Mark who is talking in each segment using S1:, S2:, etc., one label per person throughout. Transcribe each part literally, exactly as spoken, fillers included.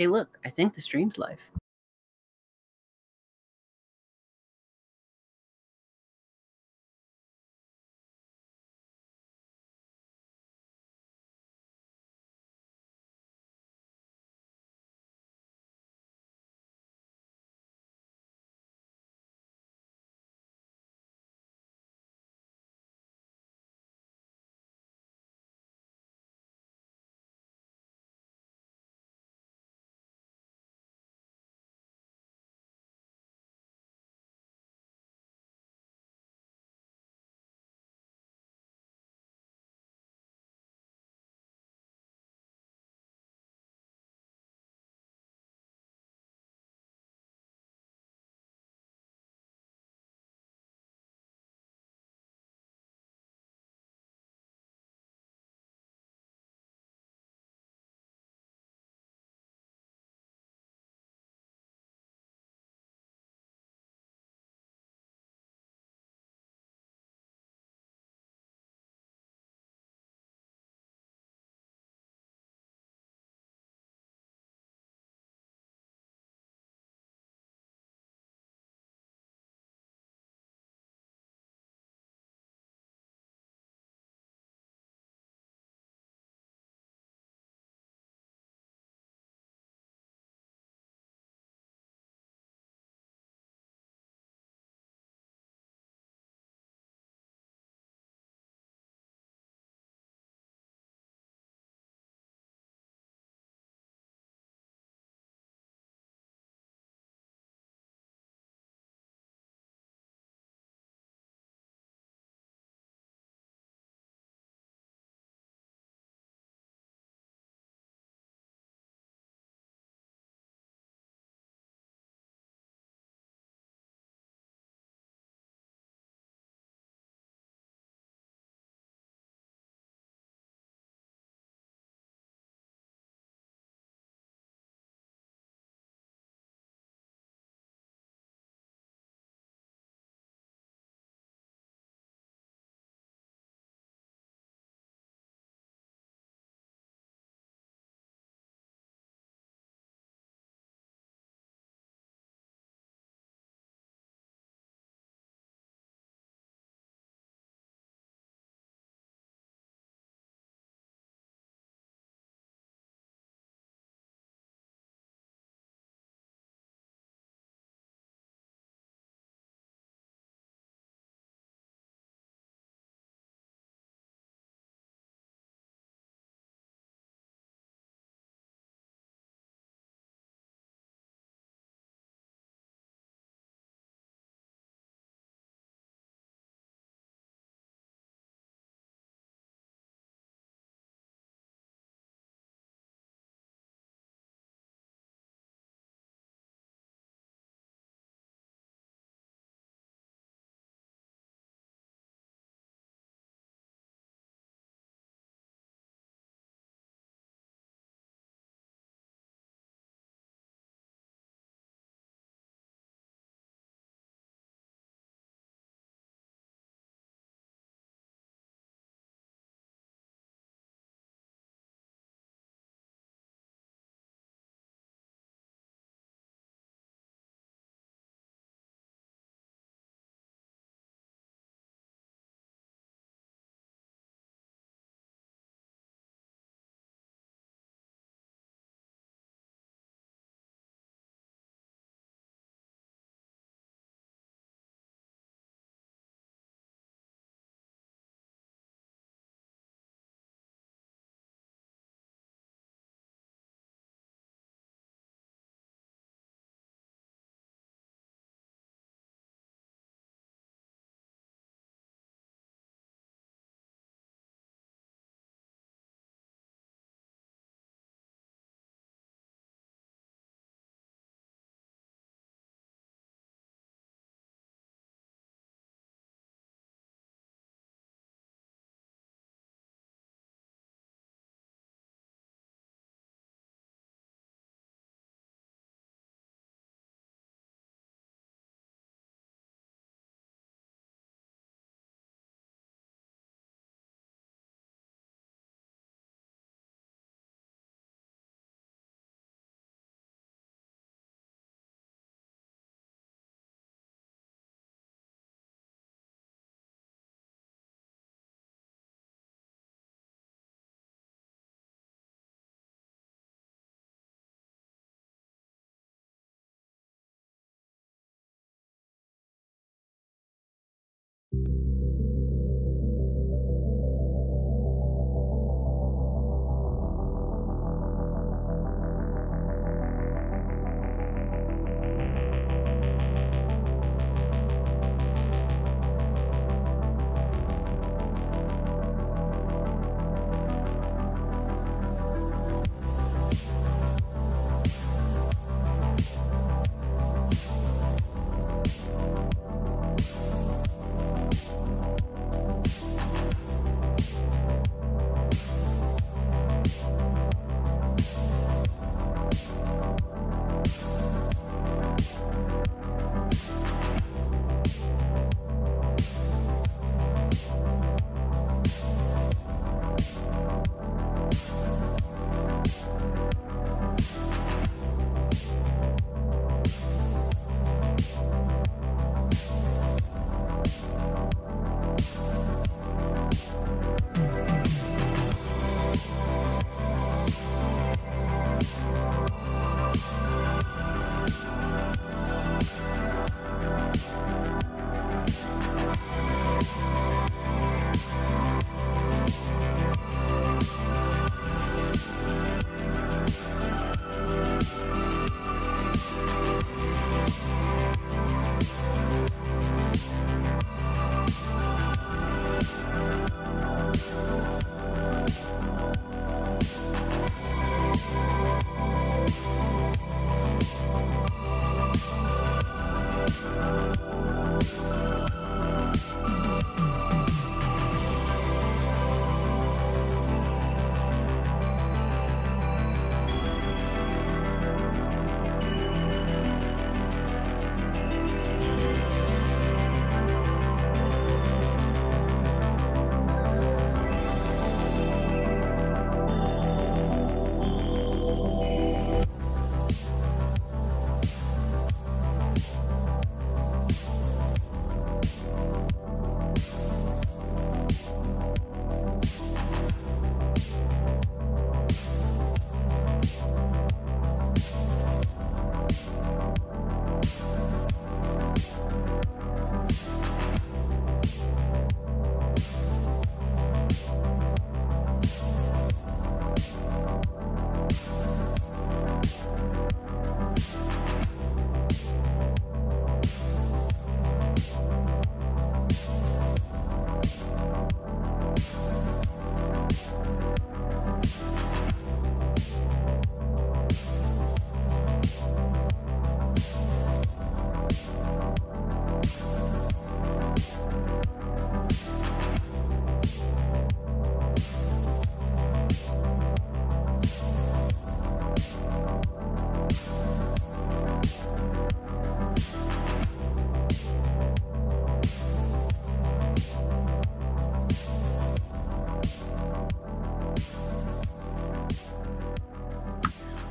S1: Hey, look, I think the stream's live.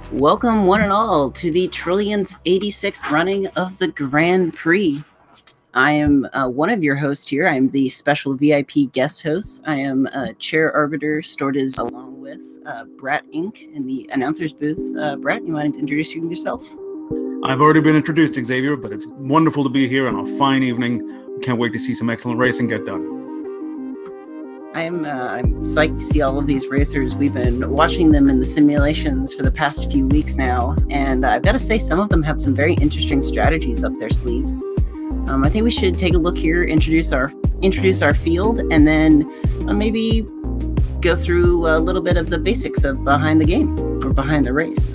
S1: Welcome, one and all, to the Trilliant's eighty-sixth running of the Grand Prix. I am uh, one of your hosts here. I am the special V I P guest host. I am uh, Chair Arbiter Stordiz, along with uh, Brat Incorporated in the announcer's booth. Uh, Brat, you want to introduce yourself?
S2: I've already been introduced, Xavier, but it's wonderful to be here on a fine evening. Can't wait to see some excellent racing get done.
S1: I'm uh, I'm psyched to see all of these racers. We've been watching them in the simulations for the past few weeks now, and I've got to say some of them have some very interesting strategies up their sleeves. Um, I think we should take a look here, introduce our introduce our field, and then uh, maybe go through a little bit of the basics of behind the game or behind the race.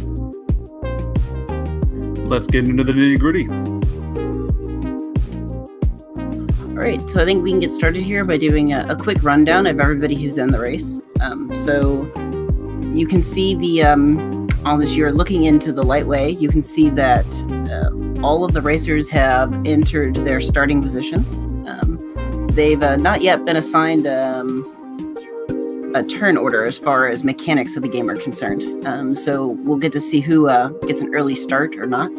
S2: Let's get into the nitty-gritty.
S1: All right, so I think we can get started here by doing a, a quick rundown of everybody who's in the race. Um, so you can see the, um, on this, you're looking into the lightway, you can see that uh, all of the racers have entered their starting positions. Um, they've uh, not yet been assigned um, a turn order as far as mechanics of the game are concerned. Um, so we'll get to see who uh, gets an early start or not.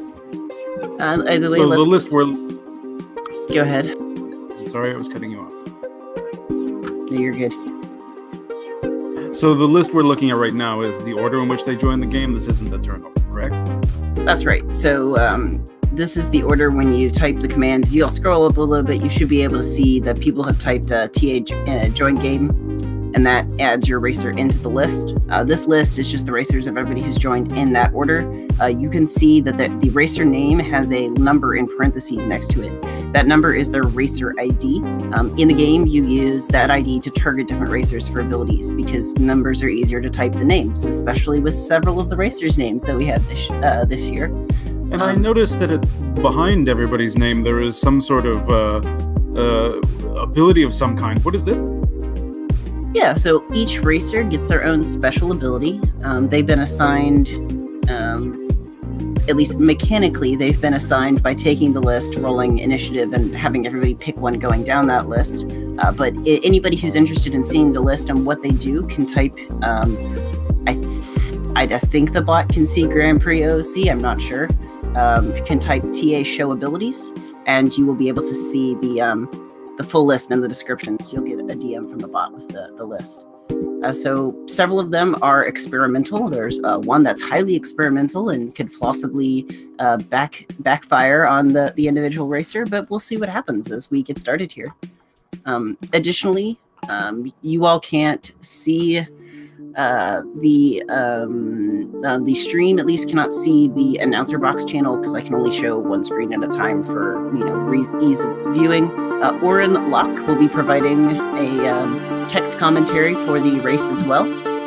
S1: Uh, either way,
S2: so
S1: let's,
S2: the list we're...
S1: Go ahead.
S2: Sorry, I was cutting you off.
S1: No, you're good.
S2: So the list we're looking at right now is the order in which they join the game. This isn't a turnover, correct?
S1: That's right. So um, this is the order when you type the commands. If you'll scroll up a little bit, you should be able to see that people have typed uh, T A uh, join game, and that adds your racer into the list. Uh, this list is just the racers of everybody who's joined in that order. Uh, you can see that the, the racer name has a number in parentheses next to it. That number is their racer I D. Um, in the game, you use that I D to target different racers for abilities because numbers are easier to type than names, especially with several of the racers' names that we have this, uh, this year.
S2: And um, I
S1: um,
S2: noticed that it, behind everybody's name, there is some sort of uh, uh, ability of some kind. What is that?
S1: Yeah, so each racer gets their own special ability. Um, they've been assigned... Um, at least mechanically, they've been assigned by taking the list, rolling initiative, and having everybody pick one going down that list. Uh, but I anybody who's interested in seeing the list and what they do can type, um, I, th I think the bot can see Grand Prix O C, I'm not sure. Um, you can type T A show abilities, and you will be able to see the, um, the full list and the descriptions. You'll get a D M from the bot with the, the list. Uh, so several of them are experimental. There's uh, one that's highly experimental and could possibly uh, back backfire on the, the individual racer, but we'll see what happens as we get started here. Um, additionally, um, you all can't see uh, the um, uh, the stream, at least cannot see the announcer box channel because I can only show one screen at a time for you know ease of viewing. Uh, Oren Locke will be providing a um, text commentary for the race as well.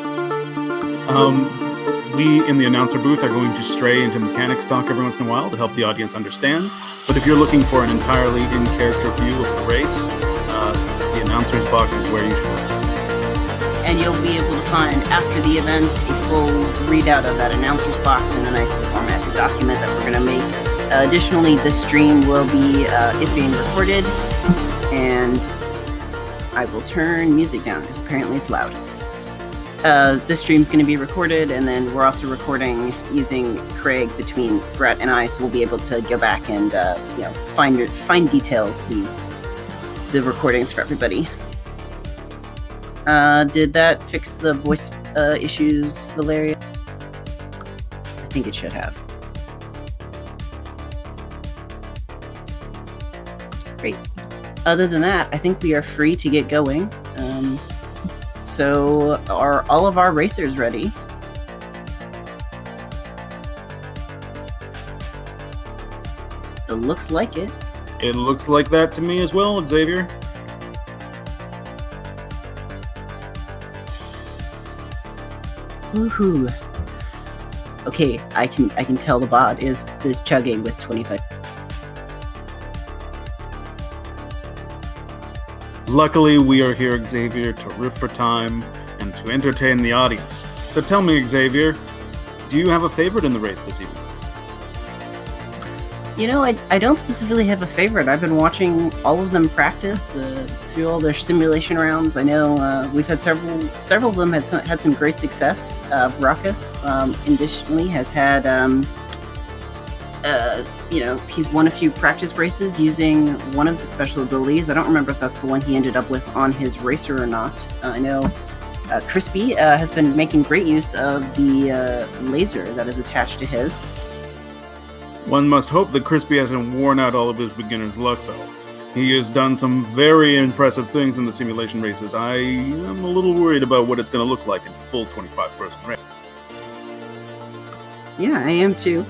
S2: Um, we in the announcer booth are going to stray into mechanics talk every once in a while to help the audience understand. But if you're looking for an entirely in-character view of the race, uh, the announcer's box is where you should go.
S1: And you'll be able to find, after the event, a full readout of that announcer's box in a nicely formatted document that we're going to make. Uh, additionally, this stream will be uh, is being recorded, and I will turn music down because apparently it's loud. Uh, this stream is going to be recorded, and then we're also recording using Craig between Brat and I, so we'll be able to go back and uh, you know find your, find details the the recordings for everybody. Uh, did that fix the voice uh, issues, Valeria? I think it should have. Great. Other than that, I think we are free to get going. Um, so are all of our racers ready? It looks like it.
S2: It looks like that to me as well, Xavier.
S1: Woohoo! Okay, I can I can tell the bot is is chugging with twenty-five.
S2: Luckily, we are here, Xavier, to riff for time and to entertain the audience. So tell me, Xavier, do you have a favorite in the race this evening?
S1: You know, I, I don't specifically have a favorite. I've been watching all of them practice uh, through all their simulation rounds. I know uh, we've had several several of them had some, had some great success. Uh, Ruckus, um, additionally, has had, um, uh, you know, he's won a few practice races using one of the special abilities. I don't remember if that's the one he ended up with on his racer or not. Uh, I know uh, Crispy uh, has been making great use of the uh, laser that is attached to his.
S2: One must hope that Crispy hasn't worn out all of his beginner's luck, though. He has done some very impressive things in the simulation races. I am a little worried about what it's going to look like in a full twenty-five person race.
S1: Yeah, I am too.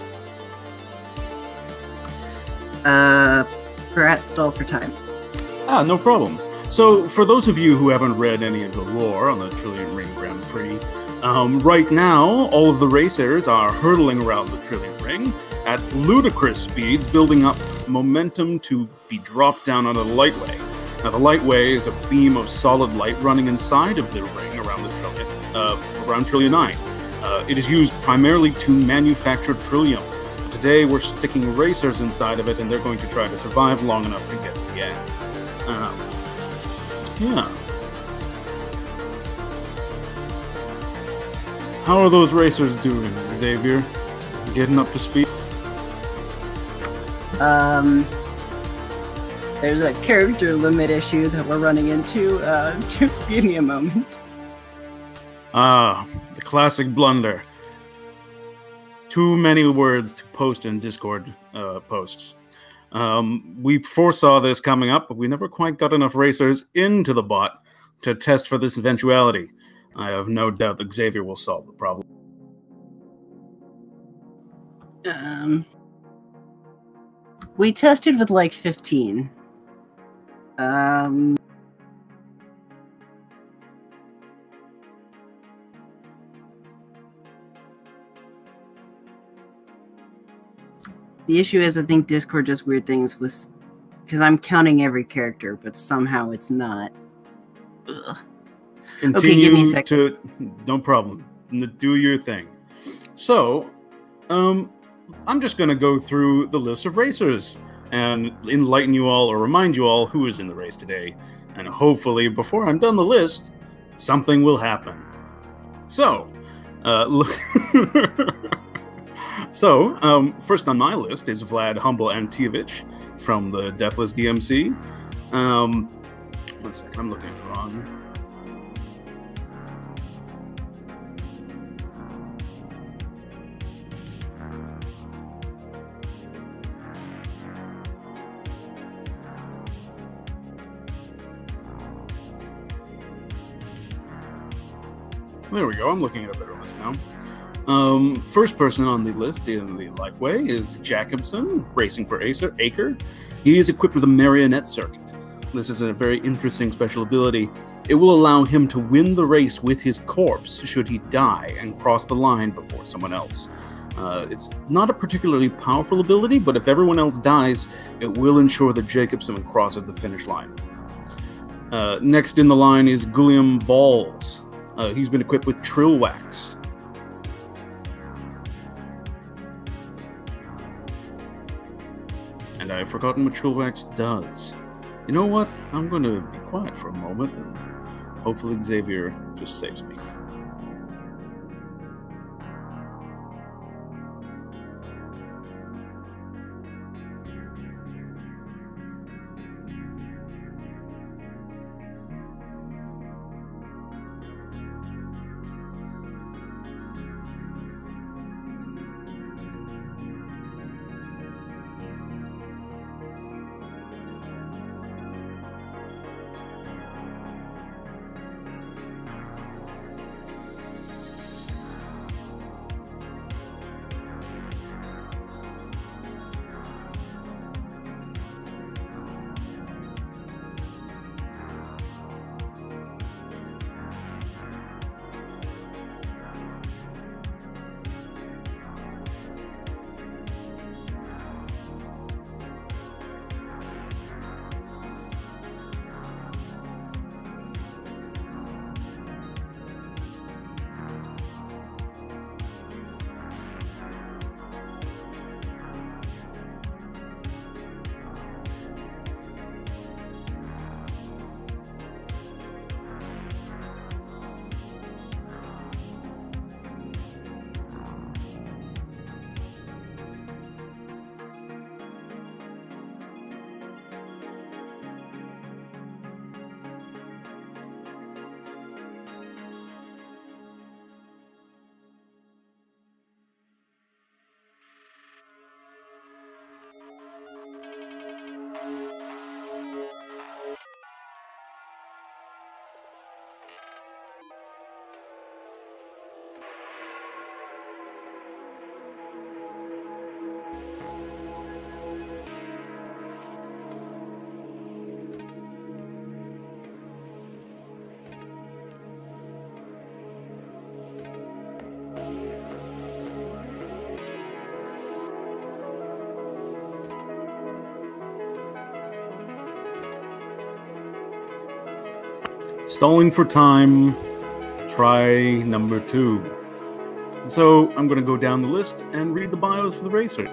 S1: Uh, Brat, stall for time.
S2: Ah, no problem. So, for those of you who haven't read any of the lore on the Trilliant Ring Grand Prix, um, right now, all of the racers are hurtling around the Trilliant Ring at ludicrous speeds, building up momentum to be dropped down on a lightway. Now, the lightway is a beam of solid light running inside of the ring around the Trilliant, uh, around Trillia nine. Uh, it is used primarily to manufacture Trillium. Today, we're sticking racers inside of it, and they're going to try to survive long enough to get to the end. Um, yeah. How are those racers doing, Xavier? Getting up to speed?
S1: Um, there's a character limit issue that we're running into. Uh, just give me a moment.
S2: Ah, the classic blunder. Too many words to post in Discord uh, posts. Um, we foresaw this coming up, but we never quite got enough racers into the bot to test for this eventuality. I have no doubt that Xavier will solve the problem.
S1: Um, we tested with like fifteen. Um, the issue is, I think Discord does weird things with, because I'm counting every character, but somehow it's not. Ugh.
S2: Continue
S1: okay, give me a second.
S2: To, no problem. Do your thing. So, um, I'm just going to go through the list of racers and enlighten you all or remind you all who is in the race today. And hopefully, before I'm done the list, something will happen. So, uh, look. so, um, first on my list is Vlad Humble Antiyevich from the Deathless D M C. Um, one second, I'm looking at the wrong. There we go, I'm looking at a better list now. Um, first person on the list in the lightway is Jacobson, racing for Acer, Acre. He is equipped with a marionette circuit. This is a very interesting special ability. It will allow him to win the race with his corpse should he die and cross the line before someone else. Uh, it's not a particularly powerful ability, but if everyone else dies, it will ensure that Jacobson crosses the finish line. Uh, next in the line is Gulliam Valls. Uh, he's been equipped with Trill Wax. And I've forgotten what Trill Wax does. You know what? I'm going to be quiet for a moment, and hopefully Xavier just saves me. Stalling for time, try number two. So I'm going to go down the list and read the bios for the racers.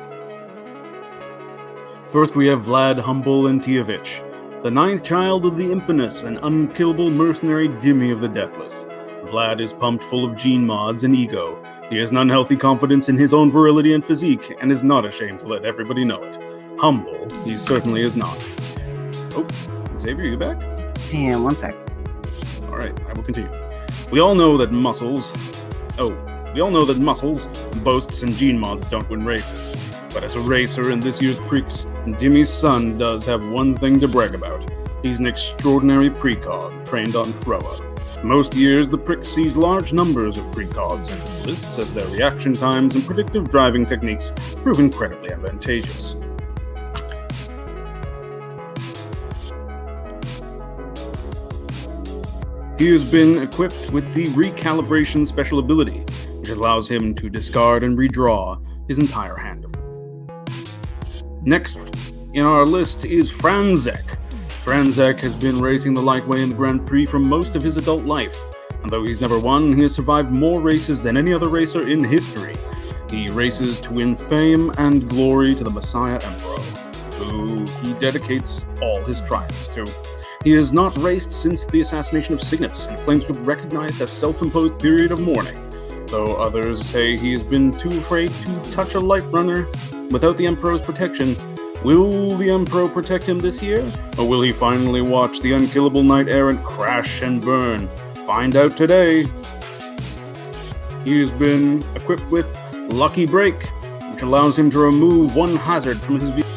S2: First we have Vlad Humble Antievich, the ninth child of the infamous and unkillable mercenary Dimmy of the Deathless. Vlad is pumped full of gene mods and ego. He has an unhealthy confidence in his own virility and physique, and is not ashamed to let everybody know it. Humble, he certainly is not. Oh, Xavier, you back?
S1: Damn, one sec.
S2: Alright, I will continue. We all know that muscles... Oh, we all know that muscles, boasts, and gene mods don't win races. But as a racer in this year's Prix, Dimmy's son does have one thing to brag about. He's an extraordinary precog, trained on Proa. Most years, the Prix sees large numbers of precogs in lists as their reaction times and predictive driving techniques prove incredibly advantageous. He has been equipped with the Recalibration special ability, which allows him to discard and redraw his entire hand. Next in our list is Franzek. Franzek has been racing the Lightway in the Grand Prix for most of his adult life, and though he's never won, he has survived more races than any other racer in history. He races to win fame and glory to the Messiah Emperor, who he dedicates all his triumphs to. He has not raced since the assassination of Cygnus, and claims to have recognized a self-imposed period of mourning, though others say he has been too afraid to touch a light runner without the Emperor's protection. Will the Emperor protect him this year, or will he finally watch the unkillable knight-errant crash and burn? Find out today. He has been equipped with Lucky Break, which allows him to remove one hazard from his vehicle.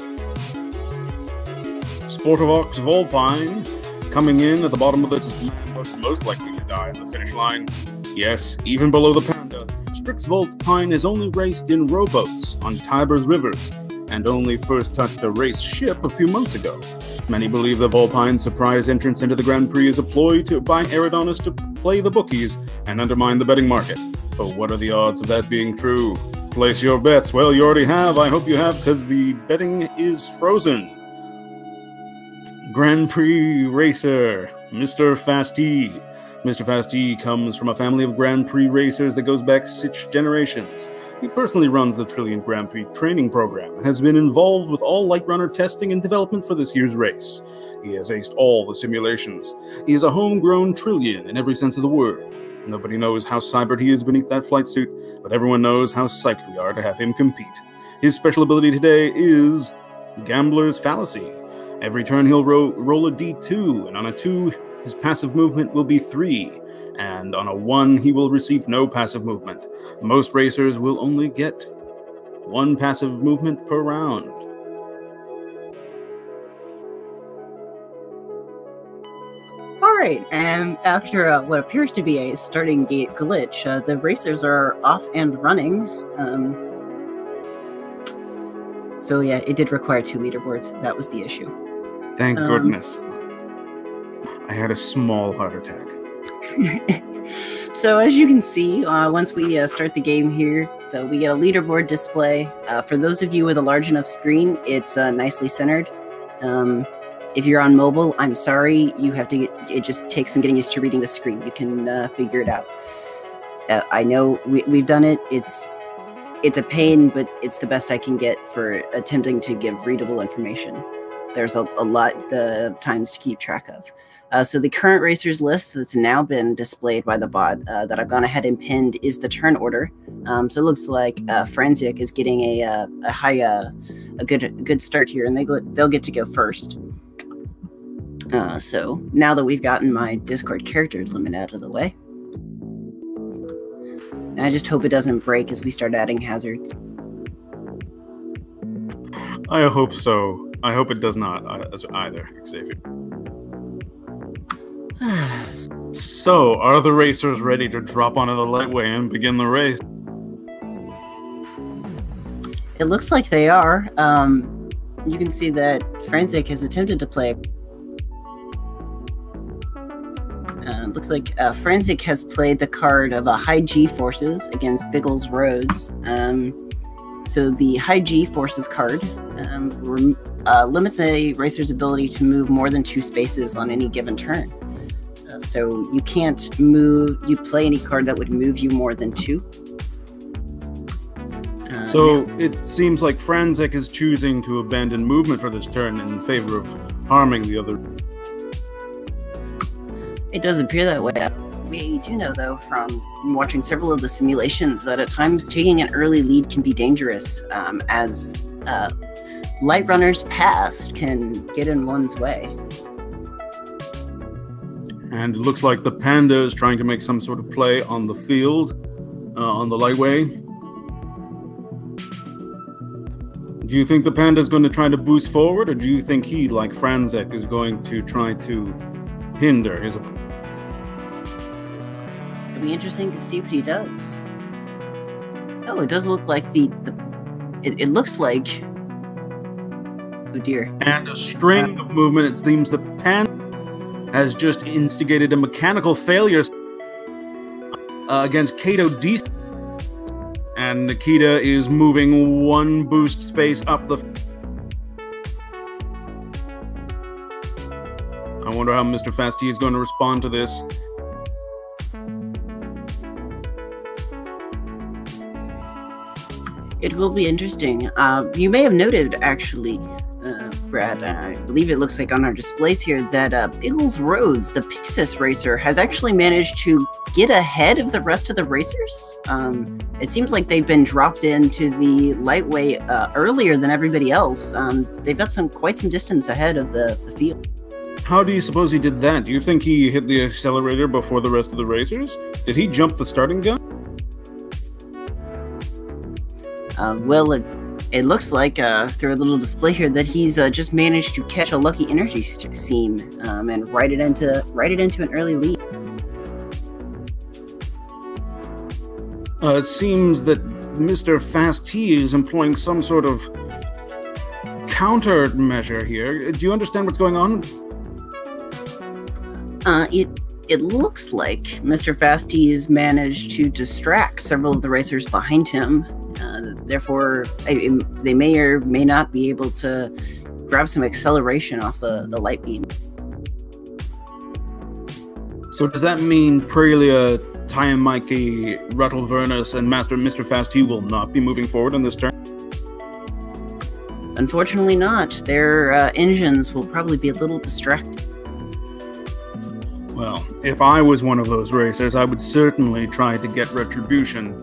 S2: Sportovox Volpine, coming in at the bottom of this is the man who's most likely to die in the finish line. Yes, even below the Panda, Strix Volpine has only raced in rowboats on Tiber's rivers, and only first touched a race ship a few months ago. Many believe that Volpine's surprise entrance into the Grand Prix is a ploy to, by Eridanus to play the bookies and undermine the betting market. But what are the odds of that being true? Place your bets. Well, you already have. I hope you have, because the betting is frozen. Grand Prix racer, Mister Fasty. Mister Fasty comes from a family of Grand Prix racers that goes back six generations. He personally runs the Trilliant Grand Prix training program and has been involved with all light runner testing and development for this year's race. He has aced all the simulations. He is a homegrown Trillian in every sense of the word. Nobody knows how cybered he is beneath that flight suit, but everyone knows how psyched we are to have him compete. His special ability today is Gambler's Fallacy. Every turn he'll ro roll a D two, and on a two, his passive movement will be three, and on a one, he will receive no passive movement. Most racers will only get one passive movement per round.
S1: Alright, and after uh, what appears to be a starting gate glitch, uh, the racers are off and running. Um, so yeah, it did require two leaderboards. That was the issue.
S2: Thank
S1: um,
S2: goodness. I had a small heart attack.
S1: So as you can see, uh, once we uh, start the game here, uh, we get a leaderboard display. Uh, for those of you with a large enough screen, it's uh, nicely centered. Um, if you're on mobile, I'm sorry, you have to. It just takes some getting used to reading the screen. You can uh, figure it out. Uh, I know we, we've done it. It's it's a pain, but it's the best I can get for attempting to give readable information. There's a, a lot of times to keep track of. Uh, so the current racers list that's now been displayed by the bot uh, that I've gone ahead and pinned is the turn order. Um, so it looks like uh, Franzek is getting a, uh, a high, uh, a good, a good start here, and they go, they'll get to go first. Uh, so now that we've gotten my Discord character limit out of the way, I just hope it doesn't break as we start adding hazards.
S2: I hope so. I hope it does not uh, either, Xavier. So, are the racers ready to drop onto the lightway and begin the race?
S1: It looks like they are. Um, you can see that Franzek has attempted to play. Uh, it looks like uh, Franzek has played the card of a high G forces against Biggles Roads. Um, so the high G forces card um, rem uh, limits a racer's ability to move more than two spaces on any given turn. Uh, so you can't move, you play any card that would move you more than two. Uh,
S2: so
S1: now.
S2: It seems like Franzek is choosing to abandon movement for this turn in favor of harming the other.
S1: It does appear that way. We do know, though, from watching several of the simulations, that at times taking an early lead can be dangerous, um, as uh, light runners past can get in one's way.
S2: And it looks like the panda is trying to make some sort of play on the field, uh, on the lightway. Do you think the panda is going to try to boost forward, or do you think he, like Franzek, is going to try to hinder his opponent?
S1: It'll be interesting to see what he does. Oh, it does look like the... the it, it looks like... Oh dear.
S2: And a string of movement. It seems the panda has just instigated a mechanical failure uh, against Kato D. And Nikita is moving one boost space up the... I wonder how Mister Fasty is going to respond to this.
S1: It will be interesting. Uh, you may have noted, actually, uh, Brad, uh, I believe it looks like on our displays here, that uh, Biggles Rhodes, the Pixis racer, has actually managed to get ahead of the rest of the racers. Um, it seems like they've been dropped into the lightweight uh, earlier than everybody else. Um, they've got some quite some distance ahead of the, the field.
S2: How do you suppose he did that? Do you think he hit the accelerator before the rest of the racers? Did he jump the starting gun?
S1: Uh, well, it, it looks like, uh, through a little display here, that he's uh, just managed to catch a lucky energy seam um, and write it into write it into an early lead.
S2: Uh, it seems that Mister Fast T is employing some sort of countermeasure here. Do you understand what's going on?
S1: Uh, it it looks like Mister Fast T has managed to distract several of the racers behind him. Uh, therefore, I, they may or may not be able to grab some acceleration off the, the light beam.
S2: So does that mean Trillia, Tyamike, Ruttlevernus, and Master Mister Fast T will not be moving forward on this turn?
S1: Unfortunately not. Their uh, engines will probably be a little distracted.
S2: Well, if I was one of those racers, I would certainly try to get retribution.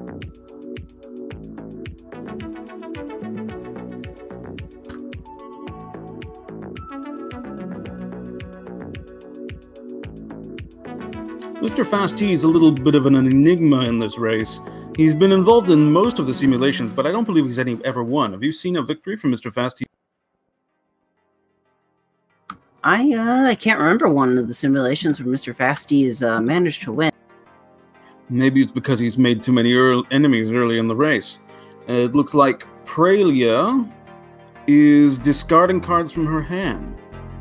S2: Mister Fast T is a little bit of an enigma in this race. He's been involved in most of the simulations, but I don't believe he's any, ever won. Have you seen a victory from Mister Fast T?
S1: I uh, I can't remember one of the simulations where Mister Fasty has uh, managed to win.
S2: Maybe it's because he's made too many early enemies early in the race. Uh, it looks like Trillia is discarding cards from her hand.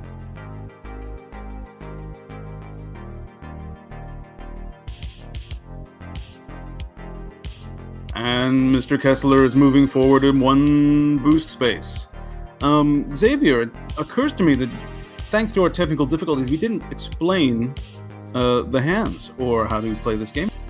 S2: And Mister Kessler is moving forward in one boost space. Um, Xavier, it occurs to me that thanks to our technical difficulties, we didn't explain uh, the hands, or how do we play this game.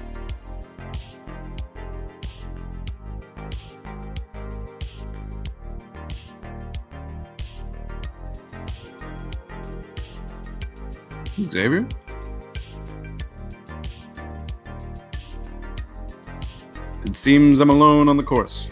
S2: Xavier? It seems I'm alone on the course.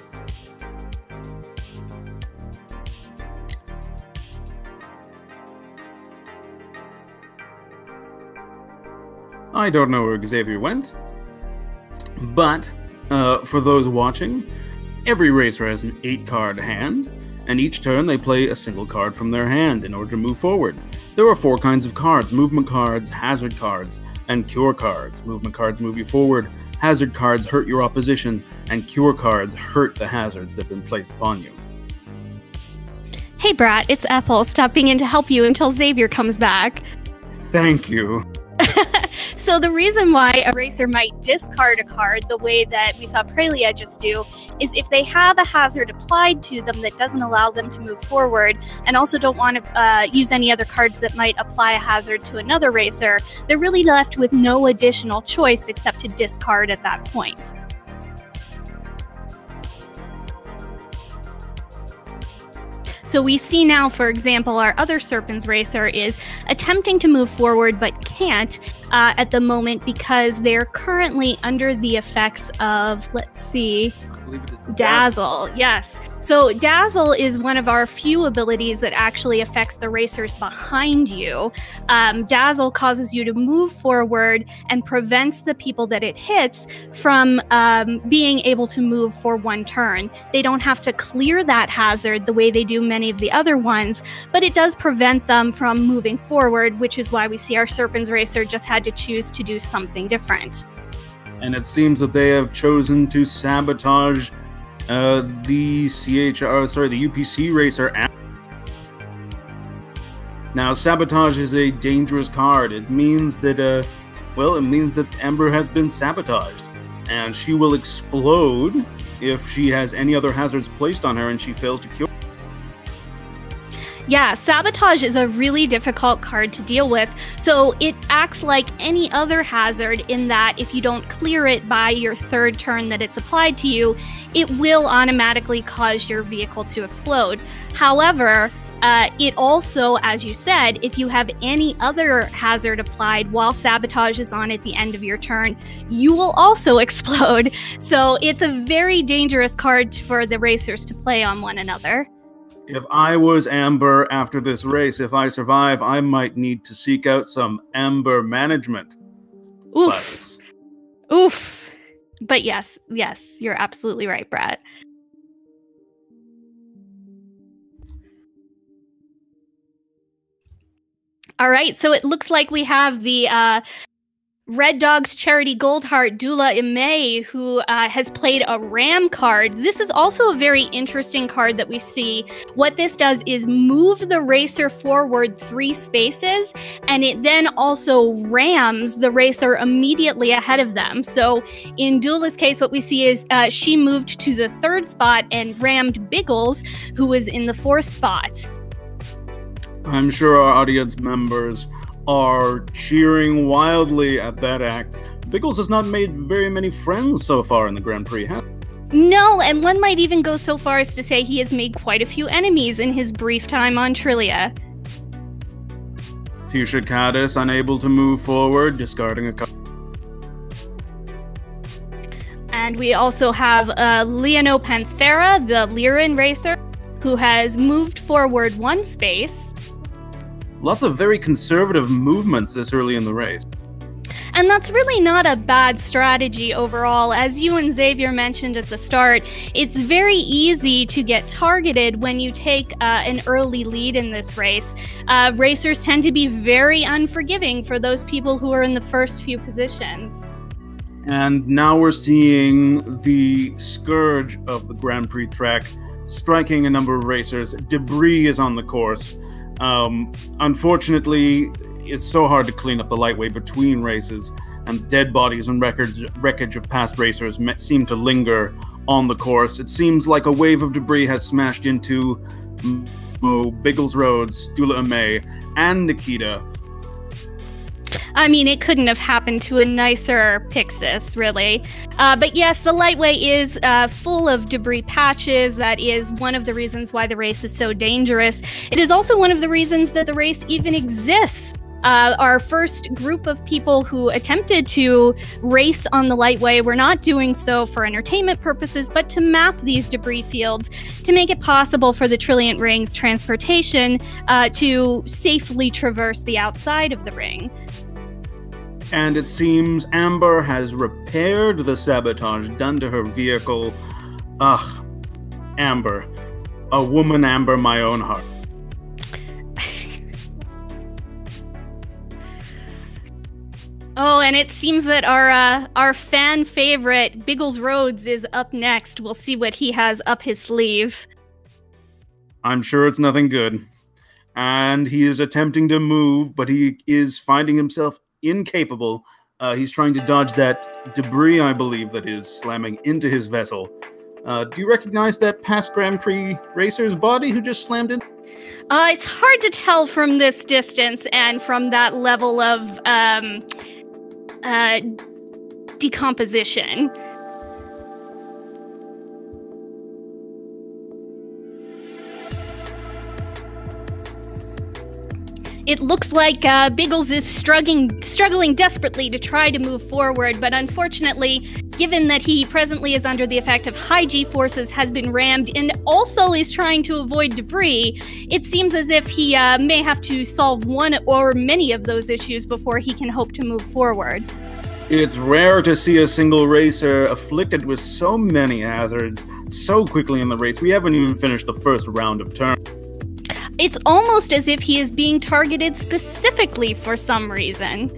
S2: I don't know where Xavier went, but uh, for those watching, every racer has an eight-card hand, and each turn they play a single card from their hand in order to move forward. There are four kinds of cards: movement cards, hazard cards, and cure cards. Movement cards move you forward, hazard cards hurt your opposition, and cure cards hurt the hazards that have been placed upon you.
S3: Hey Brat, it's Ethel, stopping in to help you until Xavier comes back.
S2: Thank you.
S3: So the reason why a racer might discard a card the way that we saw Trillia just do is if they have a hazard applied to them that doesn't allow them to move forward, and also don't want to uh, use any other cards that might apply a hazard to another racer, they're really left with no additional choice except to discard at that point. So we see now, for example, our other Serpents racer is attempting to move forward but can't uh, at the moment because they're currently under the effects of, let's see,
S2: I believe it is the
S3: Dazzle. Yes. So Dazzle is one of our few abilities that actually affects the racers behind you. Um, Dazzle causes you to move forward and prevents the people that it hits from um, being able to move for one turn. They don't have to clear that hazard the way they do many of the other ones, but it does prevent them from moving forward, which is why we see our Serpents racer just had to choose to do something different.
S2: And it seems that they have chosen to sabotage uh, the C H R, sorry, the U P C racer. Now, sabotage is a dangerous card. It means that, uh, well, it means that Amber has been sabotaged, and she will explode if she has any other hazards placed on her and she fails to cure.
S3: Yeah, Sabotage is a really difficult card to deal with. So it acts like any other hazard in that if you don't clear it by your third turn that it's applied to you, it will automatically cause your vehicle to explode. However, uh, it also, as you said, if you have any other hazard applied while Sabotage is on at the end of your turn, you will also explode. So it's a very dangerous card for the racers to play on one another.
S2: If I was Amber after this race, if I survive, I might need to seek out some Amber management
S3: Oof.
S2: classes.
S3: Oof. But yes, yes, you're absolutely right, Brat. All right, so it looks like we have the uh, Red Dog's Charity Goldheart Dula Imei, who uh, has played a Ram card. This is also a very interesting card that we see. What this does is move the racer forward three spaces, and it then also rams the racer immediately ahead of them. So in Dula's case, what we see is uh, she moved to the third spot and rammed Biggles, who was in the fourth spot.
S2: I'm sure our audience members are cheering wildly at that act. Biggles has not made very many friends so far in the Grand Prix, has he?
S3: No, and one might even go so far as to say he has made quite a few enemies in his brief time on Trillia.
S2: Fuchsia Caddis unable to move forward, discarding a card.
S3: And we also have uh, Leono Panthera, the Lyran racer, who has moved forward one space.
S2: Lots of very conservative movements this early in the race.
S3: And that's really not a bad strategy overall. As you and Xavier mentioned at the start, it's very easy to get targeted when you take uh, an early lead in this race. Uh, racers tend to be very unforgiving for those people who are in the first few positions.
S2: And now we're seeing the scourge of the Grand Prix track striking a number of racers. Debris is on the course. Um, unfortunately, it's so hard to clean up the lightway between races, and dead bodies and records, wreckage of past racers met, seem to linger on the course. It seems like a wave of debris has smashed into Mo, Biggles Rhodes, Dula Imei, and Nikita.
S3: I mean, it couldn't have happened to a nicer Pixis, really. Uh, but yes, the lightway is uh, full of debris patches. That is one of the reasons why the race is so dangerous. It is also one of the reasons that the race even exists. Uh, our first group of people who attempted to race on the lightway were not doing so for entertainment purposes, but to map these debris fields to make it possible for the Trilliant Ring's transportation uh, to safely traverse the outside of the ring.
S2: And it seems Amber has repaired the sabotage done to her vehicle. Ugh, Amber. A woman Amber, my own heart.
S3: Oh, and it seems that our uh, our fan favorite, Biggles Rhodes, is up next. We'll see what he has up his sleeve.
S2: I'm sure it's nothing good. And he is attempting to move, but he is finding himself incapable Uh, he's trying to dodge that debris, I believe, that is slamming into his vessel. Uh, do you recognize that past Grand Prix racer's body who just slammed in?
S3: Uh, it's hard to tell from this distance and from that level of um, uh, decomposition. It looks like uh, Biggles is struggling, struggling desperately to try to move forward, but unfortunately, given that he presently is under the effect of high G-forces, has been rammed, and also is trying to avoid debris, it seems as if he uh, may have to solve one or many of those issues before he can hope to move forward.
S2: It's rare to see a single racer afflicted with so many hazards so quickly in the race. We haven't even finished the first round of turns.
S3: It's almost as if he is being targeted specifically for some reason.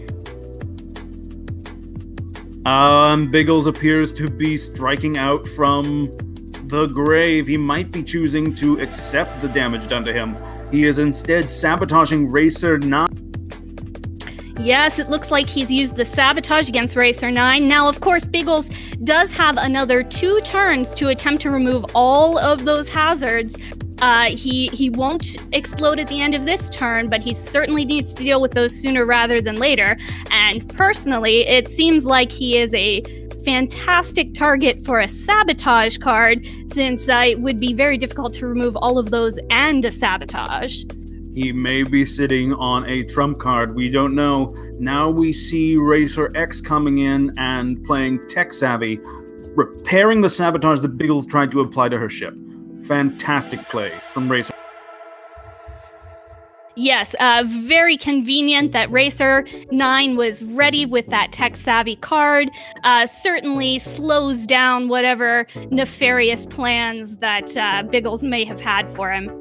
S2: Um, Biggles appears to be striking out from the grave. He might be choosing to accept the damage done to him. He is instead sabotaging Racer nine.
S3: Yes, it looks like he's used the sabotage against Racer nine. Now, of course, Biggles does have another two turns to attempt to remove all of those hazards. Uh, he he won't explode at the end of this turn, but he certainly needs to deal with those sooner rather than later. And personally, it seems like he is a fantastic target for a sabotage card, since uh, it would be very difficult to remove all of those and a sabotage.
S2: He may be sitting on a trump card. We don't know. Now we see Racer X coming in and playing Tech Savvy, repairing the sabotage that Biggles tried to apply to her ship. Fantastic play from Racer.
S3: Yes, uh, very convenient that Racer nine was ready with that tech-savvy card. Uh, certainly slows down whatever nefarious plans that uh, Biggles may have had for him.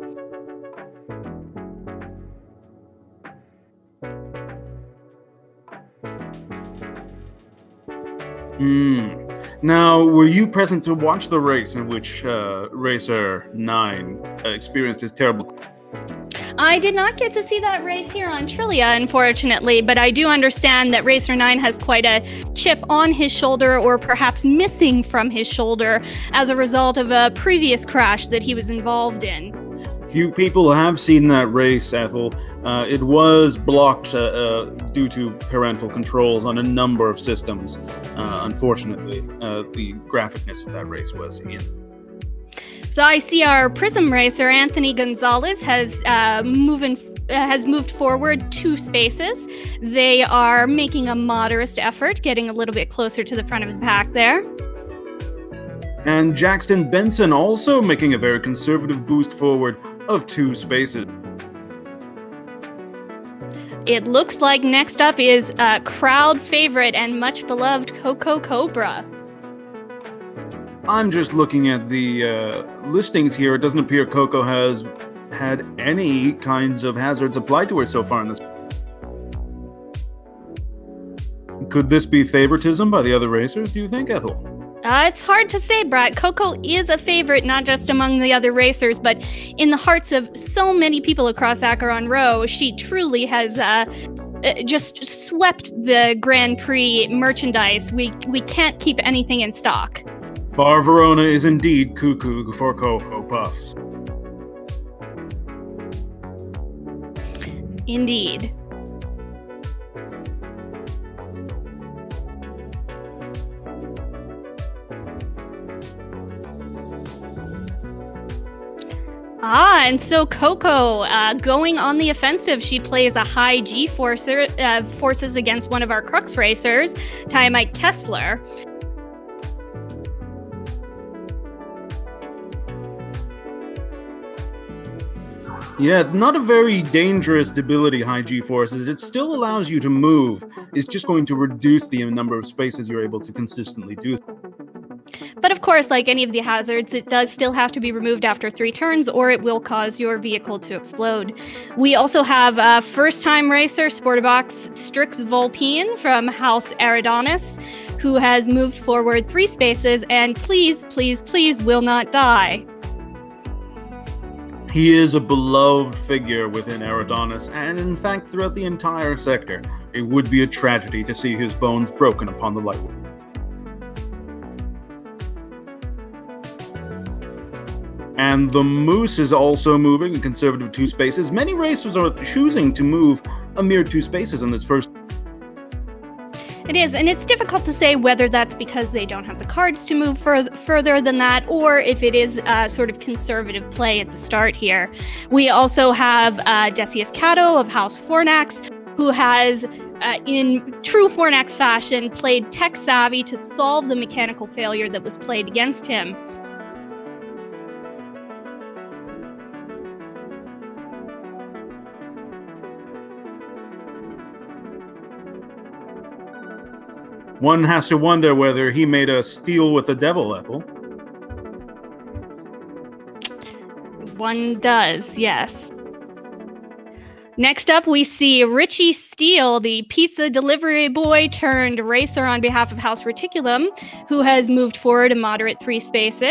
S2: Hmm. Now, were you present to watch the race in which uh, Racer nine uh, experienced his terrible...
S3: I did not get to see that race here on Trillia, unfortunately, but I do understand that Racer nine has quite a chip on his shoulder, or perhaps missing from his shoulder, as a result of a previous crash that he was involved in.
S2: Few people have seen that race, Ethel. Uh, it was blocked uh, uh, due to parental controls on a number of systems. Uh, unfortunately, uh, the graphicness of that race was in.
S3: So I see our Prism racer, Anthony Gonzalez, has uh, moving, uh, has moved forward two spaces. They are making a modest effort, getting a little bit closer to the front of the pack there.
S2: And Jackson Benson also making a very conservative boost forward of two spaces.
S3: It looks like next up is a crowd favorite and much beloved Coco Cobra.
S2: I'm just looking at the uh, listings here. It doesn't appear Coco has had any kinds of hazards applied to her so far in this. Could this be favoritism by the other racers, do you think, Ethel?
S3: Uh, it's hard to say, Brat. Coco is a favorite, not just among the other racers, but in the hearts of so many people across Acheron Row. She truly has uh, just swept the Grand Prix merchandise. We, we can't keep anything in stock.
S2: Far Verona is indeed cuckoo for Cocoa Puffs.
S3: Indeed. Ah, and so Coco, uh, going on the offensive, she plays a high G forcer, uh, forces against one of our Crux racers, Tiamite Kessler.
S2: Yeah, not a very dangerous debility, high G-forces. It still allows you to move. It's just going to reduce the number of spaces you're able to consistently do.
S3: But of course, like any of the hazards, it does still have to be removed after three turns, or it will cause your vehicle to explode. We also have a first-time racer, Sportabox Strix Volpine from House Aridonis, who has moved forward three spaces and please, please, please will not die.
S2: He is a beloved figure within Eridanos, and in fact throughout the entire sector. It would be a tragedy to see his bones broken upon the lightway. And the Moose is also moving in conservative two spaces. Many racers are choosing to move a mere two spaces in this first.
S3: It is, and it's difficult to say whether that's because they don't have the cards to move fur further than that, or if it is a sort of conservative play at the start here. We also have uh, Decius Cato of House Fornax, who has, uh, in true Fornax fashion, played tech savvy to solve the mechanical failure that was played against him.
S2: One has to wonder whether he made a steal with the devil, Ethel.
S3: One does, yes. Next up, we see Richie Steele, the pizza delivery boy turned racer on behalf of House Reticulum, who has moved forward a moderate three spaces.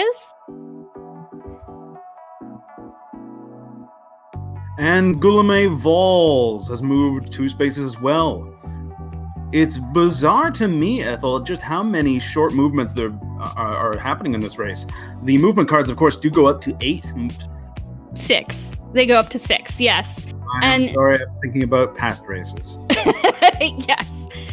S2: And Guillaume Valls has moved two spaces as well. It's bizarre to me, Ethel, just how many short movements there are, are happening in this race. The movement cards, of course, do go up to eight.
S3: Six. They go up to six, yes.
S2: I'm
S3: and
S2: sorry, I'm thinking about past races.
S3: Yes.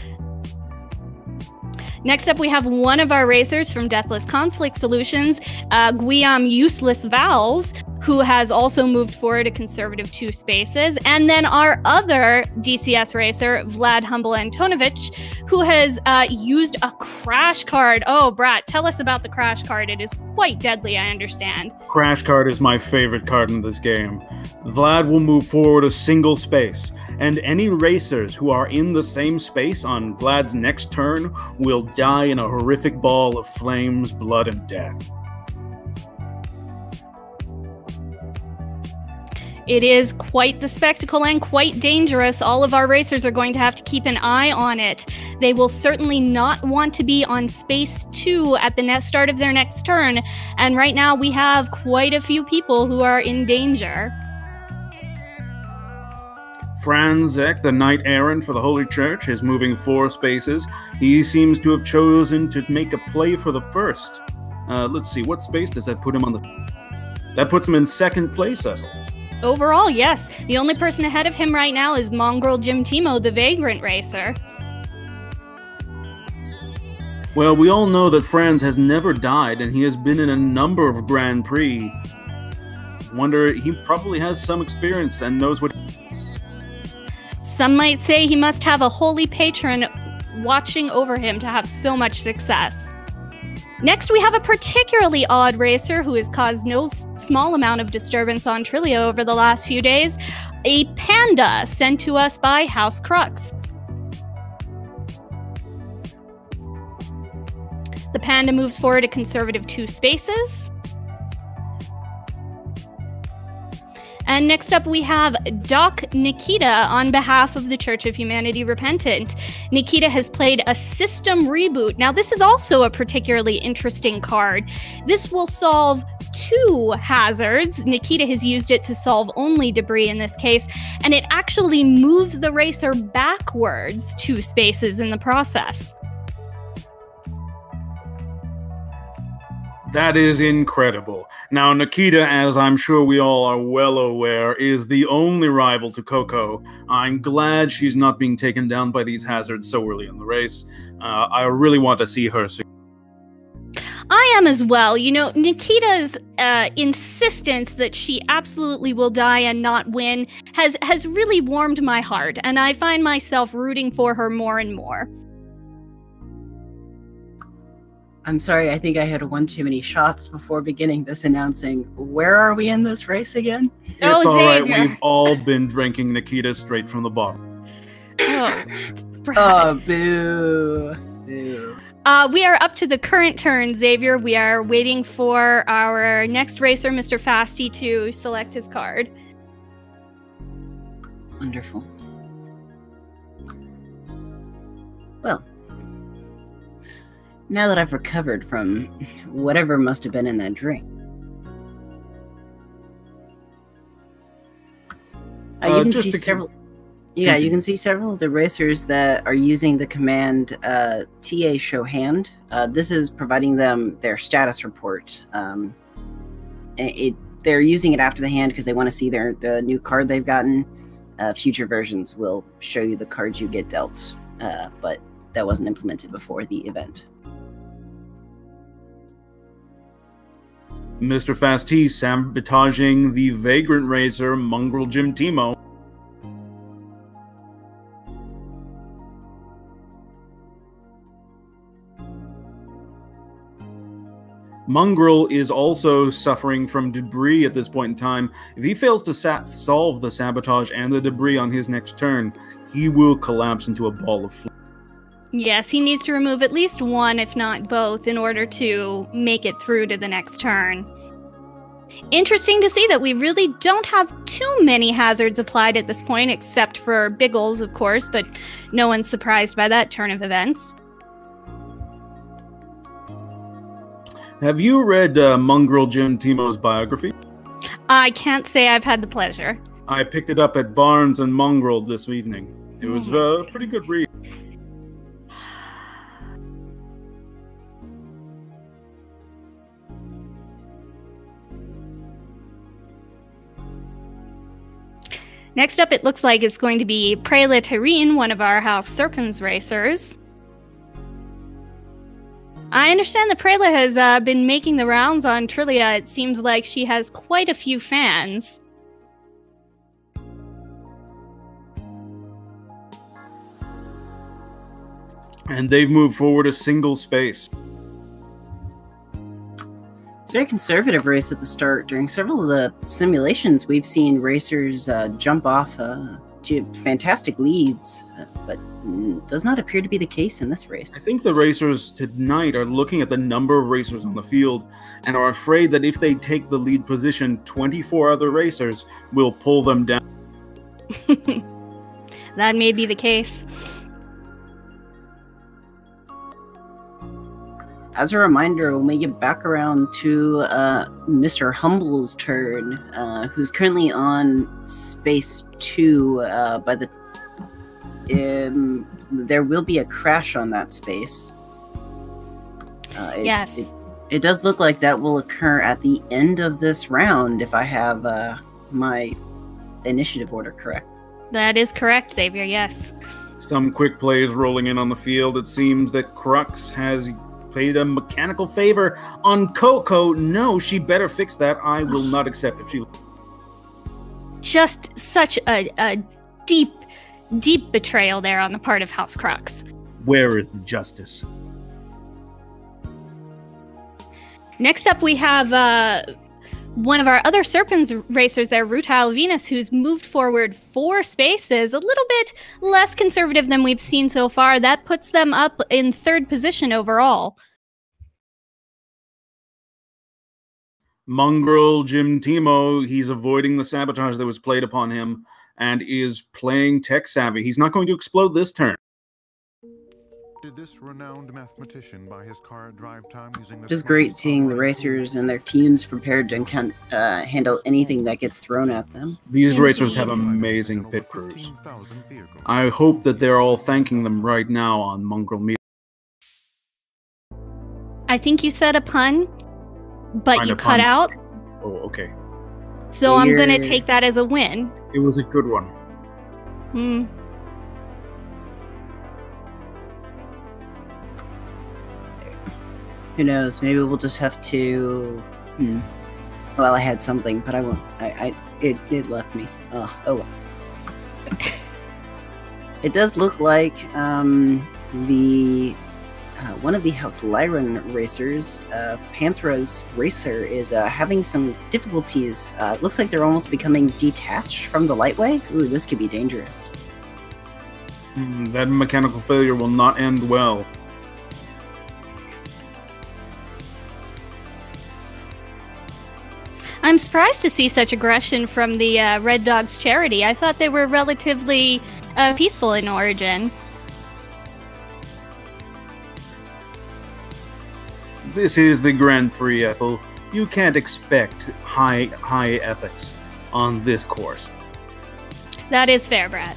S3: Next up, we have one of our racers from Deathless Conflict Solutions, uh, Guillaume Useless Vowels, who has also moved forward a conservative two spaces. And then our other D C S racer, Vlad Humble Antonovich, who has uh, used a crash card. Oh, Brat, tell us about the crash card. It is quite deadly, I understand.
S2: Crash card is my favorite card in this game. Vlad will move forward a single space, and any racers who are in the same space on Vlad's next turn will die in a horrific ball of flames, blood, and death.
S3: It is quite the spectacle and quite dangerous. All of our racers are going to have to keep an eye on it. They will certainly not want to be on space two at the next start of their next turn. And right now we have quite a few people who are in danger.
S2: Franzek, the knight errant for the Holy Church, is moving four spaces. He seems to have chosen to make a play for the first. Uh, let's see, what space does that put him on the... That puts him in second place, Ethel.
S3: Overall, yes. The only person ahead of him right now is Mongrel Jim Timo, the Vagrant Racer.
S2: Well, we all know that Franz has never died, and he has been in a number of Grand Prix. Wonder, he probably has some experience and knows what...
S3: Some might say he must have a holy patron watching over him to have so much success. Next, we have a particularly odd racer who has caused no small amount of disturbance on Trillia over the last few days. A panda sent to us by House Crux. The panda moves forward a conservative two spaces. And next up, we have Doc Nikita on behalf of the Church of Humanity Repentant. Nikita has played a system reboot. Now, this is also a particularly interesting card. This will solve two hazards. Nikita has used it to solve only debris in this case, and it actually moves the racer backwards two spaces in the process.
S2: That is incredible. Now, Nikita, as I'm sure we all are well aware, is the only rival to Coco. I'm glad she's not being taken down by these hazards so early in the race. Uh, I really want to see her succeed.
S3: I am as well. You know, Nikita's uh, insistence that she absolutely will die and not win has, has really warmed my heart, and I find myself rooting for her more and more.
S1: I'm sorry, I think I had one too many shots before beginning this announcing. Where are we in this race again?
S2: It's
S3: oh,
S2: all right.
S3: Xavier.
S2: We've all been drinking Nikita straight from the bottle.
S3: Oh,
S1: oh boo. Boo.
S3: Uh, we are up to the current turn, Xavier. We are waiting for our next racer, Mister Fasty, to select his card.
S1: Wonderful. Well, now that I've recovered from whatever must have been in that drink, Uh, you
S2: Uh,
S1: can
S2: just
S1: see
S2: to
S1: several.
S2: keep-
S1: Yeah,
S2: Continue.
S1: you can see several of the racers that are using the command uh, T A show hand. Uh, this is providing them their status report. Um, it, it they're using it after the hand because they want to see their the new card they've gotten. Uh, future versions will show you the cards you get dealt, uh, but that wasn't implemented before the event.
S2: Mister Fast T sabotaging the Vagrant Racer, Mongrel Jim Timo. Mongrel is also suffering from debris at this point in time. If he fails to sa- solve the sabotage and the debris on his next turn, he will collapse into a ball of flame.
S3: Yes, he needs to remove at least one, if not both, in order to make it through to the next turn. Interesting to see that we really don't have too many hazards applied at this point, except for Biggles, of course, but no one's surprised by that turn of events.
S2: Have you read uh, Mongrel Jim Timo's biography?
S3: I can't say I've had the pleasure.
S2: I picked it up at Barnes and Mongrel this evening. It was uh, a pretty good read.
S3: Next up, it looks like it's going to be Prix, one of our House Serpens racers. I understand that Prela has uh, been making the rounds on Trillia. It seems like she has quite a few fans.
S2: And they've moved forward a single space.
S1: It's a very conservative race at the start. During several of the simulations, we've seen racers uh, jump off uh, to fantastic leads, uh, but mm, does not appear to be the case in this race.
S2: I think the racers tonight are looking at the number of racers on the field and are afraid that if they take the lead position, twenty-four other racers will pull them down.
S3: That may be the case.
S1: As a reminder, when we get back around to uh, Mister Humble's turn, uh, who's currently on space two, uh, by the um, there will be a crash on that space. Uh, it,
S3: Yes.
S1: It, it does look like that will occur at the end of this round, if I have uh, my initiative order correct.
S3: That is correct, Xavier, yes.
S2: Some quick plays rolling in on the field. It seems that Crux has played a mechanical favor on Coco. No, she better fix that. I will not accept if she...
S3: Just such a, a deep, deep betrayal there on the part of House Crux.
S2: Where is the justice?
S3: Next up, we have uh, one of our other Serpens racers there, Rutile Venus, who's moved forward four spaces, a little bit less conservative than we've seen so far. That puts them up in third position overall.
S2: Mongrel Jim Timo, he's avoiding the sabotage that was played upon him and is playing tech savvy. He's not going to explode this turn.
S4: Did this renowned mathematician buy his car at drive time using the
S1: It is great seeing the racers and their teams prepared to encount, uh, handle anything that gets thrown at them.
S2: These
S3: Indeed.
S2: racers have amazing pit crews. I hope that they're all thanking them right now on Mongrel Media.
S3: I think you said a pun, but
S2: Kind
S3: you
S2: of
S3: cut
S2: puns.
S3: out,
S2: Oh, okay.
S3: so I'm going to
S1: Weird.
S3: take that as a win.
S2: It was a good one.
S3: Hmm.
S1: Who knows? Maybe we'll just have to. Hmm. Well, I had something, but I won't. I. I it. It left me. Oh. Oh. well. It does look like um the uh, one of the House Lyran racers, uh, Panthera's racer, is uh, having some difficulties. Uh, it looks like they're almost becoming detached from the lightway. Ooh, this could be dangerous.
S2: Mm, that mechanical failure will not end well.
S3: I'm surprised to see such aggression from the uh, Red Dogs charity. I thought they were relatively uh, peaceful in origin.
S2: This is the Grand Prix, Ethel. You can't expect high high ethics on this course.
S3: That is fair, Brat.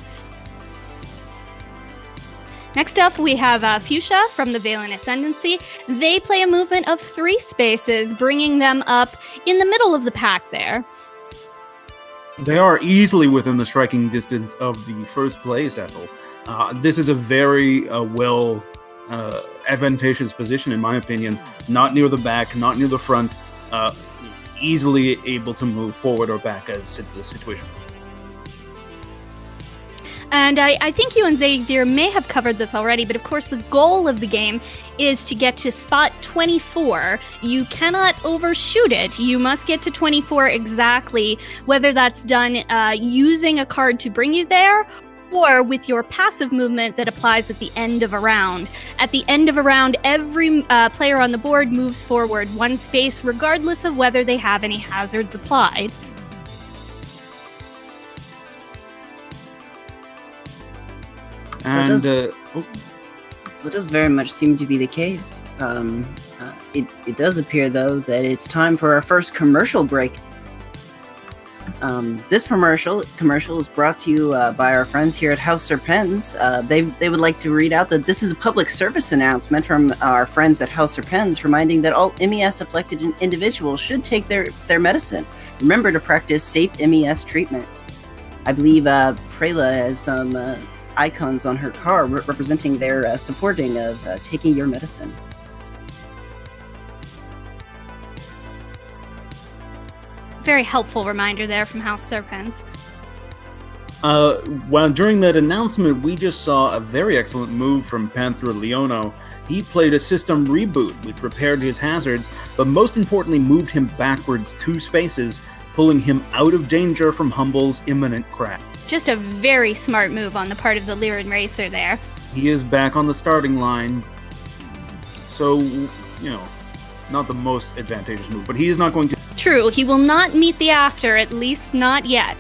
S3: Next up, we have uh, Fuchsia from the Valen Ascendancy. They play a movement of three spaces, bringing them up in the middle of the pack there.
S2: They are easily within the striking distance of the first place, Ethel. Uh, this is a very uh, well uh, advantageous position, in my opinion. Not near the back, not near the front. Uh, easily able to move forward or back as the situation.
S3: And I, I think you and Xavier may have covered this already, but of course the goal of the game is to get to spot twenty-four. You cannot overshoot it. You must get to twenty-four exactly, whether that's done uh, using a card to bring you there, or with your passive movement that applies at the end of a round. At the end of a round, every uh, player on the board moves forward one space, regardless of whether they have any hazards applied.
S2: And,
S1: does,
S2: uh, oh.
S1: that does very much seem to be the case. Um, uh, it, it does appear, though, that it's time for our first commercial break. Um, this commercial commercial is brought to you uh, by our friends here at House Serpens. Uh, they they would like to read out that this is a public service announcement from our friends at House Serpens, reminding that all M E S-afflicted individuals should take their, their medicine. Remember to practice safe M E S treatment. I believe uh, Trillia has some uh, icons on her car re representing their uh, supporting of uh, taking your medicine.
S3: Very helpful reminder there from House Serpens.
S2: Uh, well, during that announcement, we just saw a very excellent move from Panther Leono. He played a system reboot, which repaired his hazards, but most importantly moved him backwards two spaces, pulling him out of danger from Humble's imminent crash.
S3: Just a very smart move on the part of the Lyran Racer there.
S2: He is back on the starting line, so, you know, not the most advantageous move, but he is not going to...
S3: True, he will not meet the after, at least not yet.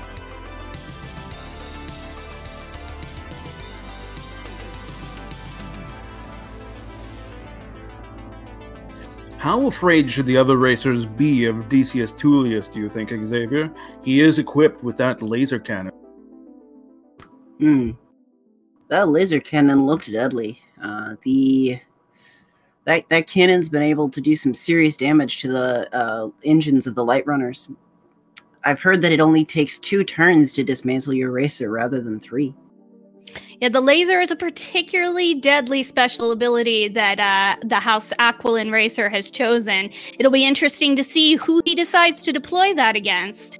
S2: How afraid should the other racers be of Decius Tullius, do you think, Xavier? He is equipped with that laser cannon.
S1: Hmm. That laser cannon looked deadly. Uh, the... That, that cannon's been able to do some serious damage to the uh, engines of the Light Runners. I've heard that it only takes two turns to dismantle your racer rather than three.
S3: Yeah, the laser is a particularly deadly special ability that uh, the House Aquilin Racer has chosen. It'll be interesting to see who he decides to deploy that against.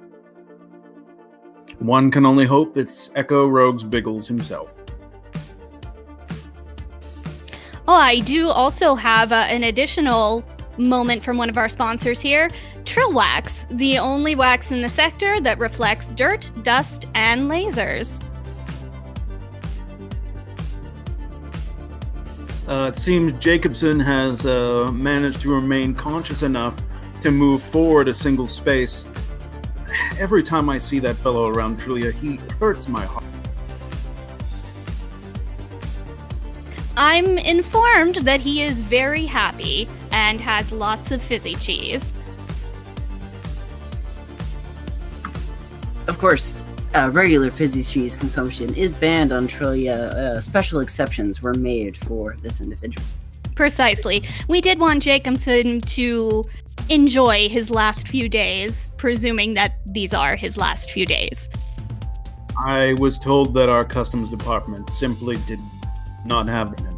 S2: One can only hope it's Echo Rogues Biggles himself.
S3: Oh, I do also have uh, an additional moment from one of our sponsors here. Trill Wax, the only wax in the sector that reflects dirt, dust, and lasers.
S2: Uh, it seems Jacobson has uh, managed to remain conscious enough to move forward a single space. Every time I see that fellow around Trillia, he hurts my heart.
S3: I'm informed that he is very happy and has lots of fizzy cheese.
S1: Of course, uh, regular fizzy cheese consumption is banned on Trillia. Uh, special exceptions were made for this individual.
S3: Precisely. We did want Jacobson to enjoy his last few days, presuming that these are his last few days.
S2: I was told that our customs department simply did not have them in.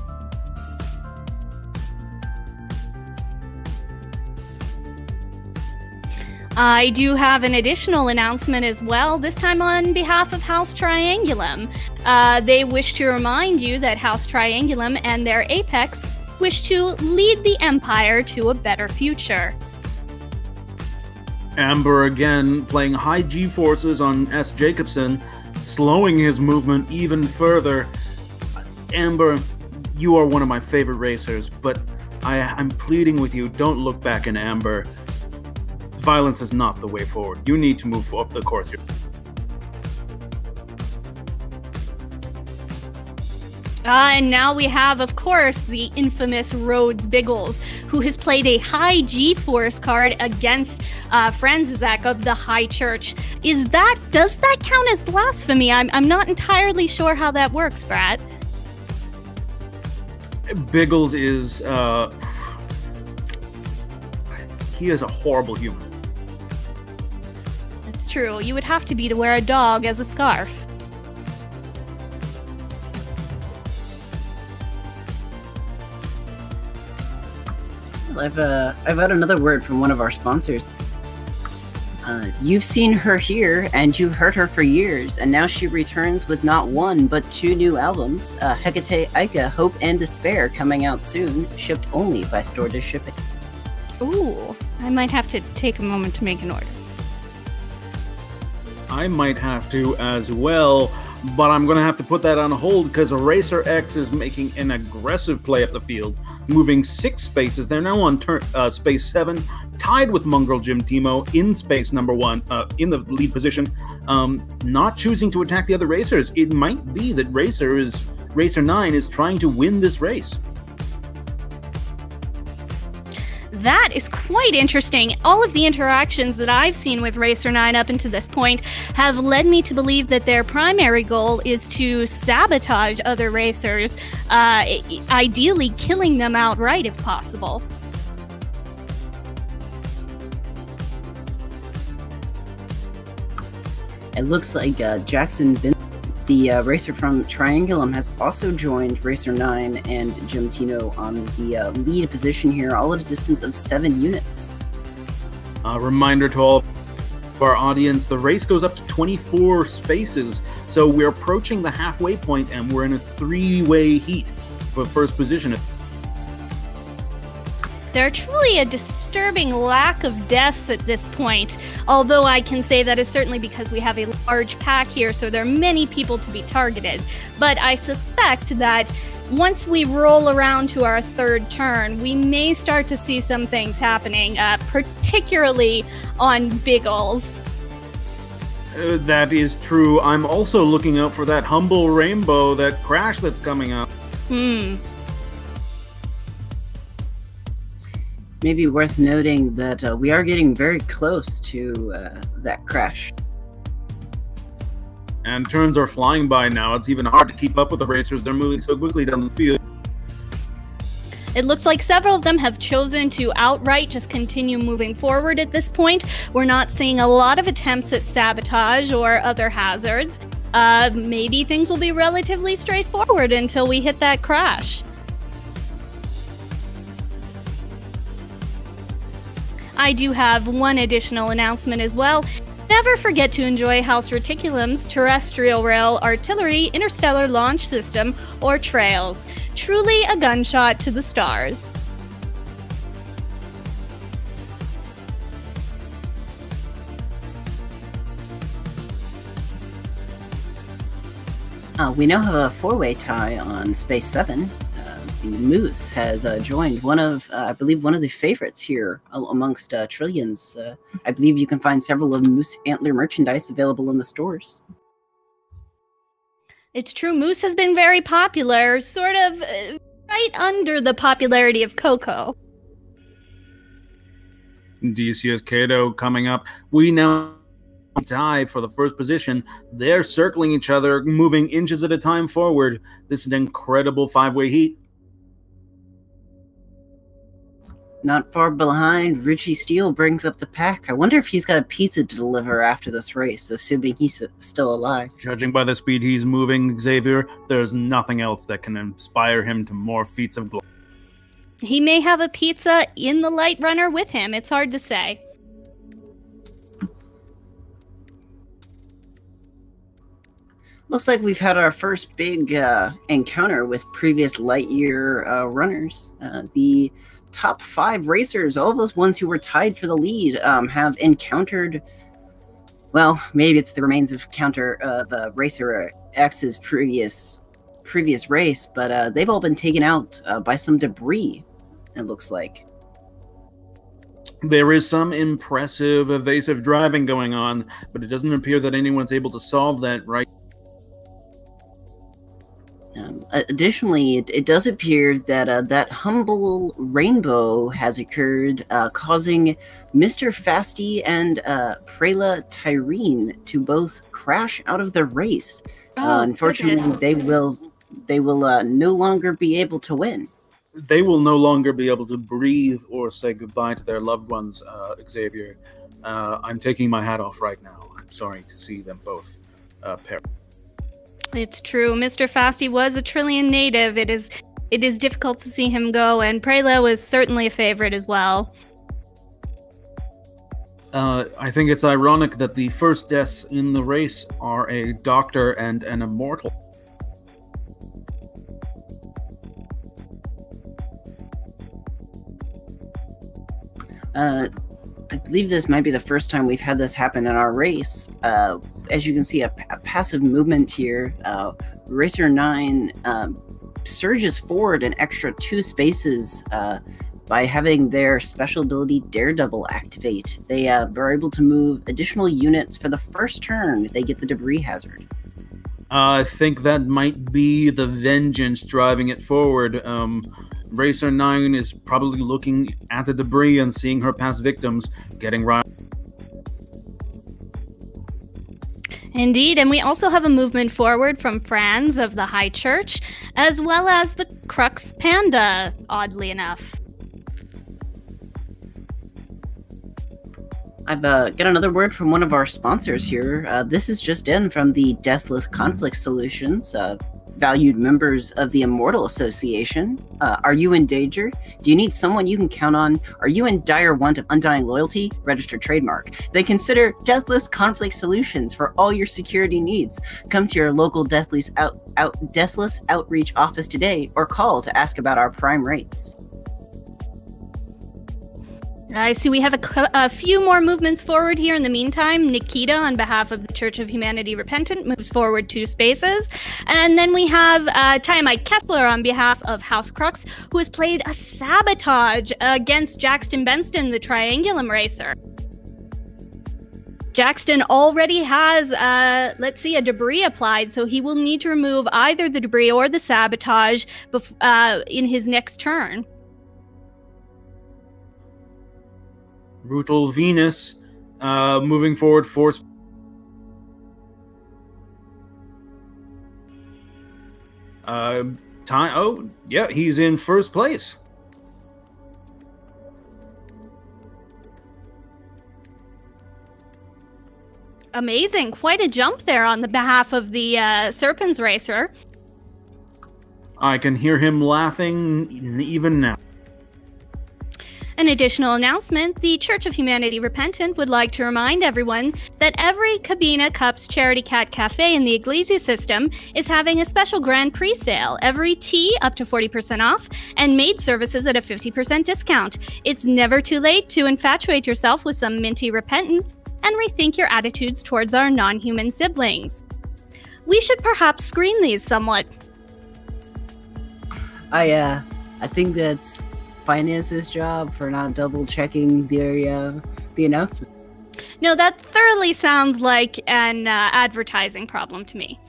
S3: I do have an additional announcement as well, this time on behalf of House Triangulum. Uh, they wish to remind you that House Triangulum and their Apex wish to lead the Empire to a better future.
S2: Amber again playing high G-forces on S. Jacobson, slowing his movement even further. Amber, you are one of my favorite racers, but I, I'm pleading with you, don't look back in Amber. Violence is not the way forward. You need to move up the course here.
S3: Uh, and now we have, of course, the infamous Rhodes Biggles, who has played a high G-force card against uh, Franzizek of the High Church. Is that, does that count as blasphemy? I'm, I'm not entirely sure how that works, Brat.
S2: Biggles is, uh, he is a horrible human.
S3: That's true. You would have to be to wear a dog as a scarf.
S1: I've uh, I've had another word from one of our sponsors. Uh, you've seen her here, and you've heard her for years, and now she returns with not one, but two new albums, uh, Hecate, Ica, Hope and Despair, coming out soon, shipped only by Stordiz Shipping.
S3: Ooh, I might have to take a moment to make an order.
S2: I might have to as well, but I'm going to have to put that on hold because Eraser X is making an aggressive play up the field, moving six spaces. They're now on turn, uh, space seven, tied with Mongrel Jim Timo in space number one, uh, in the lead position, um, not choosing to attack the other racers. It might be that Racer is Racer nine is trying to win this race.
S3: That is quite interesting. All of the interactions that I've seen with Racer nine up until this point have led me to believe that their primary goal is to sabotage other racers, uh, ideally killing them outright if possible.
S1: It looks like uh, Jackson Bin, the uh, racer from Triangulum, has also joined Racer nine and Jim Tino on the uh, lead position here, all at a distance of seven units.
S2: A reminder to all of our audience, the race goes up to twenty-four spaces, so we're approaching the halfway point and we're in a three-way heat for first position.
S3: There are truly a disturbing lack of deaths at this point, although I can say that is certainly because we have a large pack here, so there are many people to be targeted. But I suspect that once we roll around to our third turn, we may start to see some things happening, uh, particularly on Biggles.
S2: Uh, that is true. I'm also looking out for that Humble Rainbow, that crash that's coming up.
S3: Hmm.
S1: Maybe worth noting that uh, we are getting very close to uh, that crash.
S2: And turns are flying by now. It's even hard to keep up with the racers. They're moving so quickly down the field.
S3: It looks like several of them have chosen to outright just continue moving forward at this point. We're not seeing a lot of attempts at sabotage or other hazards. Uh, maybe things will be relatively straightforward until we hit that crash. I do have one additional announcement as well. Never forget to enjoy House Reticulum's Terrestrial Rail Artillery Interstellar Launch System, or Trails. Truly a gunshot to the stars.
S1: Uh, we now have a four-way tie on Space seven. The Moose has uh, joined one of, uh, I believe, one of the favorites here amongst uh, Trillions. Uh, I believe you can find several of Moose Antler merchandise available in the stores.
S3: It's true, Moose has been very popular, sort of uh, right under the popularity of Coco.
S2: D C S Kato coming up. We now die for the first position. They're circling each other, moving inches at a time forward. This is an incredible five-way heat.
S1: Not far behind, Richie Steele brings up the pack. I wonder if he's got a pizza to deliver after this race, assuming he's still alive.
S2: Judging by the speed he's moving, Xavier, there's nothing else that can inspire him to more feats of glory.
S3: He may have a pizza in the Light Runner with him. It's hard to say.
S1: Looks like we've had our first big uh, encounter with previous Lightyear uh, runners. Uh, the top five racers, all of those ones who were tied for the lead, um, have encountered, well, maybe it's the remains of counter uh, the Racer X's previous previous race, but uh, they've all been taken out uh, by some debris, it looks like.
S2: There is some impressive evasive driving going on, but it doesn't appear that anyone's able to solve that right.
S1: Um, additionally, it, it does appear that uh, that humble rainbow has occurred, uh, causing Mister Fasty and uh, Prela Tyrene to both crash out of the race.
S3: Oh,
S1: uh, unfortunately,
S3: goodness.
S1: they will they will uh, no longer be able to win.
S2: They will no longer be able to breathe or say goodbye to their loved ones, uh, Xavier. Uh, I'm taking my hat off right now. I'm sorry to see them both uh, perish.
S3: It's true. Mister Fasty was a Trillian native. It is it is difficult to see him go, and Prela was certainly a favorite as well.
S2: Uh, I think it's ironic that the first deaths in the race are a doctor and an immortal.
S1: Uh, I believe this might be the first time we've had this happen in our race. Uh, as you can see, a, a passive movement here. Uh, Racer nine um, surges forward an extra two spaces uh, by having their special ability Daredevil activate. They uh, are able to move additional units for the first turn. They get the debris hazard.
S2: Uh, I think that might be the vengeance driving it forward. Um, Racer nine is probably looking at the debris and seeing her past victims getting riled.
S3: Indeed, and we also have a movement forward from Franz of the High Church, as well as the Crux Panda, oddly enough.
S1: I've uh, got another word from one of our sponsors here. Uh, this is just in from the Deathless Conflict Solutions, uh, valued members of the Immortal Association. Uh, are you in danger? Do you need someone you can count on? Are you in dire want of undying loyalty? Registered trademark. Then consider Deathless Conflict Solutions for all your security needs. Come to your local Deathless, out, out, Deathless Outreach office today or call to ask about our prime rates.
S3: I see we have a, a few more movements forward here. In the meantime, Nikita, on behalf of the Church of Humanity Repentant, moves forward two spaces. And then we have uh, Tiamite Kessler on behalf of House Crux, who has played a sabotage against Jackson Benston, the Triangulum Racer. Jackson already has, uh, let's see, a debris applied, so he will need to remove either the debris or the sabotage bef- uh, in his next turn.
S2: Brutal Venus uh, moving forward force. Uh, time. Oh, yeah, he's in first place.
S3: Amazing. Quite a jump there on the behalf of the uh, Serpents Racer.
S2: I can hear him laughing even now.
S3: An additional announcement, the Church of Humanity Repentant would like to remind everyone that every Cabina Cups Charity Cat Cafe in the Iglesia system is having a special Grand Prix sale. Every tea up to forty percent off, and maid services at a fifty percent discount. It's never too late to infatuate yourself with some minty repentance and rethink your attitudes towards our non-human siblings. We should perhaps screen these somewhat.
S1: I, uh, I think that's Finance's job for not double checking the uh, the announcement.
S3: No, that thoroughly sounds like an uh, advertising problem to me.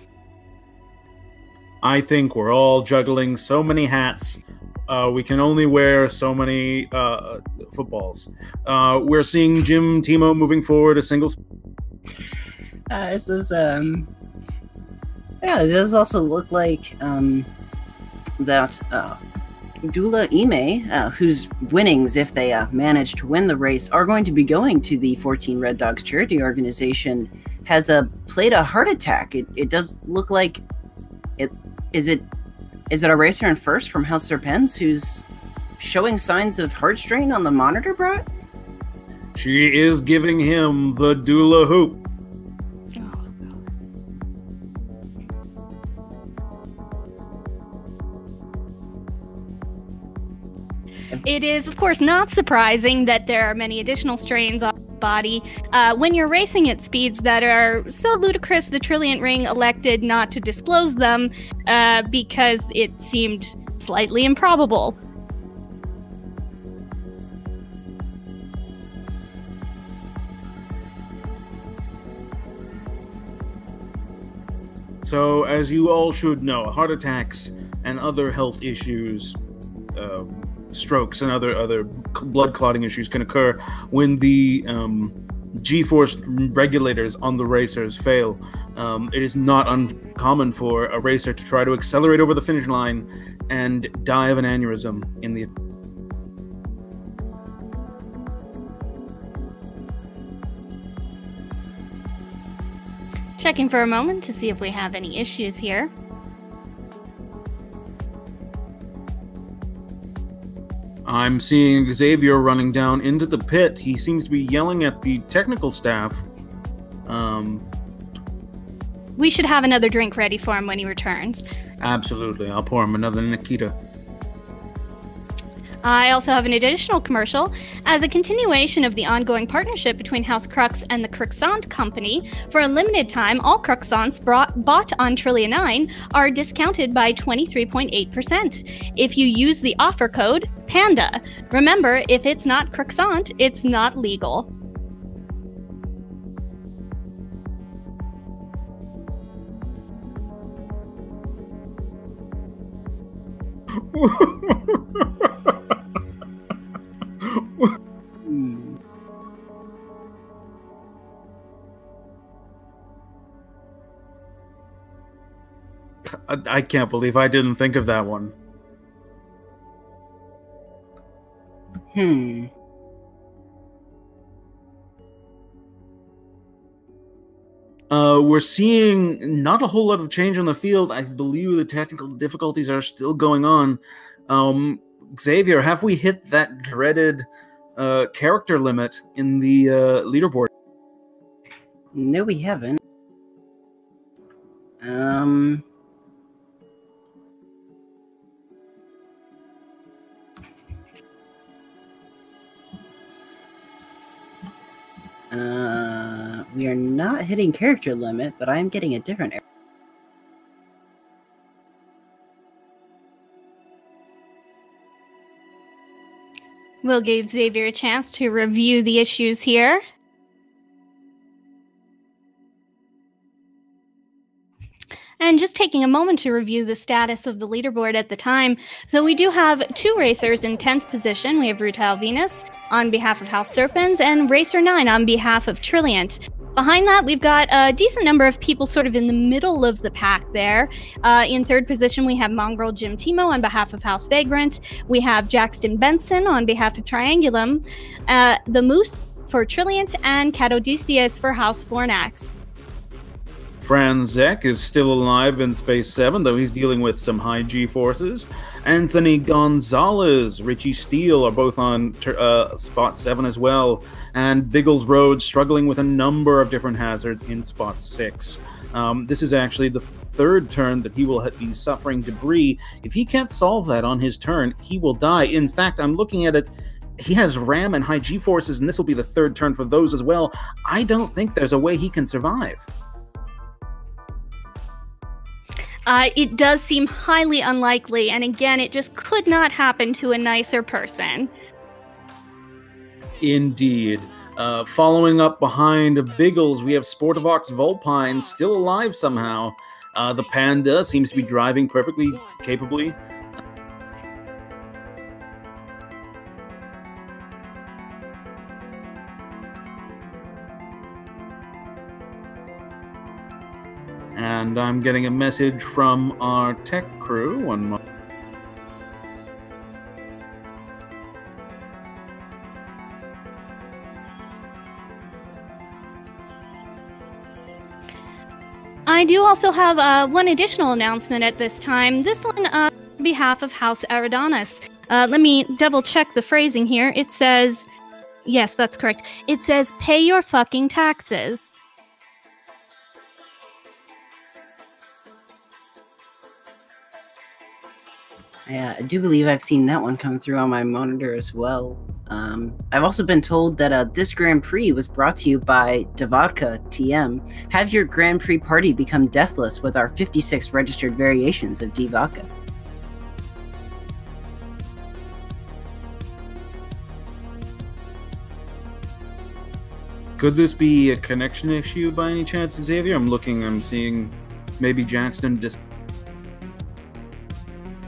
S2: I think we're all juggling so many hats. Uh, we can only wear so many uh, footballs. Uh, we're seeing Jim Timo moving forward a single.
S1: Uh, this is um, yeah. It does also look like um that uh. Dula Ime, uh, whose winnings, if they uh, manage to win the race, are going to be going to the fourteen Red Dogs charity organization, has uh, played a heart attack. It, it does look like it is it is it a racer in first from House Serpens who's showing signs of heart strain on the monitor, Brat?
S2: She is giving him the Dula hoop.
S3: It is, of course, not surprising that there are many additional strains on the body. Uh, when you're racing at speeds that are so ludicrous, the Trilliant Ring elected not to disclose them uh, because it seemed slightly improbable.
S2: So, as you all should know, heart attacks and other health issues, uh, strokes and other other blood clotting issues can occur when the um, G-force regulators on the racers fail. Um, it is not uncommon for a racer to try to accelerate over the finish line and die of an aneurysm in the.
S3: Checking for a moment to see if we have any issues here.
S2: I'm seeing Xavier running down into the pit. He seems to be yelling at the technical staff. Um,
S3: we should have another drink ready for him when he returns.
S2: Absolutely. I'll pour him another Nikita.
S3: I also have an additional commercial. As a continuation of the ongoing partnership between House Crux and the Cruxant Company, for a limited time, all Cruxants brought, bought on Trillia nine are discounted by twenty-three point eight percent. If you use the offer code PANDA. Remember, if it's not Cruxant, it's not legal.
S2: I, I can't believe I didn't think of that one.
S1: Hmm.
S2: Uh, we're seeing not a whole lot of change on the field. I believe the technical difficulties are still going on. Um, Xavier, have we hit that dreaded uh, character limit in the uh, leaderboard?
S1: No, we haven't. Um... Uh, we are not hitting character limit, but I'm getting a different error.
S3: We'll give Xavier a chance to review the issues here. And just taking a moment to review the status of the leaderboard at the time. So we do have two racers in tenth position. We have Rutile Venus on behalf of House Serpens and Racer nine on behalf of Trilliant. Behind that, we've got a decent number of people sort of in the middle of the pack there. Uh, in third position, we have Mongrel Jim Timo on behalf of House Vagrant. We have Jackson Benson on behalf of Triangulum, uh, the Moose for Trilliant, and Catodicius for House Fornax.
S2: Franzek is still alive in Space seven, though he's dealing with some high G-forces. Anthony Gonzalez, Richie Steele are both on uh, Spot seven as well. And Biggles Road struggling with a number of different hazards in Spot six. Um, this is actually the third turn that he will be suffering debris. If he can't solve that on his turn, he will die. In fact, I'm looking at it. He has Ram and high G-forces, and this will be the third turn for those as well. I don't think there's a way he can survive.
S3: Uh, it does seem highly unlikely, and again, it just could not happen to a nicer person.
S2: Indeed. Uh, following up behind Biggles, we have Sportivox Vulpine still alive somehow. Uh, the Panda seems to be driving perfectly capably. And I'm getting a message from our tech crew. One moment.
S3: I do also have uh, one additional announcement at this time. This one uh, on behalf of House Aridanis. Uh, let me double check the phrasing here. It says, yes, that's correct. It says, pay your fucking taxes.
S1: Yeah, I do believe I've seen that one come through on my monitor as well. Um, I've also been told that uh, this Grand Prix was brought to you by Devodka T M. Have your Grand Prix party become deathless with our fifty-six registered variations of Devodka.
S2: Could this be a connection issue by any chance, Xavier? I'm looking, I'm seeing maybe Jackson dis-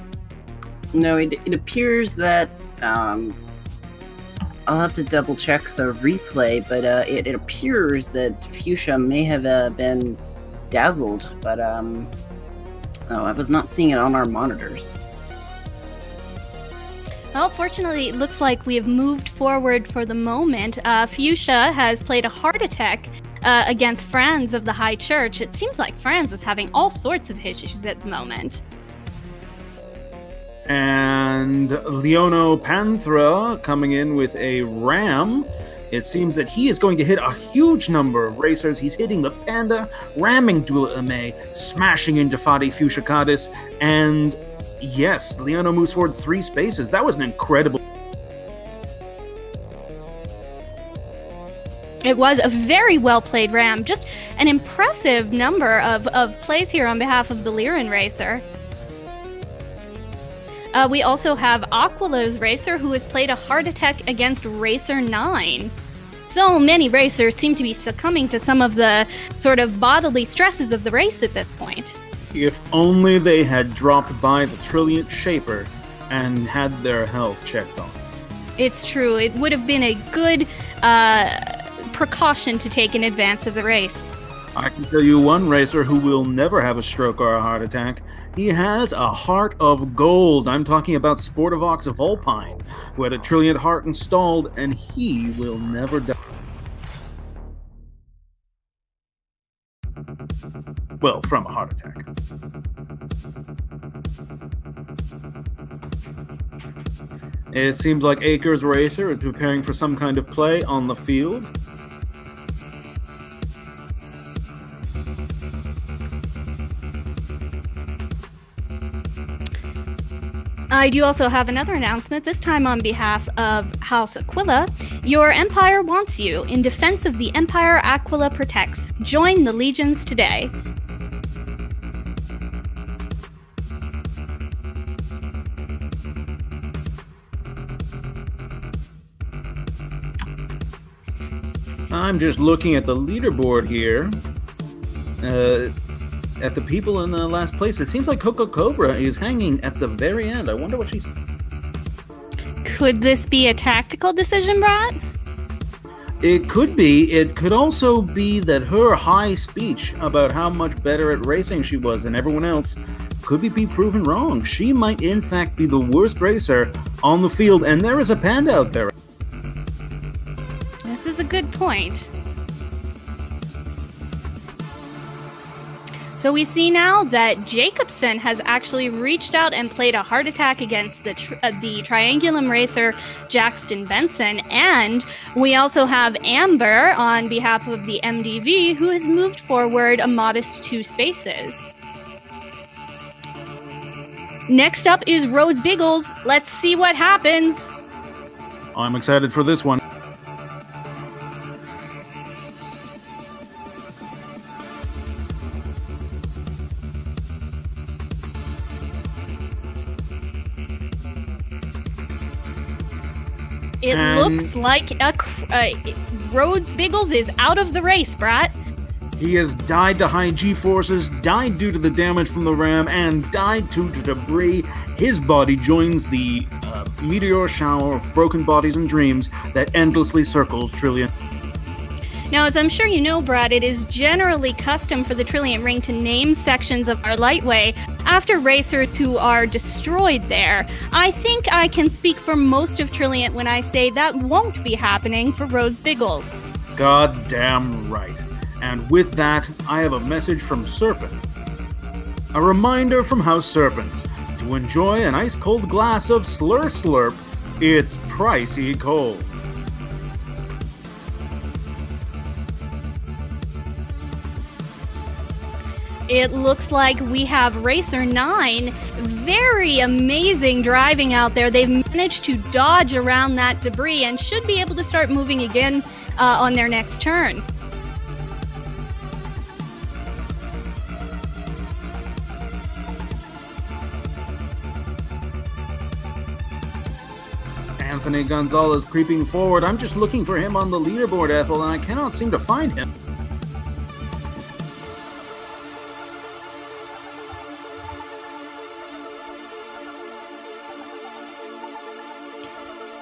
S1: No, it, it appears that um, I'll have to double check the replay, but uh, it, it appears that Fuchsia may have uh, been dazzled, but um, oh, I was not seeing it on our monitors.
S3: Well, fortunately, it looks like we have moved forward for the moment. Uh, Fuchsia has played a heart attack uh, against Franz of the High Church. It seems like Franz is having all sorts of issues at the moment.
S2: And Leono Panthra coming in with a ram. It seems that he is going to hit a huge number of racers. He's hitting the Panda, ramming Dula Ame, smashing into Fadi Fushikadis, and yes, Leono moves forward three spaces. That was an incredible...
S3: It was a very well-played ram. Just an impressive number of, of plays here on behalf of the Lyran racer. Uh, we also have Aquila's racer, who has played a heart attack against Racer nine. So many racers seem to be succumbing to some of the sort of bodily stresses of the race at this point.
S2: If only they had dropped by the Trilliant Shaper and had their health checked on.
S3: It's true. It would have been a good uh, precaution to take in advance of the race.
S2: I can tell you one racer who will never have a stroke or a heart attack. He has a heart of gold. I'm talking about Sportivox Volpine, who had a Trilliant heart installed, and he will never die. Well, from a heart attack. It seems like Akers Racer is preparing for some kind of play on the field.
S3: I do also have another announcement, this time on behalf of House Aquila. Your Empire wants you. In defense of the Empire, Aquila protects. Join the Legions today.
S2: I'm just looking at the leaderboard here. Uh... At the people in the last place, it seems like Coco Cobra is hanging at the very end. I wonder what she's...
S3: Could this be a tactical decision, Brat?
S2: It could be. It could also be that her high speech about how much better at racing she was than everyone else could be, be proven wrong. She might, in fact, be the worst racer on the field, and there is a Panda out there.
S3: This is a good point. So we see now that Jacobson has actually reached out and played a heart attack against the tr uh, the Triangulum racer Jackson Benson, and we also have Amber on behalf of the M D V, who has moved forward a modest two spaces. Next up is Rhodes Biggles. Let's see what happens.
S2: I'm excited for this one.
S3: It
S2: and
S3: looks like a uh, Rhodes Biggles is out of the race, Brat.
S2: He has died to high G-forces, died due to the damage from the ram, and died due to debris. His body joins the uh, meteor shower of broken bodies and dreams that endlessly circles Trilliant.
S3: Now, as I'm sure you know, Brad, it is generally custom for the Trilliant Ring to name sections of our Lightway after racers who are destroyed there. I think I can speak for most of Trilliant when I say that won't be happening for Rhodes Biggles.
S2: Goddamn right. And with that, I have a message from Serpent. A reminder from House Serpents to enjoy an ice-cold glass of Slur Slurp. It's pricey cold.
S3: It looks like we have Racer nine. Very amazing driving out there. They've managed to dodge around that debris and should be able to start moving again uh, on their next turn.
S2: Anthony Gonzalez creeping forward. I'm just looking for him on the leaderboard, Ethel, and I cannot seem to find him.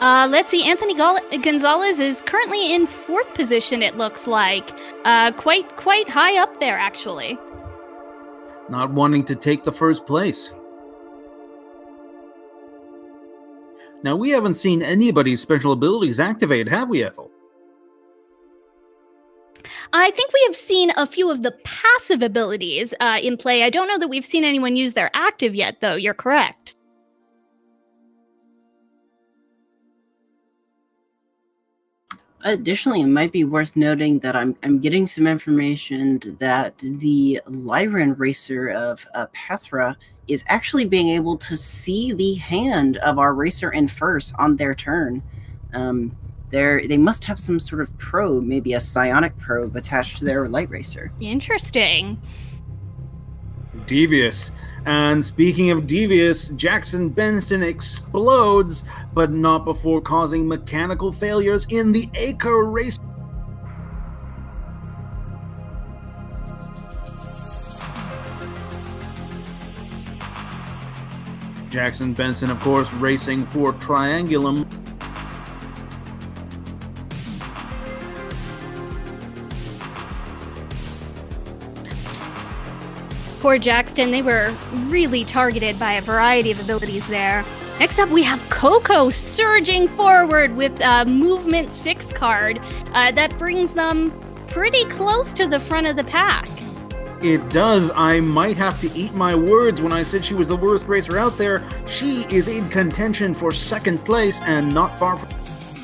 S3: Uh, let's see, Anthony Gal- Gonzalez is currently in fourth position, it looks like. Uh, quite, quite high up there, actually.
S2: Not wanting to take the first place. Now, we haven't seen anybody's special abilities activate, have we, Ethel?
S3: I think we have seen a few of the passive abilities uh, in play. I don't know that we've seen anyone use their active yet, though. You're correct.
S1: Additionally, it might be worth noting that I'm I'm getting some information that the Lyran racer of uh, Pathra is actually being able to see the hand of our racer in first on their turn. Um, they're, they must have some sort of probe, maybe a psionic probe attached to their light racer.
S3: Interesting.
S2: Devious. And speaking of devious, Jackson Benson explodes, but not before causing mechanical failures in the Acre race. Jackson Benson, of course, racing for Triangulum.
S3: Poor Jackson, they were really targeted by a variety of abilities there. Next up, we have Coco surging forward with a Movement six card. Uh, that brings them pretty close to the front of the pack.
S2: It does. I might have to eat my words when I said she was the worst racer out there. She is in contention for second place and not far from...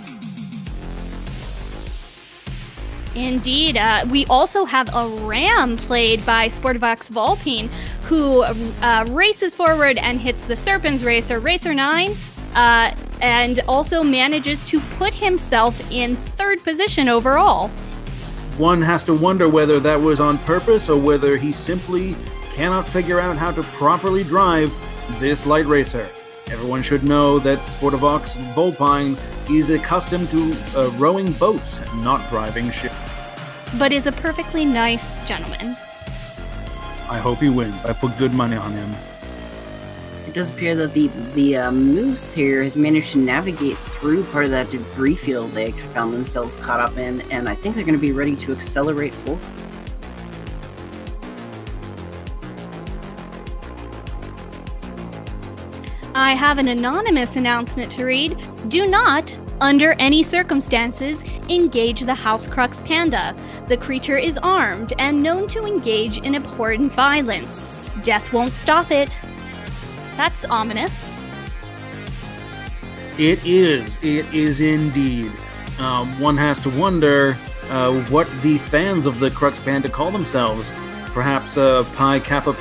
S3: Indeed. Uh, we also have a Ram played by Sportivox Volpine, who uh, races forward and hits the Serpens racer, Racer nine, uh, and also manages to put himself in third position overall.
S2: One has to wonder whether that was on purpose or whether he simply cannot figure out how to properly drive this light racer. Everyone should know that Sportivox Volpine is accustomed to uh, rowing boats, not driving ships.
S3: But is a perfectly nice gentleman.
S2: I hope he wins. I put good money on him.
S1: It does appear that the the uh, Moose here has managed to navigate through part of that debris field they found themselves caught up in, and I think they're going to be ready to accelerate forward.
S3: I have an anonymous announcement to read. Do not, under any circumstances, engage the House Crux Panda. The creature is armed and known to engage in abhorrent violence. Death won't stop it. That's ominous.
S2: It is. It is indeed. Um, one has to wonder uh, what the fans of the Crux Panda call themselves. Perhaps uh, Pi Kappa...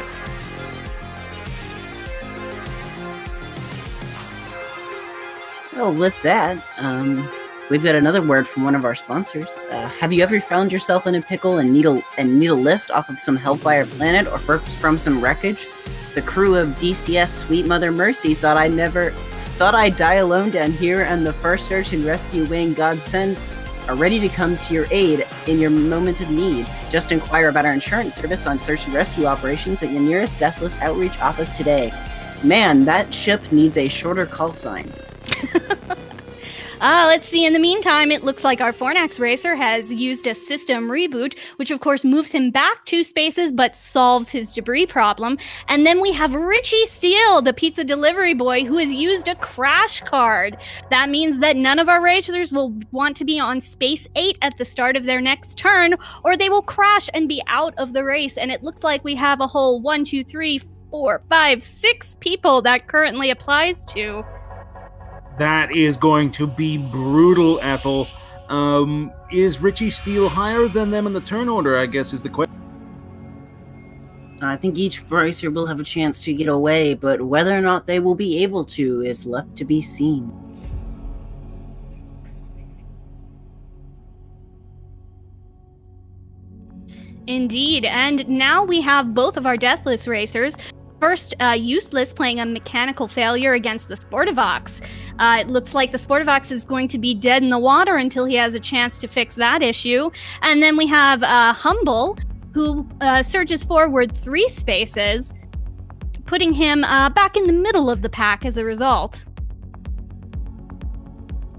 S1: Well, with that, um, we've got another word from one of our sponsors. Uh, have you ever found yourself in a pickle and need a, and need a lift off of some Hellfire planet or from some wreckage? The crew of D C S Sweet Mother Mercy thought I'd never thought I'd die alone down here, and the first search and rescue wing God sent are ready to come to your aid in your moment of need. Just inquire about our insurance service on search and rescue operations at your nearest Deathless Outreach office today. Man, that ship needs a shorter call sign.
S3: Uh, let's see, in the meantime, it looks like our Fornax racer has used a system reboot, which of course moves him back two spaces but solves his debris problem. And then we have Richie Steele, the pizza delivery boy, who has used a crash card. That means that none of our racers will want to be on space eight at the start of their next turn, or they will crash and be out of the race. And it looks like we have a whole one, two, three, four, five, six people that currently applies to.
S2: That is going to be brutal, Ethel. Um, is Richie Steele higher than them in the turn order, I guess, is the question.
S1: I think each racer will have a chance to get away, but whether or not they will be able to is left to be seen.
S3: Indeed, and now we have both of our Deathless racers. First, uh, Useless playing a mechanical failure against the Sportivox. Uh, it looks like the Sportivox is going to be dead in the water until he has a chance to fix that issue. And then we have uh, Humble, who uh, surges forward three spaces, putting him uh, back in the middle of the pack as a result.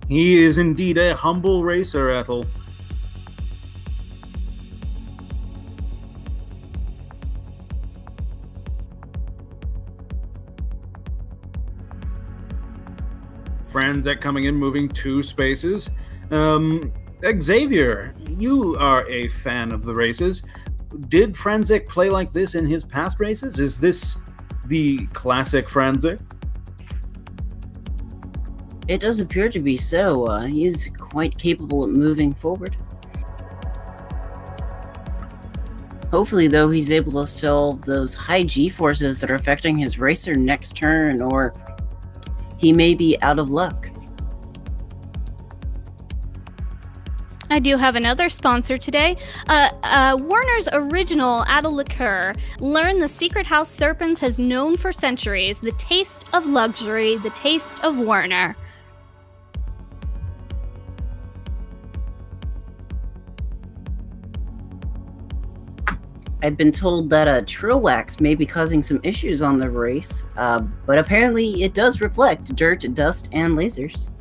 S2: He is indeed a humble racer, Ethel. Franzek coming in, moving two spaces. Um, Xavier, you are a fan of the races. Did Franzek play like this in his past races? Is this the classic Franzek?
S1: It does appear to be so. Uh, he is quite capable of moving forward. Hopefully, though, he's able to solve those high G-forces that are affecting his racer next turn, or he may be out of luck.
S3: I do have another sponsor today. Uh, uh, Warner's original Adel Liqueur. Learn the secret house Serpens has known for centuries. The taste of luxury, the taste of Warner.
S1: I've been told that uh, Trill Wax may be causing some issues on the race, uh, but apparently it does reflect dirt, dust, and lasers.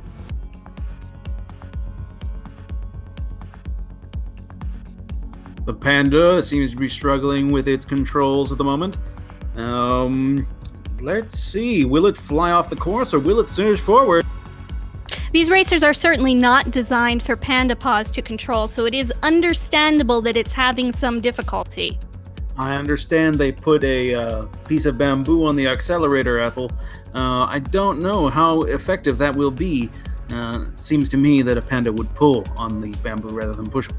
S2: The Panda seems to be struggling with its controls at the moment. Um, let's see. Will it fly off the course or will it surge forward?
S3: These racers are certainly not designed for Panda paws to control, so it is understandable that it's having some difficulty.
S2: I understand they put a uh, piece of bamboo on the accelerator, Ethel. Uh, I don't know how effective that will be. Uh, seems to me that a Panda would pull on the bamboo rather than push.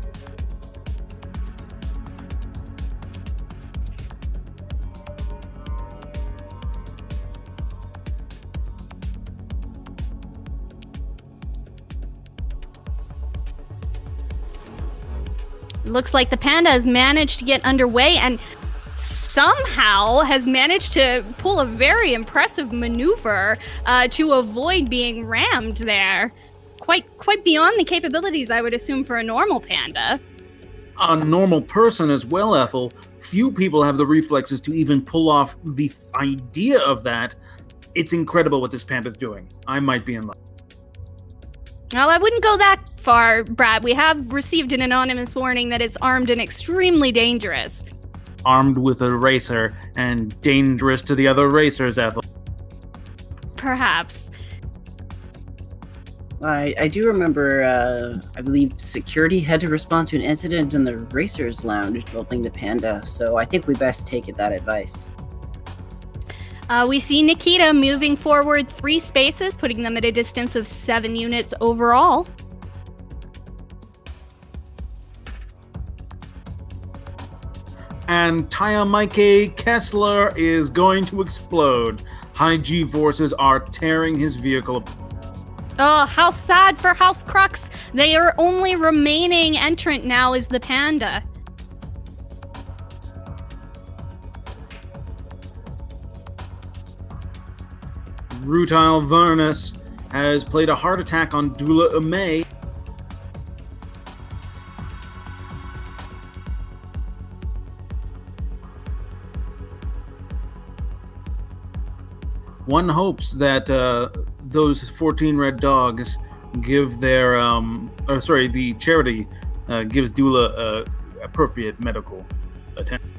S3: Looks like the Panda has managed to get underway and somehow has managed to pull a very impressive maneuver uh, to avoid being rammed there. Quite, quite beyond the capabilities, I would assume, for a normal Panda.
S2: A normal person as well, Ethel. Few people have the reflexes to even pull off the idea of that. It's incredible what this Panda's doing. I might be in luck.
S3: Well, I wouldn't go that far, Brat. We have received an anonymous warning that it's armed and extremely dangerous.
S2: Armed with a racer and dangerous to the other racers, Ethel.
S3: Perhaps.
S1: I, I do remember, uh, I believe security had to respond to an incident in the Racers Lounge involving the Panda, so I think we best take it that advice.
S3: Uh, we see Nikita moving forward three spaces, putting them at a distance of seven units overall.
S2: And Taya Maike Kessler is going to explode. High G forces are tearing his vehicle apart.
S3: Oh, how sad for House Crux. Their only remaining entrant now is the Panda.
S2: Rutile Vernus has played a heart attack on Dula Umay. One hopes that uh, those fourteen red dogs give their, um, oh, sorry, the charity uh, gives Dula uh, appropriate medical attention.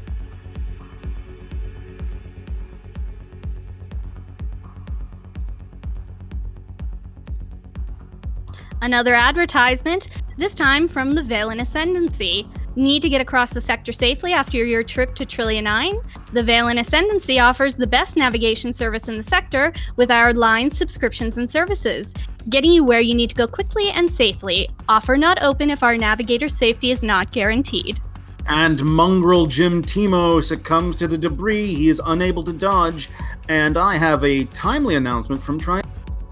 S3: Another advertisement, this time from the Valen Ascendancy. Need to get across the sector safely after your trip to Trillia nine? The Valen Ascendancy offers the best navigation service in the sector with our line subscriptions and services, getting you where you need to go quickly and safely. Offer not open if our navigator's safety is not guaranteed.
S2: And Mongrel Jim Timo succumbs to the debris. He is unable to dodge. And I have a timely announcement from Trilliant.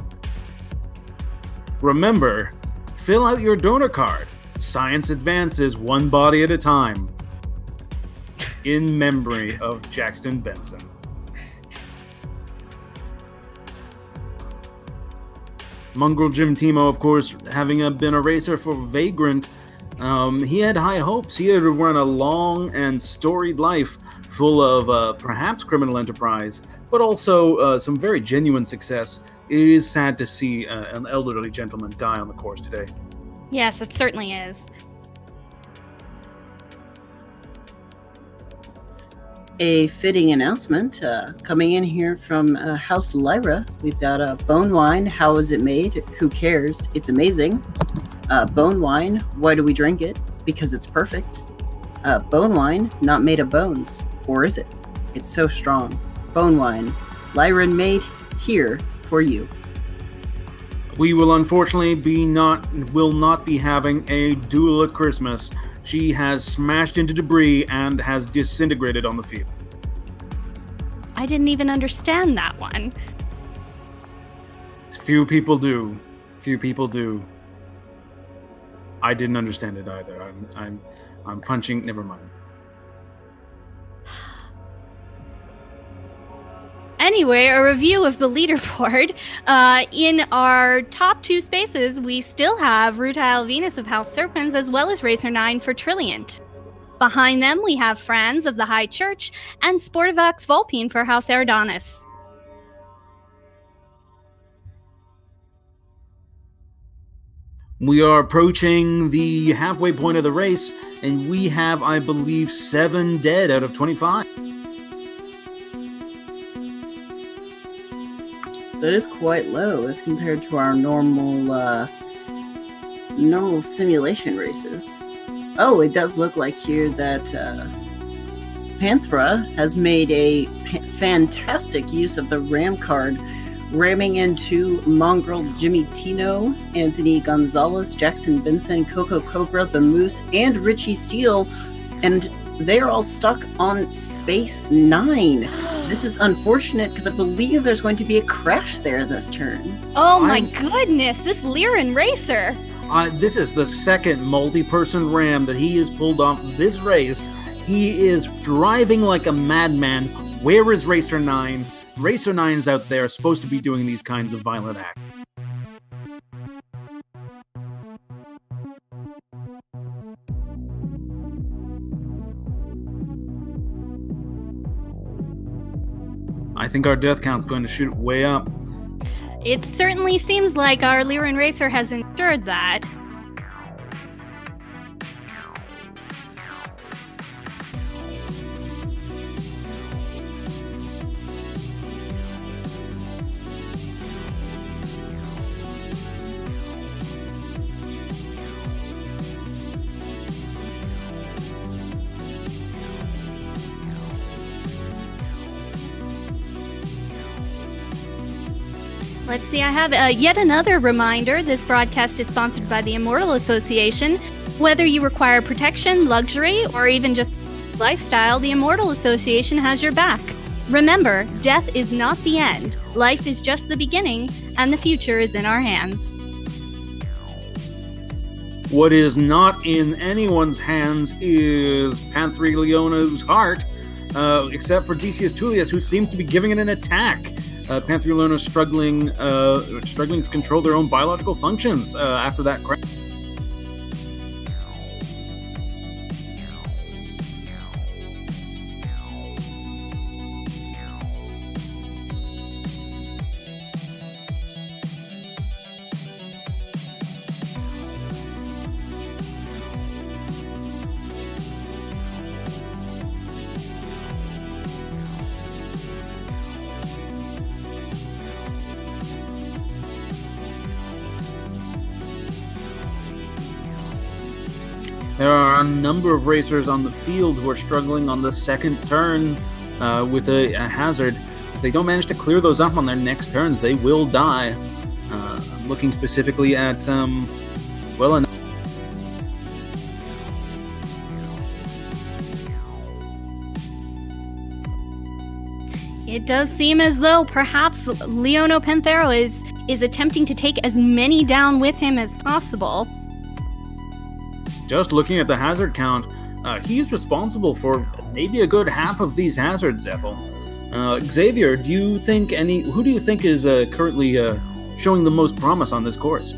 S2: Remember, fill out your donor card. Science advances one body at a time. In memory of Jackson Benson. Mongrel Jim Timo, of course, having a, been a racer for Vagrant, um, he had high hopes. He had run a long and storied life full of uh, perhaps criminal enterprise, but also uh, some very genuine success. it is sad to see uh, an elderly gentleman die on the course today.
S3: Yes, it certainly is.
S1: A fitting announcement uh, coming in here from uh, House Lyra. We've got a uh, bone wine. How is it made? Who cares? It's amazing. Uh, bone wine. Why do we drink it? Because it's perfect. Uh, bone wine, not made of bones. Or is it? It's so strong. Bone wine. Lyran made here for you.
S2: We will unfortunately be not will not be having a duel at Christmas. She has smashed into debris and has disintegrated on the field.
S3: I didn't even understand that one.
S2: Few people do. Few people do. I didn't understand it either. I'm I'm I'm punching. Never mind.
S3: Anyway, a review of the leaderboard. Uh, in our top two spaces, we still have Rutile Venus of House Serpens, as well as Racer nine for Trilliant. Behind them, we have Franz of the High Church and Sportivax Vulpine for House Eridanis.
S2: We are approaching the halfway point of the race, and we have, I believe, seven dead out of twenty-five.
S1: That is quite low as compared to our normal, uh, normal simulation races. Oh, it does look like here that uh, Panthera has made a pa- fantastic use of the ram card, ramming into Mongrel Jimmy Tino, Anthony Gonzalez, Jackson Vincent, Coco Cobra, The Moose, and Richie Steele, and they're all stuck on Space nine. This is unfortunate because I believe there's going to be a crash there this turn.
S3: Oh my
S2: I'm,
S3: goodness, this Lyran Racer!
S2: Uh, this is the second multi-person ram that he has pulled off this race. He is driving like a madman. Where is Racer nine? Racer nine's out there, supposed to be doing these kinds of violent acts. I think our death count's going to shoot way up.
S3: It certainly seems like our Lyran Racer has ensured that. Let's see, I have uh, yet another reminder. This broadcast is sponsored by the Immortal Association. Whether you require protection, luxury, or even just lifestyle, the Immortal Association has your back. Remember, death is not the end. Life is just the beginning, and the future is in our hands.
S2: What is not in anyone's hands is Panthera Leona's heart, uh, except for Decius Tullius, who seems to be giving it an attack. Uh, Panthera Leona struggling, uh, struggling to control their own biological functions uh, after that crash. There are a number of racers on the field who are struggling on the second turn uh, with a, a hazard. If they don't manage to clear those up on their next turns, they will die. Uh, I'm looking specifically at, um, well, an
S3: It does seem as though perhaps Leono Panthero is, is attempting to take as many down with him as possible.
S2: Just looking at the hazard count, uh, he's responsible for maybe a good half of these hazards, Ethel. Uh, Xavier, do you think any? Who do you think is uh, currently uh, showing the most promise on this course?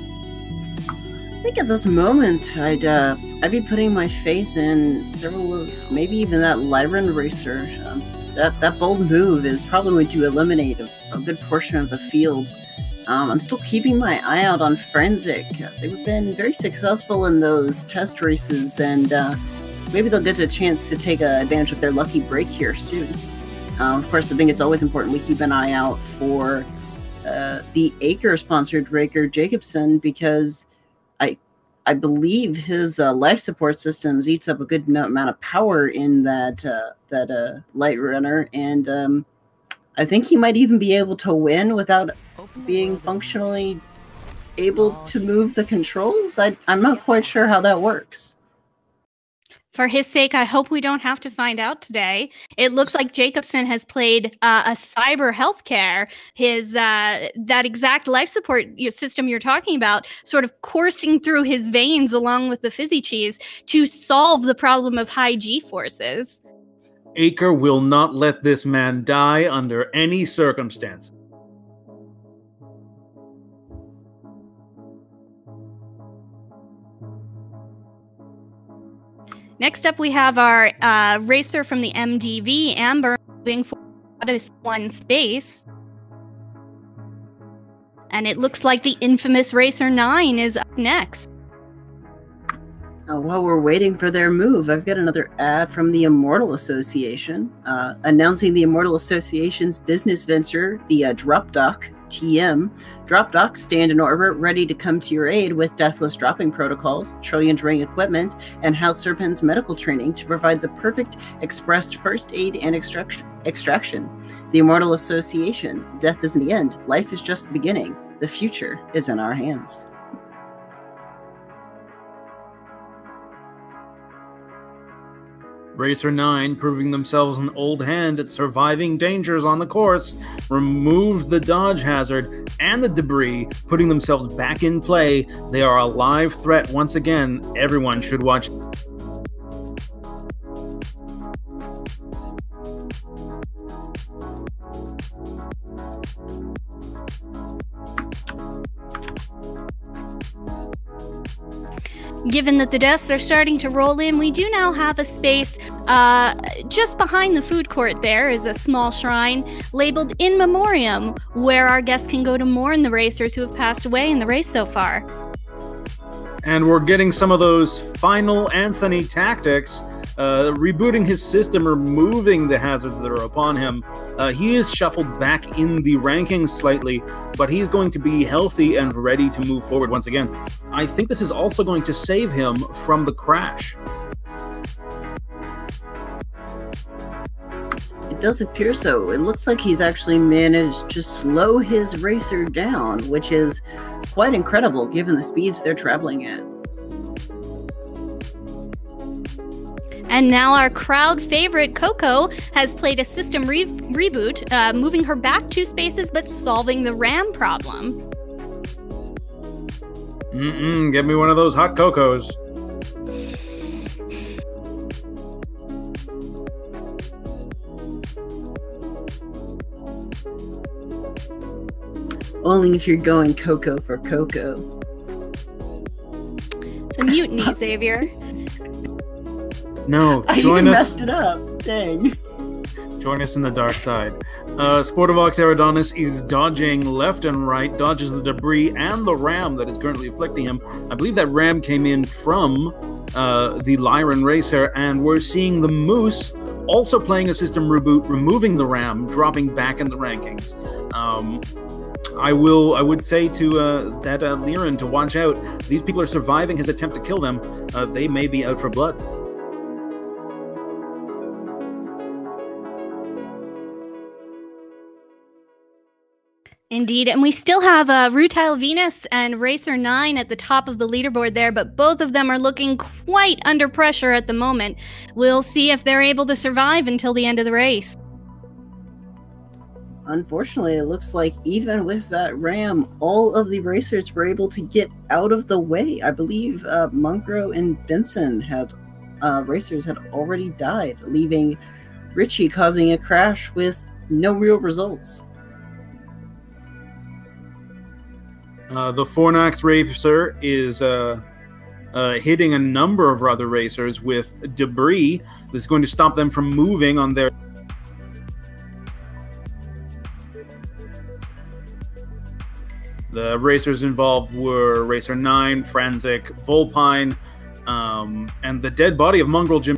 S1: I think at this moment, I'd uh, I'd be putting my faith in several of, maybe even that Lyran Racer. Um, that, that bold move is probably going to eliminate a, a good portion of the field. Um, I'm still keeping my eye out on Forensic. They've been very successful in those test races, and uh, maybe they'll get a chance to take uh, advantage of their lucky break here soon. Uh, of course, I think it's always important we keep an eye out for uh, the Acre-sponsored racer Jacobson, because I I believe his uh, life support systems eats up a good amount of power in that uh, that uh, light runner, and um, I think he might even be able to win without being functionally able to move the controls. I, I'm not quite sure how that works.
S3: For his sake, I hope we don't have to find out today. It looks like Jacobson has played uh, a cyber healthcare, his uh, that exact life support system you're talking about, sort of coursing through his veins along with the fizzy cheese to solve the problem of high G forces.
S2: Acre will not let this man die under any circumstance.
S3: Next up, we have our uh, racer from the M D V, Amber, moving forward out of one space. And it looks like the infamous Racer nine is up next.
S1: Uh, while we're waiting for their move, I've got another ad from the Immortal Association, uh, announcing the Immortal Association's business venture, the uh, Drop Dock T M. Drop docks stand in orbit, ready to come to your aid with deathless dropping protocols, Trilliant ring equipment, and House Serpent's medical training to provide the perfect expressed first aid and extraction. extraction. The Immortal Association. Death isn't the end. Life is just the beginning. The future is in our hands.
S2: Racer nine, proving themselves an old hand at surviving dangers on the course, removes the dodge hazard and the debris, putting themselves back in play. They are a live threat once again. Everyone should watch.
S3: Given that the deaths are starting to roll in, we do now have a space uh, just behind the food court. There is a small shrine labeled In Memoriam, where our guests can go to mourn the racers who have passed away in the race so far.
S2: And we're getting some of those final Anthony tactics, uh, rebooting his system, removing the hazards that are upon him. Uh, he is shuffled back in the rankings slightly, but he's going to be healthy and ready to move forward once again. I think this is also going to save him from the crash.
S1: It does appear so. It looks like he's actually managed to slow his racer down, which is quite incredible given the speeds they're traveling at.
S3: And now our crowd favorite, Coco, has played a system re reboot, uh, moving her back two spaces but solving the RAM problem.
S2: Mm-mm, get me one of those hot cocos.
S1: Only if you're going Coco for Coco.
S3: It's a mutiny, Xavier.
S2: No,
S1: I
S2: join
S1: even
S2: us.
S1: messed it up. Dang.
S2: Join us in the dark side. Uh, Sportivox Eridonis is dodging left and right, dodges the debris and the ram that is currently afflicting him. I believe that ram came in from uh, the Lyran Racer, and we're seeing the Moose also playing a system reboot, removing the ram, dropping back in the rankings. Um, I will. I would say to uh, that uh, Lyran to watch out. These people are surviving his attempt to kill them. Uh, they may be out for blood.
S3: Indeed, and we still have uh, Rutile Venus and Racer nine at the top of the leaderboard there, but both of them are looking quite under pressure at the moment. We'll see if they're able to survive until the end of the race.
S1: Unfortunately, it looks like even with that ram, all of the racers were able to get out of the way. I believe uh, Munkro and Benson had uh, racers had already died, leaving Richie causing a crash with no real results.
S2: Uh, the Fornax Racer is uh, uh, hitting a number of other racers with debris that's going to stop them from moving on their... The racers involved were Racer nine, Frantic, Volpine, um, and the dead body of Mongrel Jim.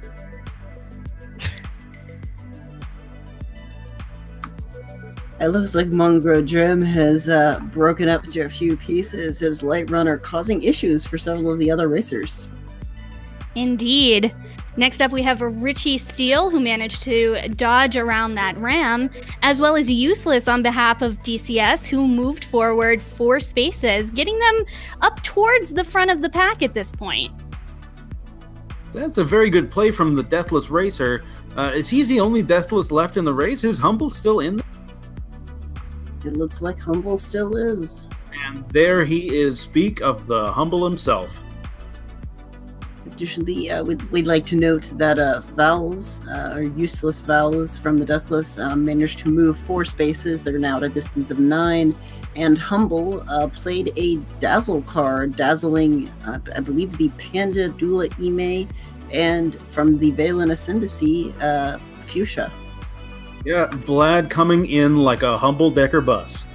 S1: It looks like Mongrel Jim has uh, broken up into a few pieces, his light runner causing issues for several of the other racers.
S3: Indeed. Next up, we have Richie Steele, who managed to dodge around that ram, as well as Useless on behalf of D C S, who moved forward four spaces, getting them up towards the front of the pack at this point.
S2: That's a very good play from the Deathless Racer. Uh, is he the only Deathless left in the race? Is Humble still in there?
S1: It looks like Humble still is.
S2: And there he is. Speak of the Humble himself.
S1: Additionally, uh, we'd, we'd like to note that uh, Vowels, uh, or Useless Vowels from the Deathless, um, managed to move four spaces. They're now at a distance of nine. And Humble uh, played a Dazzle card, dazzling, uh, I believe, the Panda Dula Ime, and from the Valen Ascendancy, uh, Fuchsia.
S2: Yeah, Vlad coming in like a Humble Decker bus.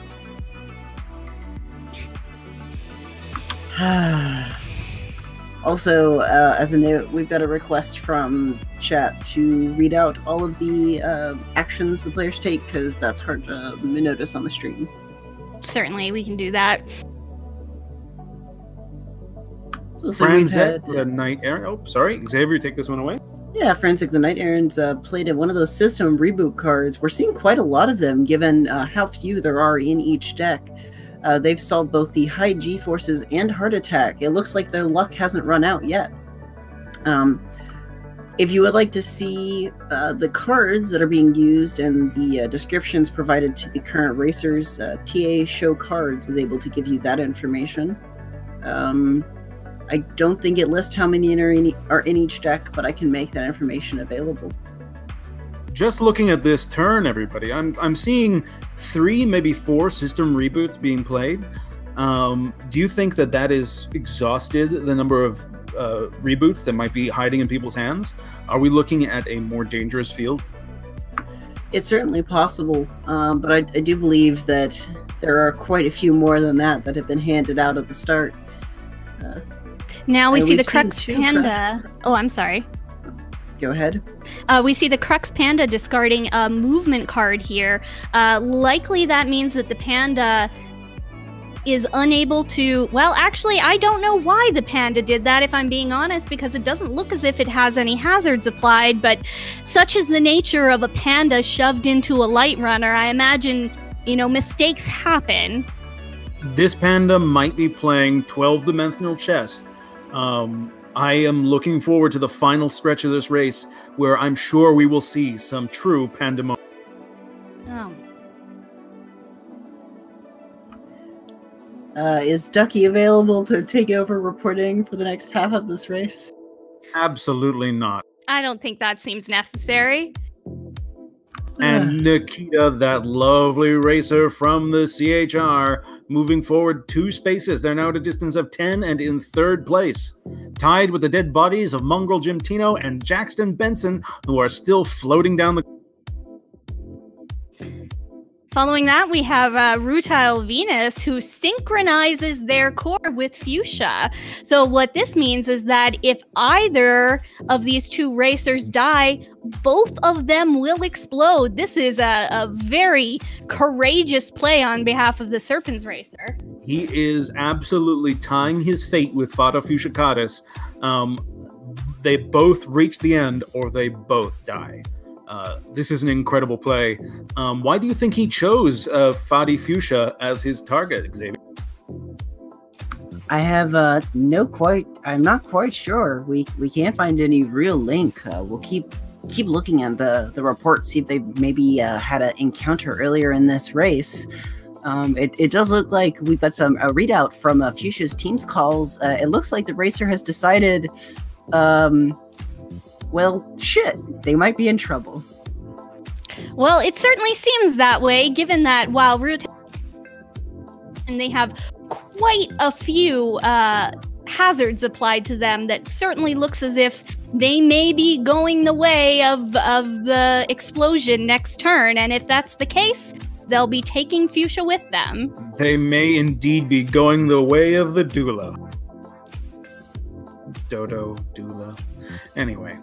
S1: Also, uh, as a note, we've got a request from chat to read out all of the uh, actions the players take, because that's hard to notice on the stream.
S3: Certainly, we can do that.
S1: So, so we've
S2: Franzet,
S1: had,
S2: the Knight Errant. Oh, sorry. Xavier, take this one away.
S1: Yeah, Frantic the Knight Errant uh, played one of those system reboot cards. We're seeing quite a lot of them, given uh, how few there are in each deck. Uh, they've solved both the high G-forces and heart attack. It looks like their luck hasn't run out yet. Um, if you would like to see uh, the cards that are being used and the uh, descriptions provided to the current racers, uh, T A Show Cards is able to give you that information. Um, I don't think it lists how many are in, are in each deck, but I can make that information available.
S2: Just looking at this turn, everybody, I'm I'm seeing three, maybe four system reboots being played. Um, do you think that that is exhausted the number of uh, reboots that might be hiding in people's hands? Are we looking at a more dangerous field?
S1: It's certainly possible, um, but I, I do believe that there are quite a few more than that that have been handed out at the start. Uh,
S3: now we see the
S1: we've seen
S3: Crux
S1: two
S3: Panda.
S1: Crux-
S3: Oh, I'm sorry.
S1: Go ahead.
S3: Uh, we see the Crux Panda discarding a movement card here. Uh, likely that means that the Panda is unable to... Well, actually, I don't know why the Panda did that, if I'm being honest, because it doesn't look as if it has any hazards applied, but such is the nature of a Panda shoved into a light runner. I imagine, you know, mistakes happen.
S2: This Panda might be playing twelve-dimensional chess. Um... I am looking forward to the final stretch of this race, where I'm sure we will see some true pandemonium.
S3: Oh.
S1: Uh, is Ducky available to take over reporting for the next half of this race?
S2: Absolutely not.
S3: I don't think that seems necessary.
S2: And Nikita, that lovely racer from the C H R, moving forward two spaces. They're now at a distance of ten and in third place. Tied with the dead bodies of Mongrel Jim Tino and Jackson Benson, who are still floating down the...
S3: Following that, we have uh, Rutile Venus, who synchronizes their core with Fuchsia. So what this means is that if either of these two racers die, both of them will explode. This is a, a very courageous play on behalf of the Serpens racer.
S2: He is absolutely tying his fate with Fata Fushikatis. Um, they both reach the end, or they both die. Uh, this is an incredible play. Um, why do you think he chose uh, Fadi Fuchsia as his target, Xavier?
S1: I have uh, no quite. I'm not quite sure. We we can't find any real link. Uh, we'll keep keep looking at the the report, see if they maybe uh, had an encounter earlier in this race. Um, it it does look like we've got some a readout from uh, Fuchsia's team's calls. Uh, it looks like the racer has decided. Um, Well, shit, they might be in trouble.
S3: Well, it certainly seems that way, given that while Root and they have quite a few uh, hazards applied to them, that certainly looks as if they may be going the way of, of the explosion next turn. And if that's the case, they'll be taking Fuchsia with them.
S2: They may indeed be going the way of the doula. Dodo, doula. Anyway.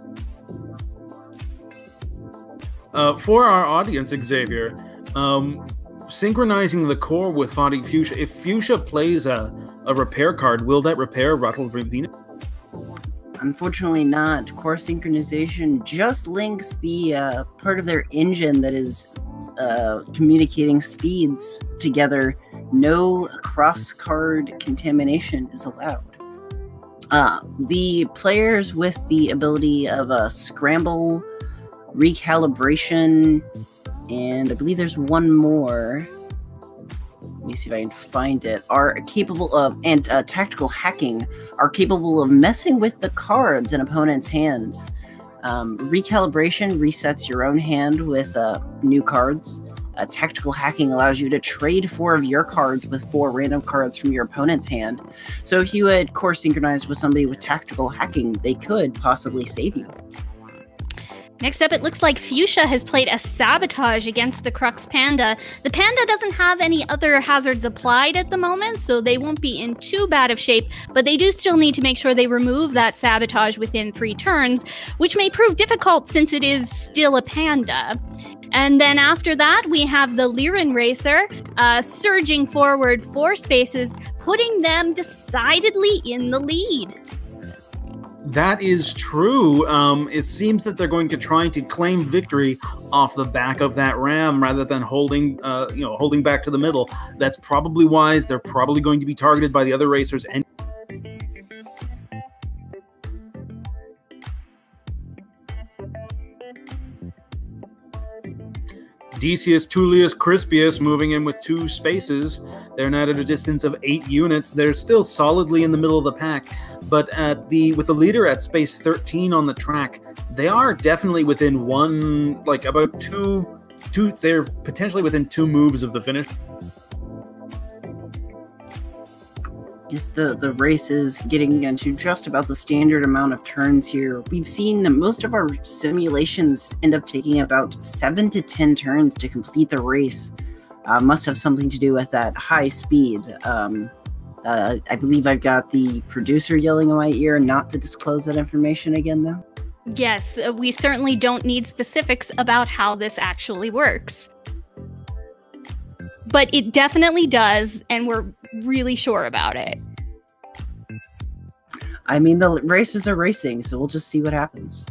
S2: Uh, for our audience, Xavier, um, synchronizing the core with fighting Fuchsia, if Fuchsia plays a, a repair card, will that repair Rattle Venus?
S1: Unfortunately not. Core synchronization just links the uh, part of their engine that is uh, communicating speeds together. No cross-card contamination is allowed. Uh, the players with the ability of a scramble, recalibration, and I believe there's one more. Let me see if I can find it. Are capable of, and uh, tactical hacking are capable of messing with the cards in opponents' hands. Um, recalibration resets your own hand with uh, new cards. Uh, tactical hacking allows you to trade four of your cards with four random cards from your opponent's hand. So if you had core synchronized with somebody with tactical hacking, they could possibly save you.
S3: Next up, it looks like Fuchsia has played a Sabotage against the Crux Panda. The Panda doesn't have any other hazards applied at the moment, so they won't be in too bad of shape, but they do still need to make sure they remove that Sabotage within three turns, which may prove difficult since it is still a Panda. And then after that, we have the Lyran Racer uh, surging forward four spaces, putting them decidedly in the lead.
S2: That is true. Um, it seems that they're going to try to claim victory off the back of that ram rather than holding, uh, you know, holding back to the middle. That's probably wise. They're probably going to be targeted by the other racers. And Decius, Tullius, Crispius moving in with two spaces. They're now at a distance of eight units. They're still solidly in the middle of the pack, but at the with the leader at space thirteen on the track, they are definitely within one, like about two, two. They're potentially within two moves of the finish.
S1: Yes, the, the race is getting into just about the standard amount of turns here. We've seen that most of our simulations end up taking about seven to ten turns to complete the race. Uh, must have something to do with that high speed. Um, uh, I believe I've got the producer yelling in my ear not to disclose that information again, though.
S3: Yes, uh, we certainly don't need specifics about how this actually works. But it definitely does, and we're really sure about it.
S1: I mean, the racers are racing, so we'll just see what happens.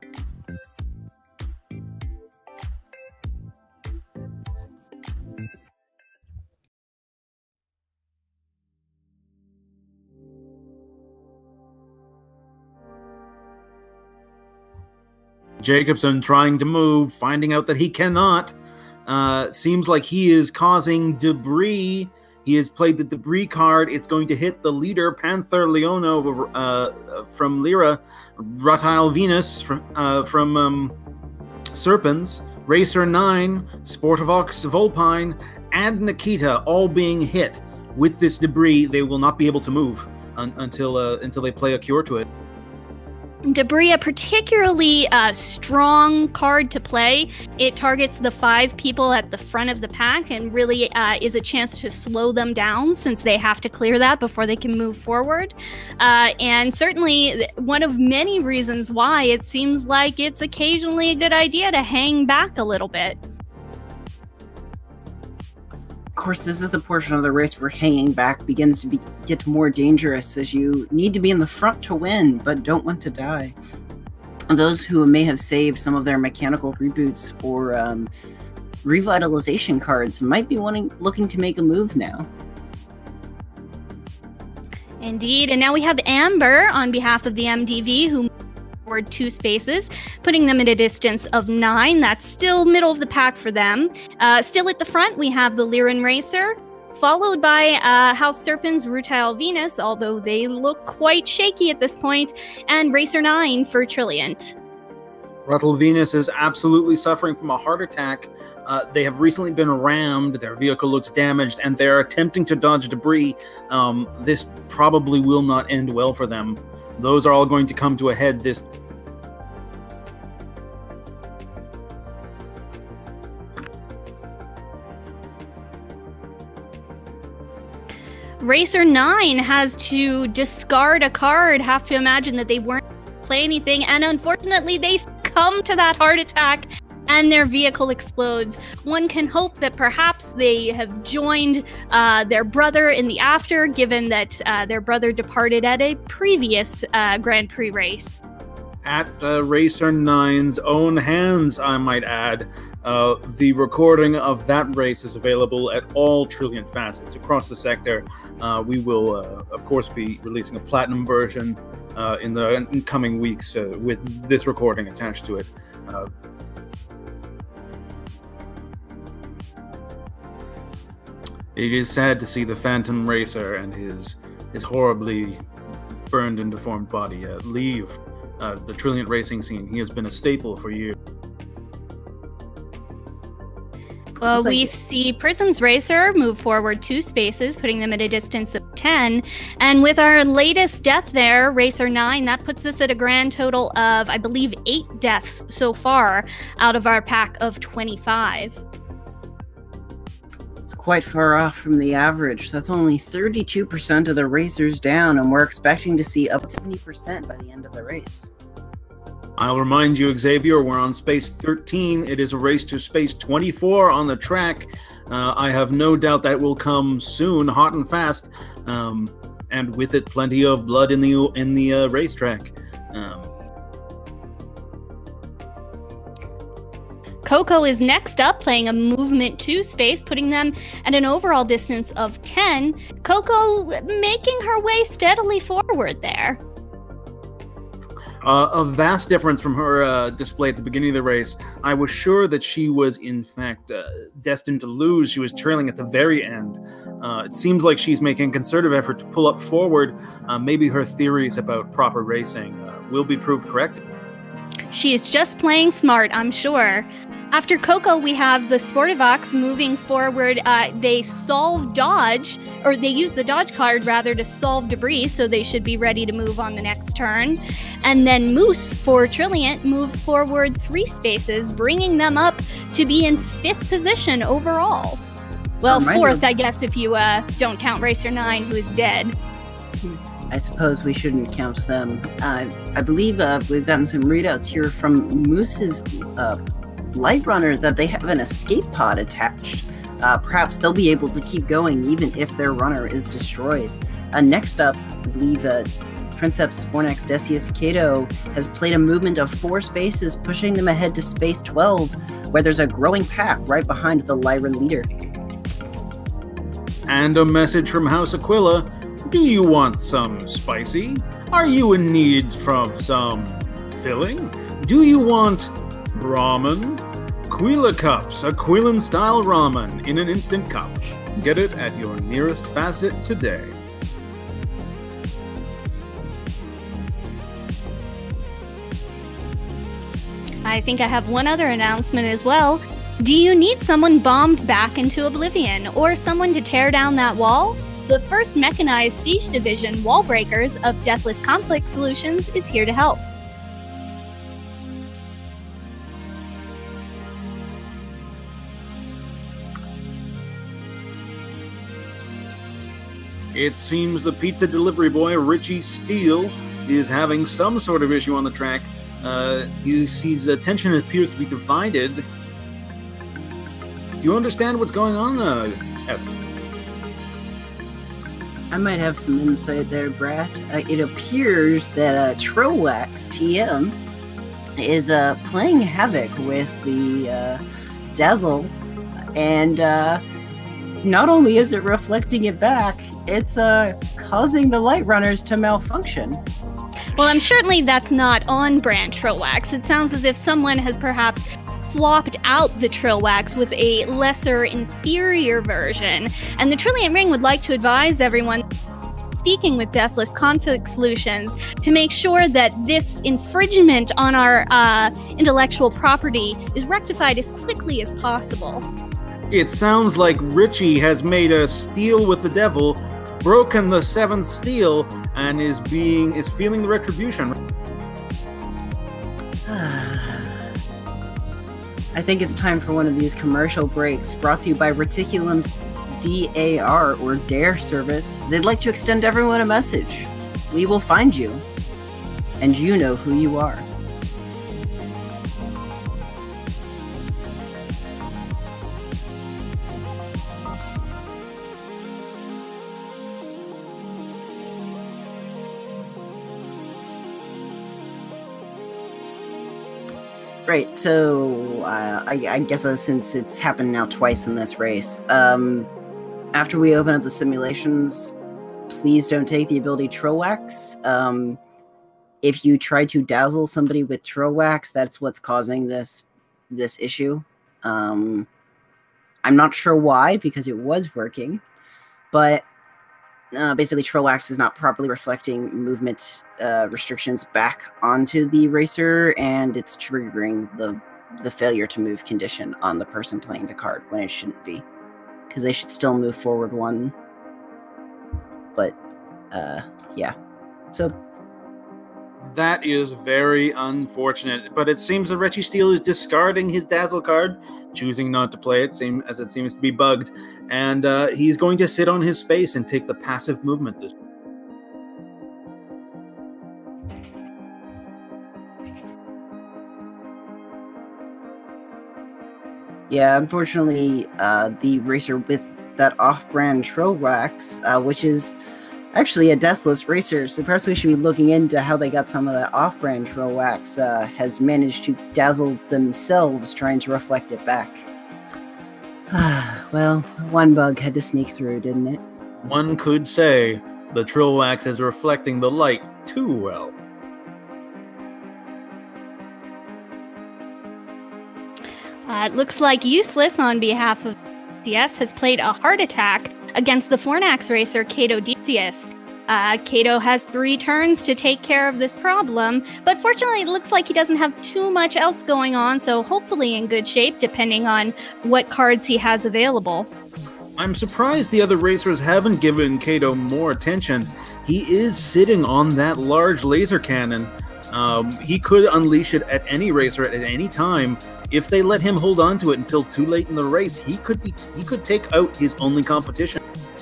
S2: Jacobson trying to move, finding out that he cannot. Uh, seems like he is causing debris. He has played the debris card. It's going to hit the leader, Panther Leono uh, from Lyra, Rutile Venus from uh, from um, Serpens, Racer nine, Sportivox Volpine, and Nikita all being hit with this debris. They will not be able to move un until uh, until they play a cure to it.
S3: Debris, a particularly uh, strong card to play. It targets the five people at the front of the pack and really uh, is a chance to slow them down since they have to clear that before they can move forward. Uh, and certainly one of many reasons why it seems like it's occasionally a good idea to hang back a little bit.
S1: Of course, this is the portion of the race where hanging back begins to be, get more dangerous, as you need to be in the front to win, but don't want to die. Those who may have saved some of their mechanical reboots or um, revitalization cards might be wanting, looking to make a move now.
S3: Indeed, and now we have Amber on behalf of the M D V, who forward two spaces, putting them at a distance of nine. That's still middle of the pack for them. Uh, still at the front, we have the Lyran Racer, followed by uh, House Serpens, Rutile Venus, although they look quite shaky at this point, and Racer nine for Trilliant.
S2: Rutile Venus is absolutely suffering from a heart attack. Uh, they have recently been rammed, their vehicle looks damaged, and they're attempting to dodge debris. Um, this probably will not end well for them. Those are all going to come to a head this...
S3: Racer nine has to discard a card. Have to imagine that they weren't play anything, and unfortunately they succumb to that heart attack and their vehicle explodes. One can hope that perhaps they have joined uh, their brother in the after, given that uh, their brother departed at a previous uh, Grand Prix race.
S2: At uh, Racer nine's own hands, I might add. Uh, the recording of that race is available at all Trilliant facets across the sector. Uh, we will, uh, of course, be releasing a platinum version uh, in the in coming weeks uh, with this recording attached to it. Uh, it is sad to see the Phantom Racer and his his horribly burned and deformed body uh, leave uh, the Trilliant racing scene. He has been a staple for years.
S3: Well,
S1: like
S3: we
S1: it.
S3: see Prism's Racer move forward two spaces, putting them at a distance of ten. And with our latest death there, Racer nine, that puts us at a grand total of, I believe, eight deaths so far out of our pack of twenty-five.
S1: It's quite far off from the average. That's only thirty-two percent of the racers down, and we're expecting to see up to seventy percent by the end of the race.
S2: I'll remind you, Xavier, we're on space thirteen. It is a race to space twenty-four on the track. Uh, I have no doubt that will come soon, hot and fast, um, and with it, plenty of blood in the in the uh, racetrack. Um,
S3: Coco is next up, playing a movement two space, putting them at an overall distance of ten. Coco making her way steadily forward there.
S2: Uh, a vast difference from her uh, display at the beginning of the race. I was sure that she was, in fact, uh, destined to lose. She was trailing at the very end. Uh, it seems like she's making a concerted effort to pull up forward. Uh, maybe her theories about proper racing uh, will be proved correct.
S3: She is just playing smart, I'm sure. After Coco, we have the Sportivox moving forward. Uh, they solve dodge, or they use the dodge card rather to solve debris, so they should be ready to move on the next turn. And then Moose for Trilliant moves forward three spaces, bringing them up to be in fifth position overall. Well, fourth, I guess, if you uh, don't count Racer nine, who is dead.
S1: I suppose we shouldn't count them. Uh, I believe uh, we've gotten some readouts here from Moose's uh, Light Runner that they have an escape pod attached. Uh, perhaps they'll be able to keep going even if their runner is destroyed. Uh, next up, I believe uh, Princeps Fornax Decius Cato has played a movement of four spaces, pushing them ahead to space twelve, where there's a growing pack right behind the Lyra leader.
S2: And a message from House Aquila. Do you want some spicy? Are you in need of some filling? Do you want ramen? Aquila Cups, Aquilan-style ramen in an instant cup. Get it at your nearest facet today.
S3: I think I have one other announcement as well. Do you need someone bombed back into oblivion, or someone to tear down that wall? The first Mechanized Siege Division Wall Breakers of Deathless Conflict Solutions is here to help.
S2: It seems the pizza delivery boy, Richie Steele, is having some sort of issue on the track. Uh, he sees attention appears to be divided. Do you understand what's going on, uh, Ethel?
S1: I might have some insight there, Brat. Uh, it appears that uh, Trowax T M is uh, playing havoc with the uh, Dazzle, and uh, not only is it reflecting it back, it's uh, causing the Light Runners to malfunction.
S3: Well, I'm certainly that's not on brand Trowax. It sounds as if someone has perhaps swapped out the Trilwax with a lesser, inferior version. And the Trilliant Ring would like to advise everyone speaking with Deathless Conflict Solutions to make sure that this infringement on our uh, intellectual property is rectified as quickly as possible.
S2: It sounds like Richie has made a steal with the devil, broken the seventh steel, and is being is feeling the retribution.
S1: I think it's time for one of these commercial breaks, brought to you by Reticulum's D A R or DARE service, they'd like to extend everyone a message. We will find you, and you know who you are. Right, so uh, I, I guess uh, since it's happened now twice in this race, um, after we open up the simulations, please don't take the ability Trill Wax. Um, if you try to dazzle somebody with Trill Wax, that's what's causing this this issue. Um, I'm not sure why, because it was working, but uh, basically Trill Wax is not properly reflecting movement uh, restrictions back onto the racer, and it's triggering the the failure to move condition on the person playing the card when it shouldn't be, because they should still move forward one. But uh, yeah, so
S2: that is very unfortunate. But it seems that Richie Steele is discarding his Dazzle card, choosing not to play it, same as it seems to be bugged, and uh, he's going to sit on his space and take the passive movement this.
S1: Yeah, unfortunately, uh, the racer with that off-brand Trill Wax, uh, which is actually a deathless racer, so perhaps we should be looking into how they got some of that off-brand Trill Wax, uh, has managed to dazzle themselves trying to reflect it back. Well, one bug had to sneak through, didn't it?
S2: One could say the Trill Wax is reflecting the light too well.
S3: Uh, it looks like Useless, on behalf of D S, has played a heart attack against the Fornax racer, Kato Decius. Uh, Kato has three turns to take care of this problem, but fortunately it looks like he doesn't have too much else going on, so hopefully in good shape, depending on what cards he has available.
S2: I'm surprised the other racers haven't given Kato more attention. He is sitting on that large laser cannon. Um, he could unleash it at any racer at any time. If they let him hold on to it until too late in the race, he could be he could take out his only competition.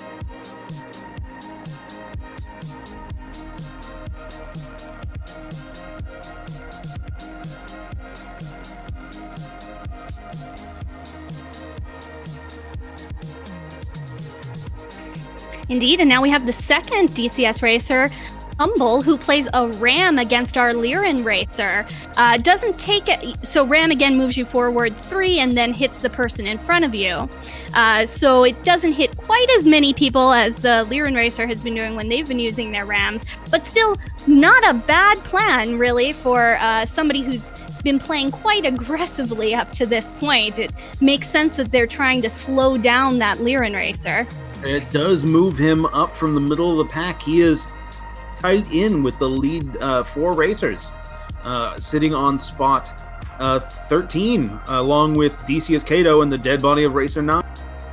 S3: Indeed, and now we have the second D C S racer, Humble, who plays a Ram against our Lyran racer. Uh, doesn't take it, so Ram again moves you forward three and then hits the person in front of you. Uh, so it doesn't hit quite as many people as the Lyran racer has been doing when they've been using their Rams, but still not a bad plan, really, for uh, somebody who's been playing quite aggressively up to this point. It makes sense that they're trying to slow down that Lyran racer.
S2: It does move him up from the middle of the pack. He is tight in with the lead uh, four racers, uh, sitting on spot uh, thirteen, uh, along with Decius Kato and the dead body of Racer nine.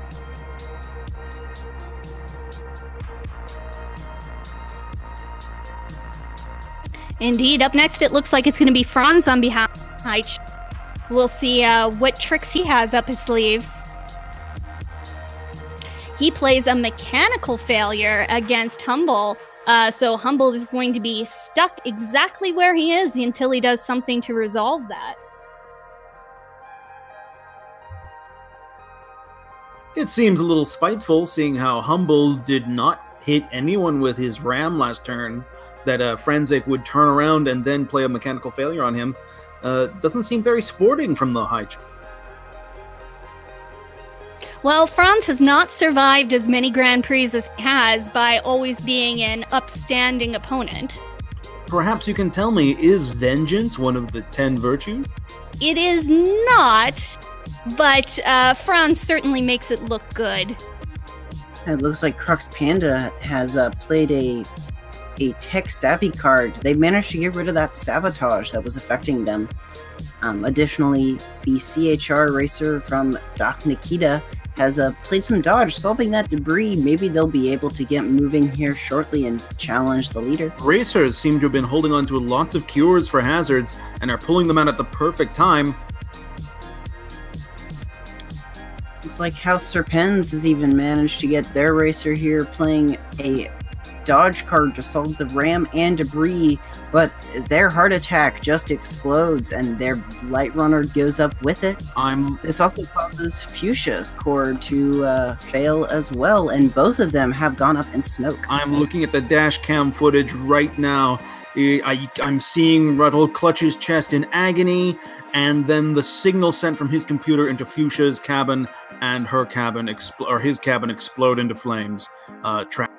S3: Indeed, up next it looks like it's going to be Franz on behalf of Heich. We'll see uh, what tricks he has up his sleeves. He plays a mechanical failure against Humble. Uh, so Humble is going to be stuck exactly where he is until he does something to resolve that.
S2: It seems a little spiteful, seeing how Humble did not hit anyone with his Ram last turn, that uh, Frenzic would turn around and then play a mechanical failure on him. Uh, doesn't seem very sporting from the Heich.
S3: Well, Franz has not survived as many Grand Prix as he has by always being an upstanding opponent.
S2: Perhaps you can tell me, is vengeance one of the ten virtues?
S3: It is not, but uh, Franz certainly makes it look good.
S1: It looks like Crux Panda has uh, played a a tech savvy card. They managed to get rid of that sabotage that was affecting them. Um, additionally, the C H R racer from Doc Nikita has uh, played some dodge, solving that debris. Maybe they'll be able to get moving here shortly and challenge the leader.
S2: Racers seem to have been holding on to lots of cures for hazards and are pulling them out at the perfect time.
S1: Looks like House Serpens has even managed to get their racer here playing a dodge card to solve the ram and debris, but their heart attack just explodes and their light runner goes up with it.
S2: I'm.
S1: This also causes Fuchsia's core to uh, fail as well, and both of them have gone up in smoke.
S2: I'm looking at the dash cam footage right now. I, I'm seeing Ruddle clutch his chest in agony, and then the signal sent from his computer into Fuchsia's cabin, and her cabin expl- or his cabin explode into flames. Uh, tra-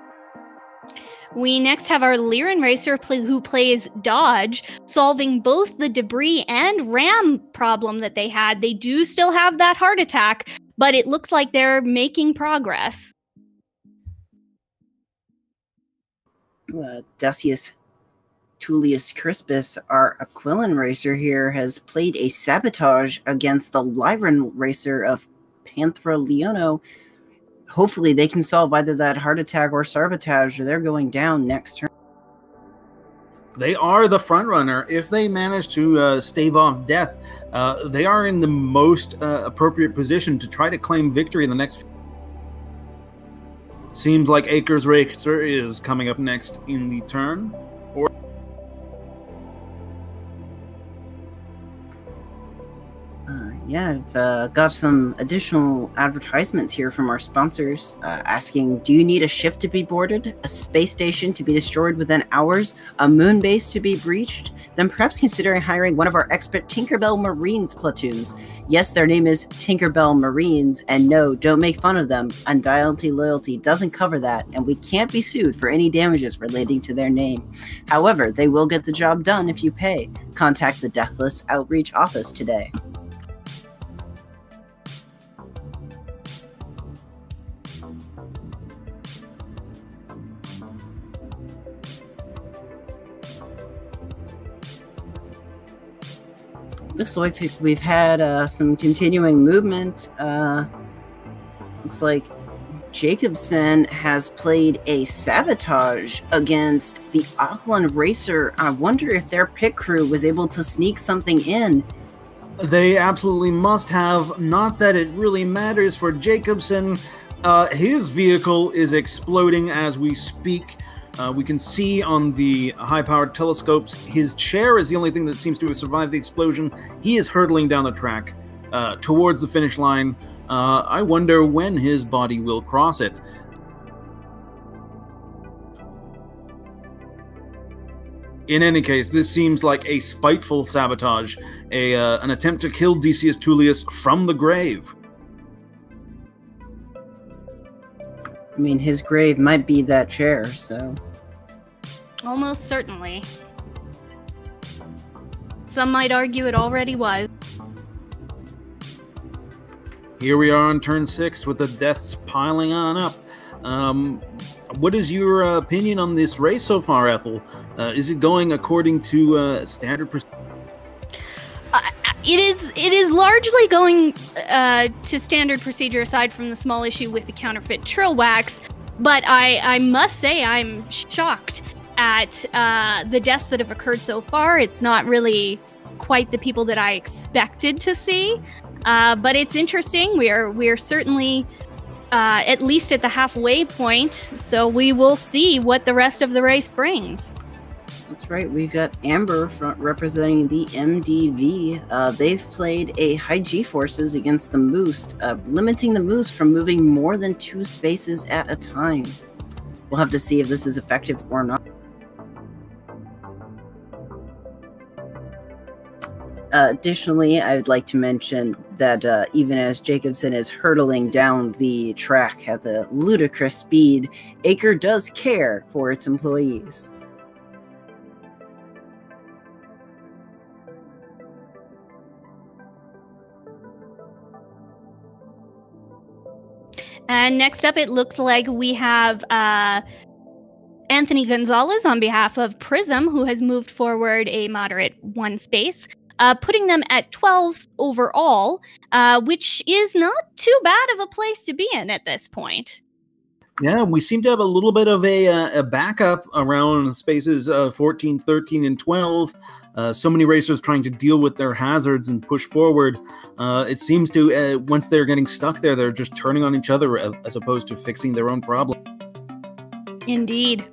S3: We next have our Lyran racer play, who plays dodge, solving both the debris and ram problem that they had. They do still have that heart attack, but it looks like they're making progress.
S1: Uh, Decius Tullius Crispus, our Aquilin racer here, has played a sabotage against the Lyran racer of Panthera Leono. Hopefully they can solve either that heart attack or sabotage, or they're going down next turn.
S2: They are the front runner. If they manage to uh, stave off death, uh, they are in the most uh, appropriate position to try to claim victory in the next. Seems like Acres Racer is coming up next in the turn. Or
S1: Uh, yeah, I've uh, got some additional advertisements here from our sponsors uh, asking, do you need a ship to be boarded, a space station to be destroyed within hours, a moon base to be breached? Then perhaps consider hiring one of our expert Tinkerbell Marines platoons. Yes, their name is Tinkerbell Marines, and no, don't make fun of them. Undiality Loyalty doesn't cover that, and we can't be sued for any damages relating to their name. However, they will get the job done if you pay. Contact the Deathless Outreach Office today. Looks like we've had uh, some continuing movement. Uh, looks like Jacobson has played a sabotage against the Auckland Racer. I wonder if their pit crew was able to sneak something in.
S2: They absolutely must have. Not that it really matters for Jacobson. Uh, his vehicle is exploding as we speak. Uh, we can see on the high-powered telescopes, his chair is the only thing that seems to have survived the explosion. He is hurtling down the track uh, towards the finish line. Uh, I wonder when his body will cross it. In any case, this seems like a spiteful sabotage, a uh, an attempt to kill Decius Tullius from the grave.
S1: I mean, his grave might be that chair, so...
S3: Almost certainly. Some might argue it already was.
S2: Here we are on turn six with the deaths piling on up. Um, what is your uh, opinion on this race so far, Ethel? Uh, is it going according to uh, standard procedure?
S3: Uh, it is it is largely going uh, to standard procedure, aside from the small issue with the counterfeit Trill Wax. But I, I must say I'm shocked at uh, the deaths that have occurred so far. It's not really quite the people that I expected to see. Uh, but it's interesting. We are we are certainly uh, at least at the halfway point. So we will see what the rest of the race brings.
S1: That's right, we've got Amber front representing the M D V. Uh, they've played a high G-forces against the Moose, uh, limiting the Moose from moving more than two spaces at a time. We'll have to see if this is effective or not. Uh, additionally, I would like to mention that uh, even as Jacobson is hurtling down the track at the ludicrous speed, Acre does care for its employees.
S3: And next up, it looks like we have uh, Anthony Gonzalez on behalf of Prism, who has moved forward a moderate one space, uh, putting them at twelve overall, uh, which is not too bad of a place to be in at this point.
S2: Yeah, we seem to have a little bit of a, uh, a backup around spaces uh, fourteen, thirteen, and twelve. Uh, so many racers trying to deal with their hazards and push forward. Uh, it seems to, uh, once they're getting stuck there, they're just turning on each other as opposed to fixing their own problem.
S3: Indeed.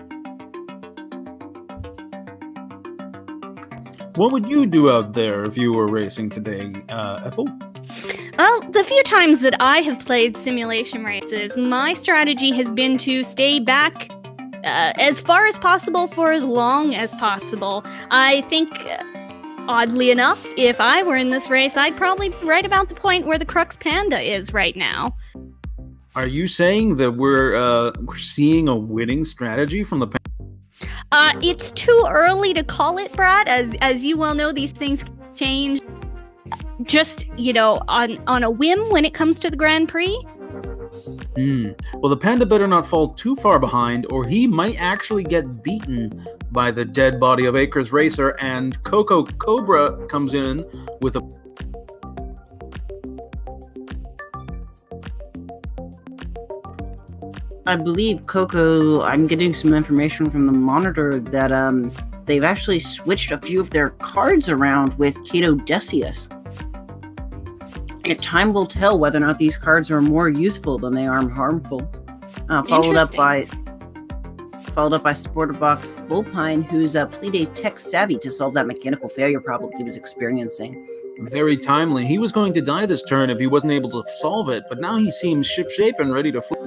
S2: What would you do out there if you were racing today, uh, Ethel?
S3: Well, the few times that I have played simulation races, my strategy has been to stay back uh, as far as possible for as long as possible. I think, uh, oddly enough, if I were in this race, I'd probably be right about the point where the Crux Panda is right now.
S2: Are you saying that we're, uh, we're seeing a winning strategy from the Panda?
S3: Uh, it's too early to call it, Brat. As as you well know, these things can change just, you know, on, on a whim when it comes to the Grand Prix.
S2: Hmm. Well, the Panda better not fall too far behind, or he might actually get beaten by the dead body of Acres Racer, and Coco Cobra comes in with a...
S1: I believe Coco, I'm getting some information from the monitor that um they've actually switched a few of their cards around with Cato Decius. And time will tell whether or not these cards are more useful than they are harmful. Uh, followed up by followed up by Sporterbox Bullpine, who's uh, played a tech savvy to solve that mechanical failure problem he was experiencing.
S2: Very timely. He was going to die this turn if he wasn't able to solve it, but now he seems ship-shape and ready to fly.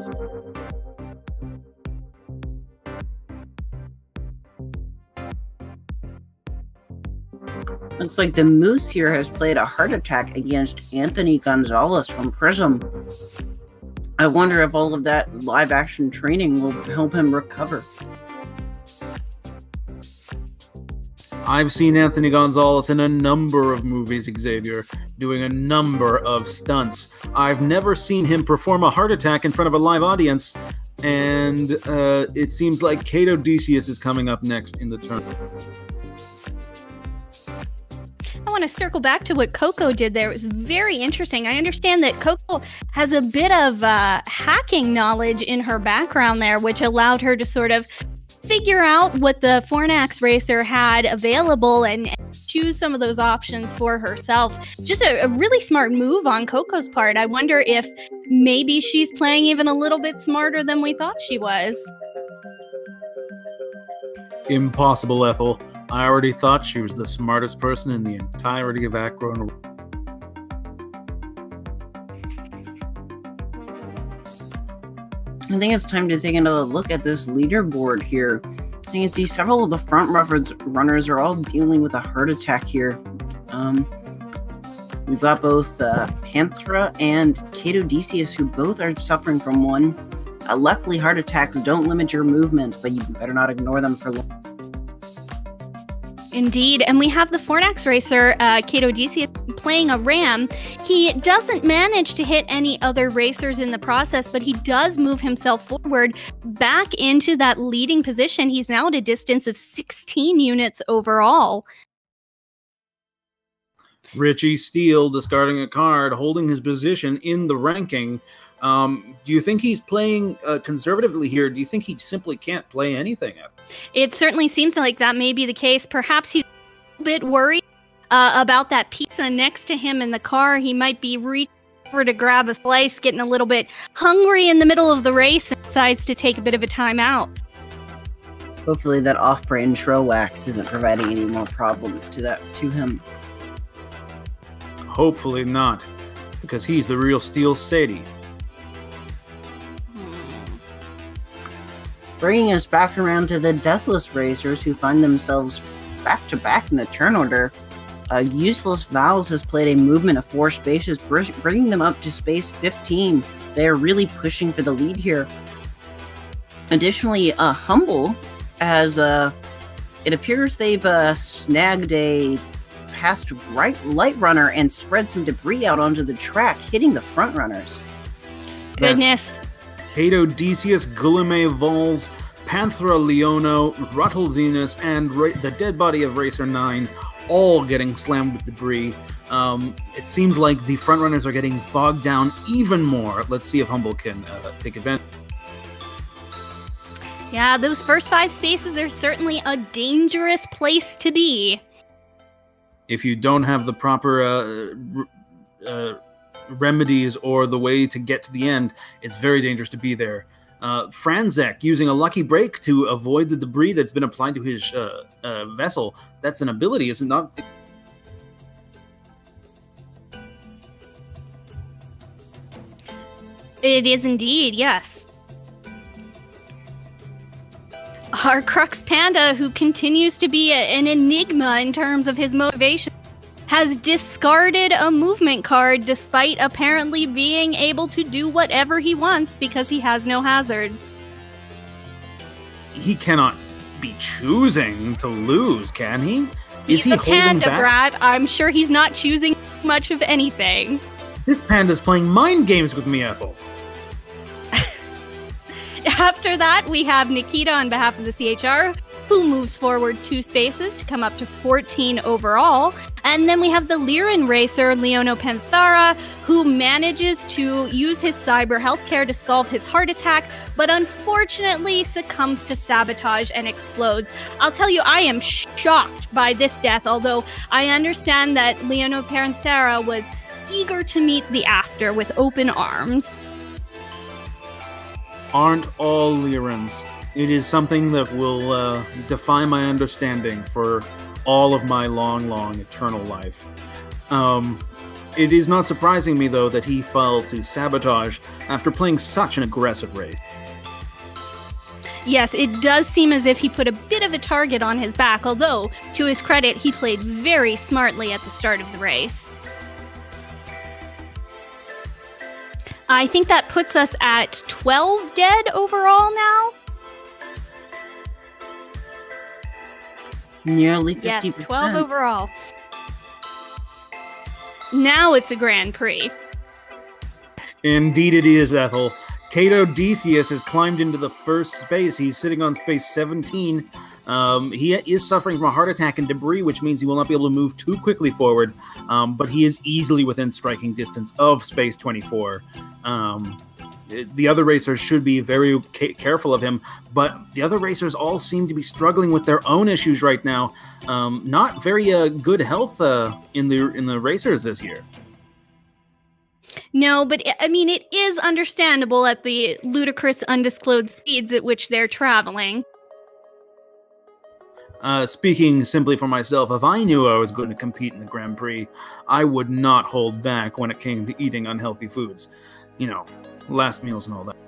S1: Looks like the Moose here has played a heart attack against Anthony Gonzalez from Prism. I wonder if all of that live-action training will help him recover.
S2: I've seen Anthony Gonzalez in a number of movies, Xavier, doing a number of stunts. I've never seen him perform a heart attack in front of a live audience, and uh, it seems like Cato Decius is coming up next in the tournament.
S3: I want to circle back to what Coco did there. It was very interesting. I understand that Coco has a bit of uh, hacking knowledge in her background there, which allowed her to sort of figure out what the Fornax racer had available and choose some of those options for herself. Just a, a really smart move on Coco's part. I wonder if maybe she's playing even a little bit smarter than we thought she was.
S2: Impossible, Ethel. I already thought she was the smartest person in the entirety of Akron.
S1: I think it's time to take another look at this leaderboard here. You can see several of the front runners, runners are all dealing with a heart attack here. Um, we've got both uh, Panthera and Cato Decius, who both are suffering from one. Uh, luckily, heart attacks don't limit your movement, but you better not ignore them for long.
S3: Indeed, and we have the Fornax racer, uh, Cato Decius, playing a ram. He doesn't manage to hit any other racers in the process, but he does move himself forward back into that leading position. He's now at a distance of sixteen units overall.
S2: Richie Steele discarding a card, holding his position in the ranking. Um, do you think he's playing uh, conservatively here? Do you think he simply can't play anything?
S3: It certainly seems like that may be the case. Perhaps he's a bit worried uh, about that pizza next to him in the car. He might be reaching over to grab a slice, getting a little bit hungry in the middle of the race, and decides to take a bit of a time out.
S1: Hopefully that off-brand Trowax isn't providing any more problems to that to him.
S2: Hopefully not, because he's the real Steel Sadie.
S1: Bringing us back around to the Deathless Racers, who find themselves back-to-back in the turn order. Uh, Useless Vowels has played a movement of four spaces, bringing them up to space fifteen. They are really pushing for the lead here. Additionally, uh, Humble, as uh, it appears they've uh, snagged a past right light runner and spread some debris out onto the track, hitting the front runners.
S3: Goodness.
S2: That's Cato Decius, Guillemets Vols, Panthera Leono, Ruttle Venus, and Ra the dead body of Racer nine, all getting slammed with debris. Um, it seems like the frontrunners are getting bogged down even more. Let's see if Humble can uh, take advantage.
S3: Yeah, those first five spaces are certainly a dangerous place to be.
S2: If you don't have the proper uh, uh, remedies or the way to get to the end, it's very dangerous to be there. Uh, Franzek using a lucky break to avoid the debris that's been applied to his uh, uh, vessel. That's an ability, is it not?
S3: It is indeed, yes. Our Crux Panda, who continues to be a, an enigma in terms of his motivation, has discarded a movement card despite apparently being able to do whatever he wants because he has no hazards.
S2: He cannot be choosing to lose, can he? Is
S3: he's
S2: he
S3: a
S2: holding
S3: panda,
S2: back?
S3: Brat. I'm sure he's not choosing much of anything.
S2: This panda's playing mind games with me, Ethel.
S3: After that, we have Nikita on behalf of the C H R, who moves forward two spaces to come up to fourteen overall. And then we have the Lyran racer, Leono Panthara, who manages to use his cyber healthcare to solve his heart attack, but unfortunately succumbs to sabotage and explodes. I'll tell you, I am shocked by this death, although I understand that Leono Panthara was eager to meet the after with open arms.
S2: Aren't all Lyrans. It is something that will uh, defy my understanding for all of my long, long, eternal life. Um, it is not surprising me, though, that he fell to sabotage after playing such an aggressive race.
S3: Yes, it does seem as if he put a bit of a target on his back, although, to his credit, he played very smartly at the start of the race. I think that puts us at twelve dead overall now.
S1: Nearly fifty percent.
S3: Yes, twelve overall. Now it's a Grand Prix.
S2: Indeed it is, Ethel. Cato Decius has climbed into the first space. He's sitting on space seventeen. Um, he is suffering from a heart attack and debris, which means he will not be able to move too quickly forward, um, but he is easily within striking distance of space twenty-four. Um, the other racers should be very ca- careful of him, but the other racers all seem to be struggling with their own issues right now. Um, not very uh, good health uh, in the in the racers this year.
S3: No, but I mean, it is understandable at the ludicrous undisclosed speeds at which they're traveling.
S2: Uh, speaking simply for myself, if I knew I was going to compete in the Grand Prix, I would not hold back when it came to eating unhealthy foods. You know, last meals and all that.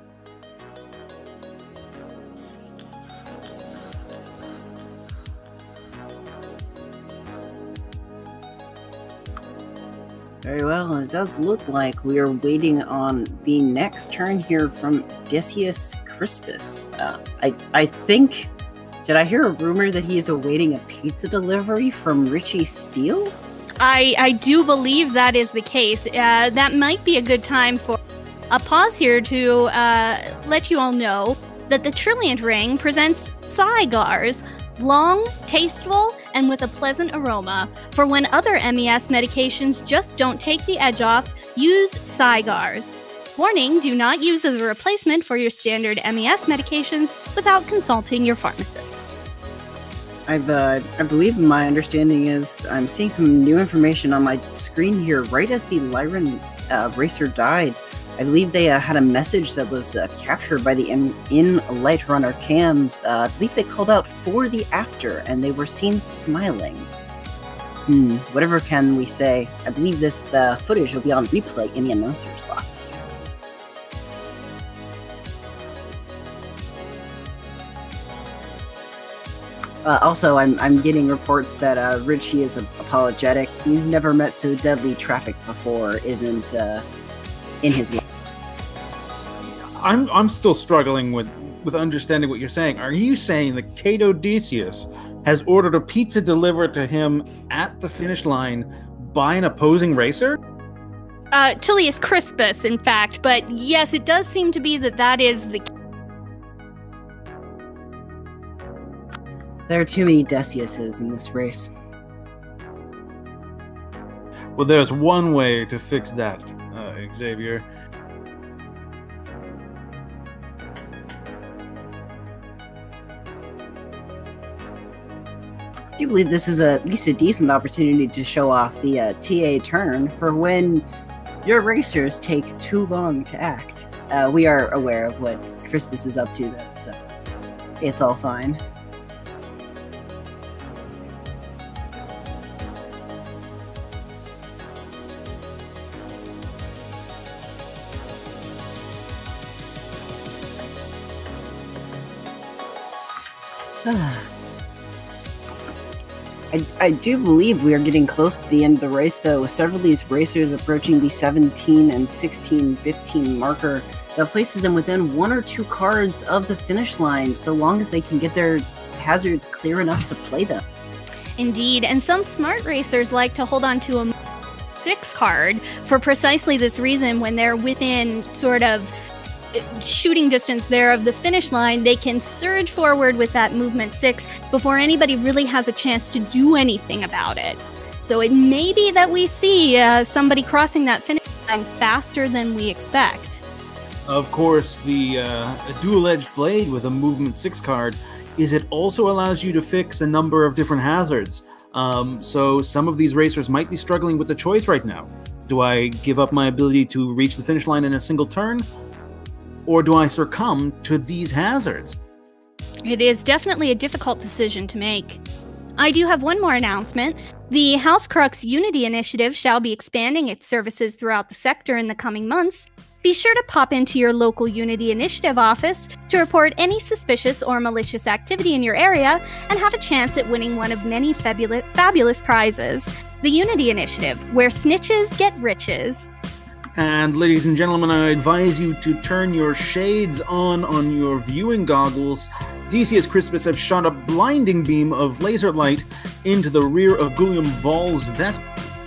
S1: Very well, and it does look like we are waiting on the next turn here from Decius Crispus. Uh, I, I think... Did I hear a rumor that he is awaiting a pizza delivery from Richie Steele?
S3: I, I do believe that is the case. Uh, that might be a good time for a pause here to uh, let you all know that the Trilliant ring presents cigars, long, tasteful, and with a pleasant aroma. For when other M E S medications just don't take the edge off, use cigars. Warning, do not use as a replacement for your standard M E S medications without consulting your pharmacist.
S1: I've, uh, I believe my understanding is I'm seeing some new information on my screen here right as the Lyran uh, racer died. I believe they uh, had a message that was uh, captured by the in, in Light Runner cams. Uh, I believe they called out for the after, and they were seen smiling. Hmm, whatever can we say? I believe this uh, footage will be on replay in the announcer's box. Uh, also, I'm I'm getting reports that uh, Richie is apologetic. He's never met so deadly traffic before. Isn't uh, in his life.
S2: I'm I'm still struggling with, with understanding what you're saying. Are you saying that Cato Decius has ordered a pizza delivered to him at the finish line by an opposing racer?
S3: Uh, Tullius Crispus, in fact. But yes, it does seem to be that that is the.
S1: There are too many Deciuses in this race.
S2: Well, there's one way to fix that, uh, Xavier.
S1: do believe this is a, at least a decent opportunity to show off the uh, T A turn for when your racers take too long to act. Uh, we are aware of what Crispus is up to, though, so it's all fine. I, I do believe we are getting close to the end of the race, though, with several of these racers approaching the seventeen and sixteen fifteen marker that places them within one or two cards of the finish line, so long as they can get their hazards clear enough to play them.
S3: Indeed, and some smart racers like to hold on to a six card for precisely this reason. When they're within sort of shooting distance there of the finish line, they can surge forward with that movement six before anybody really has a chance to do anything about it. So it may be that we see uh, somebody crossing that finish line faster than we expect.
S2: Of course, the uh, dual-edged blade with a movement six card is it also allows you to fix a number of different hazards. Um, so some of these racers might be struggling with the choice right now. Do I give up my ability to reach the finish line in a single turn? Or do I succumb to these hazards?
S3: It is definitely a difficult decision to make. I do have one more announcement. The House Crux Unity Initiative shall be expanding its services throughout the sector in the coming months. Be sure to pop into your local Unity Initiative office to report any suspicious or malicious activity in your area and have a chance at winning one of many fabulous, fabulous prizes. The Unity Initiative, where snitches get riches.
S2: And ladies and gentlemen, I advise you to turn your shades on on your viewing goggles. Decius Crispus have shot a blinding beam of laser light into the rear of Gulium Vol's vest.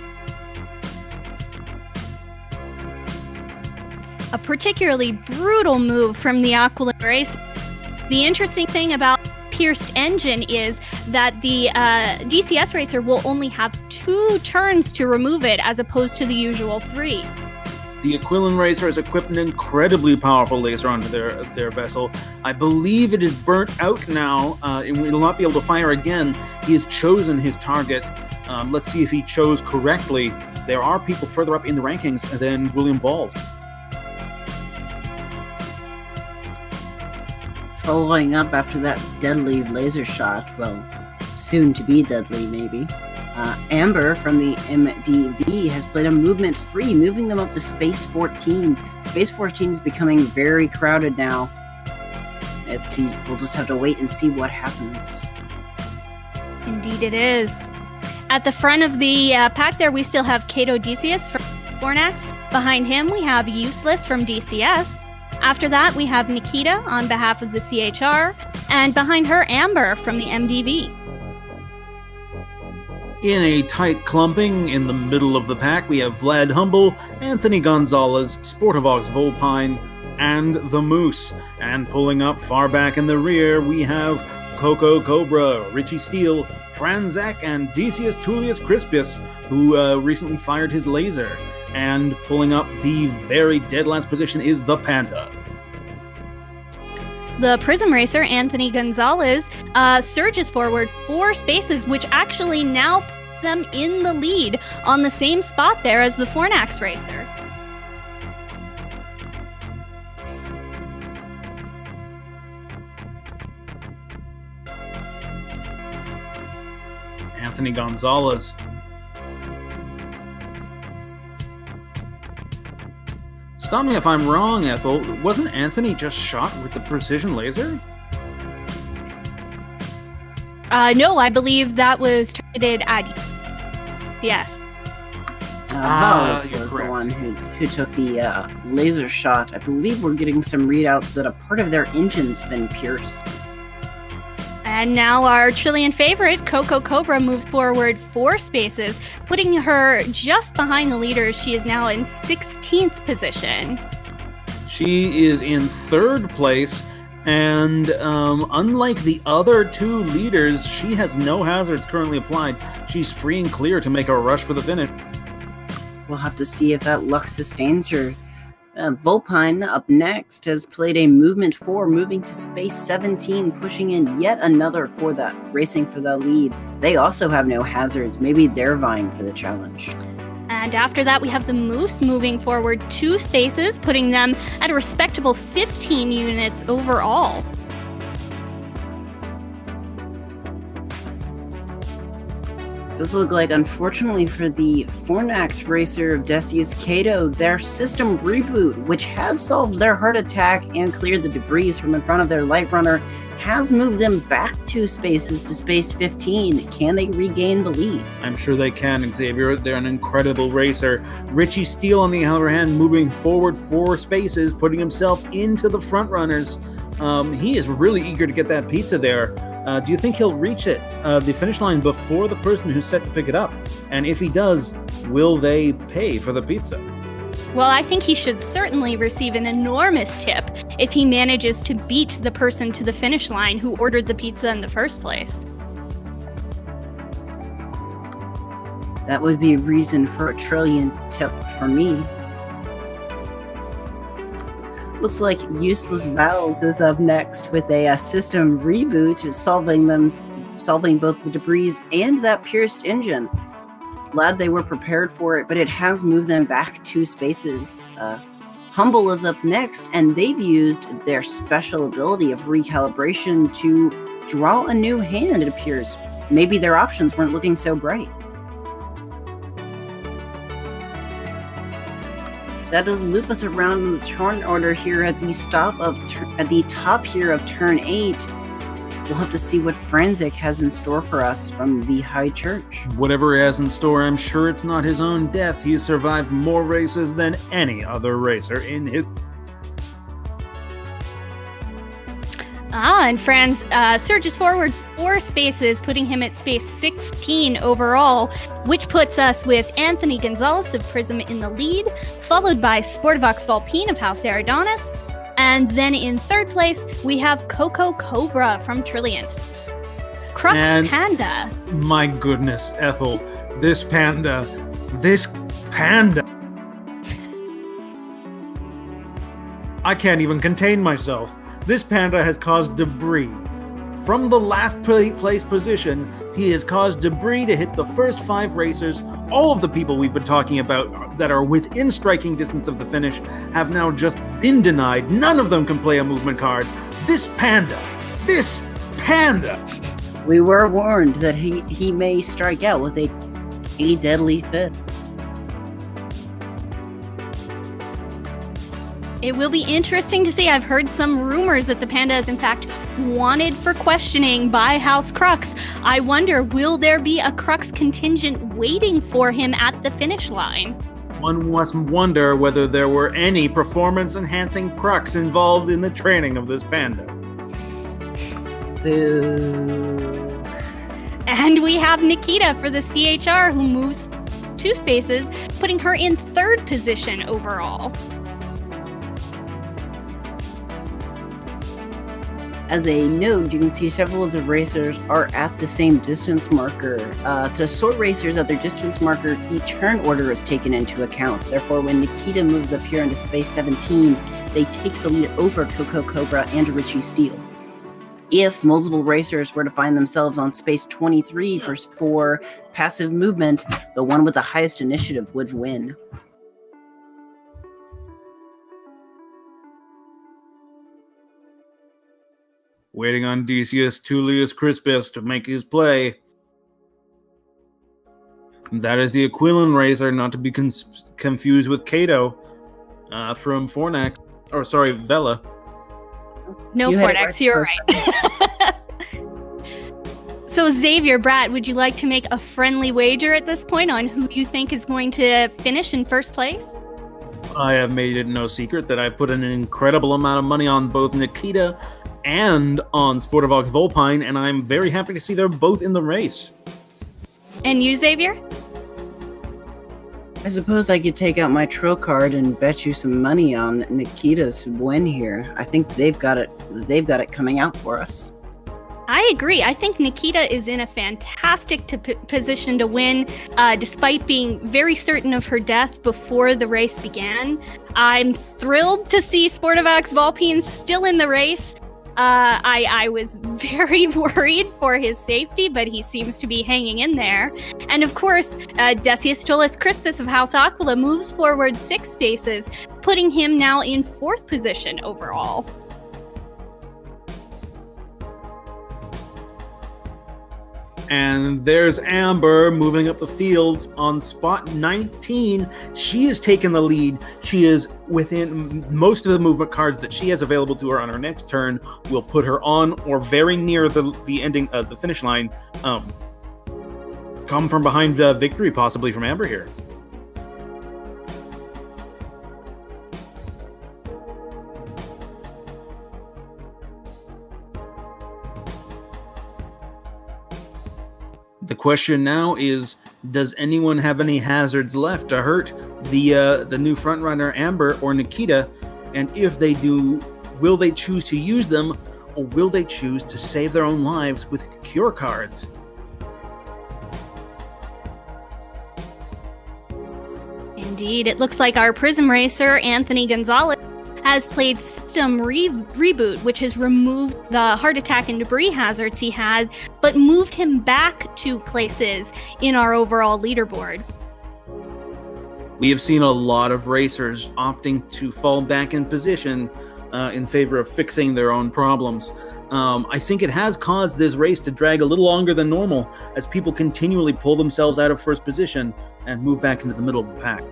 S3: A particularly brutal move from the Aquilin race. The interesting thing about Pierced Engine is that the uh, D C S racer will only have two turns to remove it as opposed to the usual three.
S2: The Aquilin racer has equipped an incredibly powerful laser onto their their vessel. I believe it is burnt out now. Uh, it will not be able to fire again. He has chosen his target. Um, let's see if he chose correctly. There are people further up in the rankings than William Valls.
S1: Following up after that deadly laser shot, well, soon to be deadly, maybe. Uh, Amber from the M D V has played a movement three, moving them up to space fourteen. Space fourteen is becoming very crowded now. Let's see, we'll just have to wait and see what happens.
S3: Indeed it is. At the front of the uh, pack there, we still have Cato Decius from Fornax. Behind him, we have Useless from D C S. After that, we have Nikita on behalf of the C H R. And behind her, Amber from the M D V.
S2: In a tight clumping in the middle of the pack, we have Vlad Humble, Anthony Gonzalez, Sportavox Volpine, and the Moose. And pulling up far back in the rear, we have Coco Cobra, Richie Steele, Franzak, and Decius Tullius Crispus, who uh, recently fired his laser. And pulling up the very dead last position is the Panda.
S3: The Prism Racer, Anthony Gonzalez, uh, surges forward four spaces, which actually now put them in the lead on the same spot there as the Fornax Racer.
S2: Anthony Gonzalez. Stop me if I'm wrong, Ethel. Wasn't Anthony just shot with the precision laser?
S3: Uh, no, I believe that was targeted at you. Yes.
S1: Uh,
S2: Ah,
S1: Valles
S2: you're
S1: was the
S2: correct.
S1: one who, who took the uh, laser shot. I believe we're getting some readouts that a part of their engine's been pierced.
S3: And now our Trillian favorite, Coco Cobra, moves forward four spaces, putting her just behind the leaders. She is now in sixteenth position.
S2: She is in third place, and um, unlike the other two leaders, she has no hazards currently applied. She's free and clear to make a rush for the finish.
S1: We'll have to see if that luck sustains her. Uh, Volpine, up next, has played a movement four, moving to space seventeen, pushing in yet another for that, racing for the lead. They also have no hazards. Maybe they're vying for the challenge.
S3: And after that, we have the Moose moving forward two spaces, putting them at a respectable fifteen units overall.
S1: Does look like, unfortunately for the Fornax racer of Decius Cato, their system reboot, which has solved their heart attack and cleared the debris from in front of their light runner, has moved them back two spaces to space fifteen. Can they regain the lead?
S2: I'm sure they can, Xavier. They're an incredible racer. Richie Steele, on the other hand, moving forward four spaces, putting himself into the front runners. Um, he is really eager to get that pizza there. Uh, do you think he'll reach it, uh, the finish line, before the person who's set to pick it up? And if he does, will they pay for the pizza?
S3: Well, I think he should certainly receive an enormous tip if he manages to beat the person to the finish line who ordered the pizza in the first place.
S1: That would be a reason for a Trilliant tip for me. Looks like Useless Vowels is up next with a, a system reboot, solving them, solving both the debris and that pierced engine. Glad they were prepared for it, but it has moved them back two spaces. Uh, Humble is up next, and they've used their special ability of recalibration to draw a new hand, it appears. Maybe their options weren't looking so bright. That does loop us around in the turn order here at the stop of at the top here of turn eight. We'll have to see what Franzik has in store for us from the High Church.
S2: Whatever he has in store, I'm sure it's not his own death. He's survived more races than any other racer in his...
S3: Ah, and Franz uh, surges forward four spaces, putting him at space sixteen overall, which puts us with Anthony Gonzalez of Prism in the lead, followed by Sportivox Volpine of House Eridanus, and then in third place, we have Coco Cobra from Trilliant. Crux
S2: and
S3: Panda.
S2: My goodness, Ethel, this panda, this panda. I can't even contain myself. This panda has caused debris. From the last place position, he has caused debris to hit the first five racers. All of the people we've been talking about that are within striking distance of the finish have now just been denied. None of them can play a movement card. This panda, this panda.
S1: We were warned that he, he may strike out with a, a deadly fit.
S3: It will be interesting to see. I've heard some rumors that the panda is in fact wanted for questioning by House Crux. I wonder, will there be a Crux contingent waiting for him at the finish line?
S2: One must wonder whether there were any performance-enhancing Crux involved in the training of this panda.
S1: Boo.
S3: And we have Nikita for the C H R, who moves two spaces, putting her in third position overall.
S1: As a note, you can see several of the racers are at the same distance marker. Uh, to sort racers at their distance marker, the turn order is taken into account. Therefore, when Nikita moves up here into space seventeen, they take the lead over Coco Cobra and Richie Steele. If multiple racers were to find themselves on space twenty-three for, for passive movement, the one with the highest initiative would win.
S2: Waiting on Decius Tullius Crispus to make his play. That is the Aquilin racer, not to be con confused with Cato uh, from Fornax. Or, sorry, Vela.
S3: No,
S1: you
S3: Fornax, you're right. So, Xavier, Brat, would you like to make a friendly wager at this point on who you think is going to finish in first place?
S2: I have made it no secret that I put an incredible amount of money on both Nikita and on Sportivox Volpine, and I'm very happy to see they're both in the race.
S3: And you, Xavier?
S1: I suppose I could take out my Trill card and bet you some money on Nikita's win here. I think they've got it. They've got it coming out for us.
S3: I agree. I think Nikita is in a fantastic to p- position to win, uh, despite being very certain of her death before the race began. I'm thrilled to see Sportivox Volpine still in the race. Uh, I, I was very worried for his safety, but he seems to be hanging in there. And of course, uh, Decius Tullus Crispus of House Aquila moves forward six spaces, putting him now in fourth position overall.
S2: And there's Amber moving up the field on spot nineteen. She has taken the lead. She is within most of the movement cards that she has available to her on her next turn. Will put her on or very near the the ending of the finish line. Um, come from behind uh, victory, possibly from Amber here. The question now is, does anyone have any hazards left to hurt the uh, the new frontrunner Amber or Nikita? And if they do, will they choose to use them, or will they choose to save their own lives with cure cards?
S3: Indeed, it looks like our Prism Racer, Anthony Gonzalez, has played System Re- Reboot, which has removed the heart attack and debris hazards he had, but moved him back two places in our overall leaderboard.
S2: We have seen a lot of racers opting to fall back in position uh, in favor of fixing their own problems. Um, I think it has caused this race to drag a little longer than normal as people continually pull themselves out of first position and move back into the middle of the pack.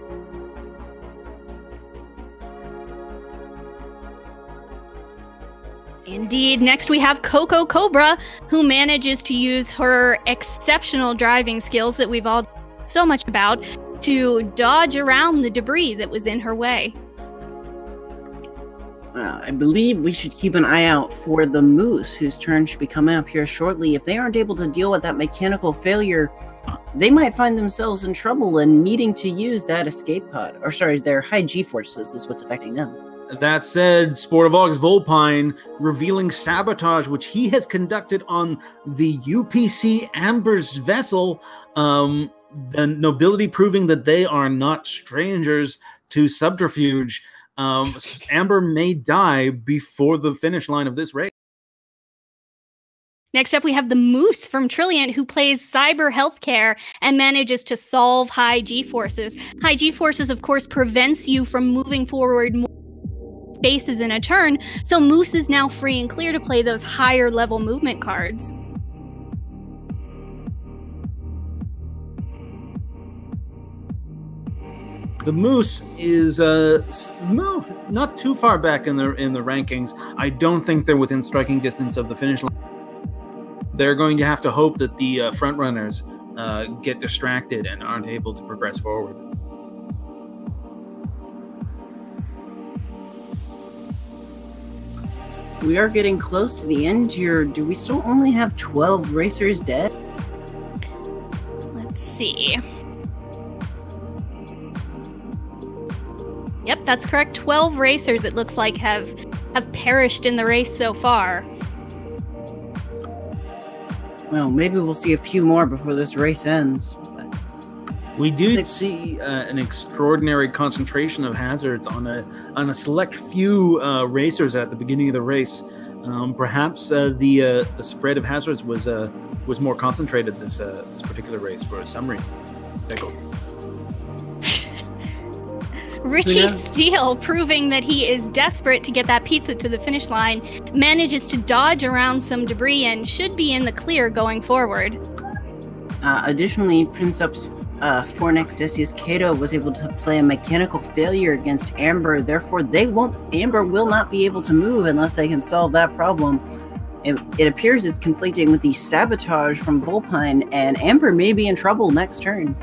S3: Indeed. Next we have Coco Cobra, who manages to use her exceptional driving skills that we've all so much about to dodge around the debris that was in her way.
S1: Uh, I believe we should keep an eye out for the Moose, whose turn should be coming up here shortly. If they aren't able to deal with that mechanical failure, they might find themselves in trouble and needing to use that escape pod. Or sorry, their high G-forces is what's affecting them.
S2: That said, Sportivox Volpine revealing sabotage, which he has conducted on the U P C Amber's vessel, um, the nobility proving that they are not strangers to subterfuge. Um, Amber may die before the finish line of this race.
S3: Next up, we have the Moose from Trilliant, who plays cyber healthcare and manages to solve high G-forces. High G-forces, of course, prevents you from moving forward more spaces in a turn, so Moose is now free and clear to play those higher level movement cards.
S2: The Moose is uh, no, not too far back in the in the rankings. I don't think they're within striking distance of the finish line. They're going to have to hope that the uh, front runners uh, get distracted and aren't able to progress forward.
S1: We are getting close to the end here. Do we still only have twelve racers dead?
S3: Let's see. Yep, that's correct. twelve racers, it looks like, have have perished in the race so far.
S1: Well, maybe we'll see a few more before this race ends. But
S2: we do see uh, an extraordinary concentration of hazards on a on a select few uh, racers at the beginning of the race. Um, perhaps uh, the uh, the spread of hazards was uh, was more concentrated this uh, this particular race for some reason.
S3: Richie Steele, proving that he is desperate to get that pizza to the finish line, manages to dodge around some debris and should be in the clear going forward.
S1: Uh, additionally, Prince Up's uh, Fornex Decius Cato was able to play a mechanical failure against Amber. Therefore, they won't. Amber will not be able to move unless they can solve that problem. It, it appears it's conflicting with the sabotage from Volpine, and Amber may be in trouble next turn.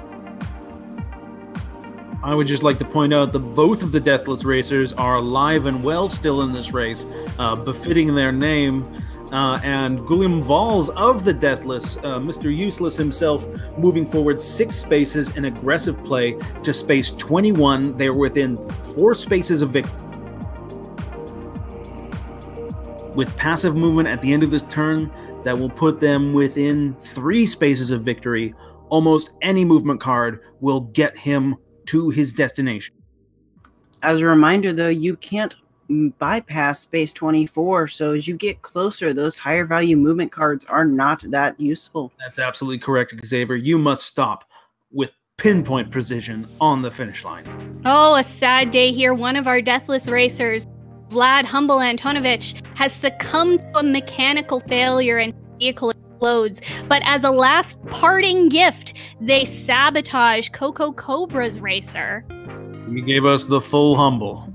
S2: I would just like to point out that both of the Deathless Racers are alive and well still in this race, uh, befitting their name. Uh, and Guillaume Valls of the Deathless, uh, Mister Useless himself, moving forward six spaces in aggressive play to space twenty-one. They're within four spaces of victory. with passive movement at the end of this turn that will put them within three spaces of victory. Almost any movement card will get him to his destination.
S1: As a reminder, though, you can't bypass space twenty-four, so as you get closer, those higher value movement cards are not that useful.
S2: That's absolutely correct, Xavier. You must stop with pinpoint precision on the finish line.
S3: Oh, a sad day here. One of our deathless racers, Vlad Humble Antonovich, has succumbed to a mechanical failure and vehicle explodes. But as a last parting gift, they sabotage Coco Cobra's racer.
S2: He gave us the full Humble.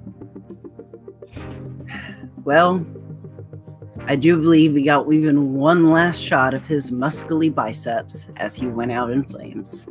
S1: Well, I do believe we got even one last shot of his muscly biceps as he went out in flames.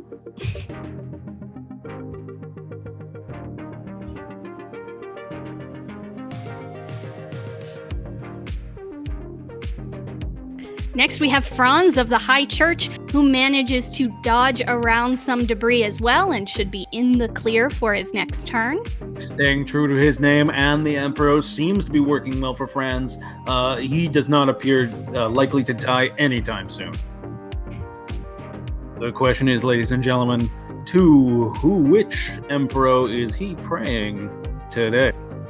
S3: Next, we have Franz of the High Church, who manages to dodge around some debris as well and should be in the clear for his next turn.
S2: Staying true to his name and the Emperor seems to be working well for Franz. Uh, he does not appear uh, likely to die anytime soon. The question is, ladies and gentlemen, to who, which Emperor is he praying today?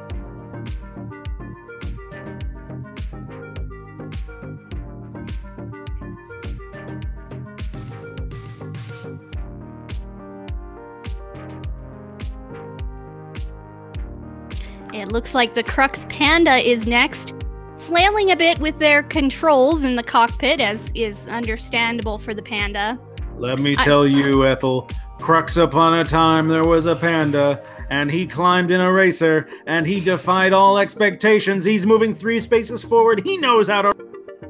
S3: It looks like the Crux Panda is next, flailing a bit with their controls in the cockpit, as is understandable for the Panda.
S2: Let me tell I- you, Ethel, crux upon a time there was a panda, and he climbed in a racer, and he defied all expectations. He's moving three spaces forward. He knows how to...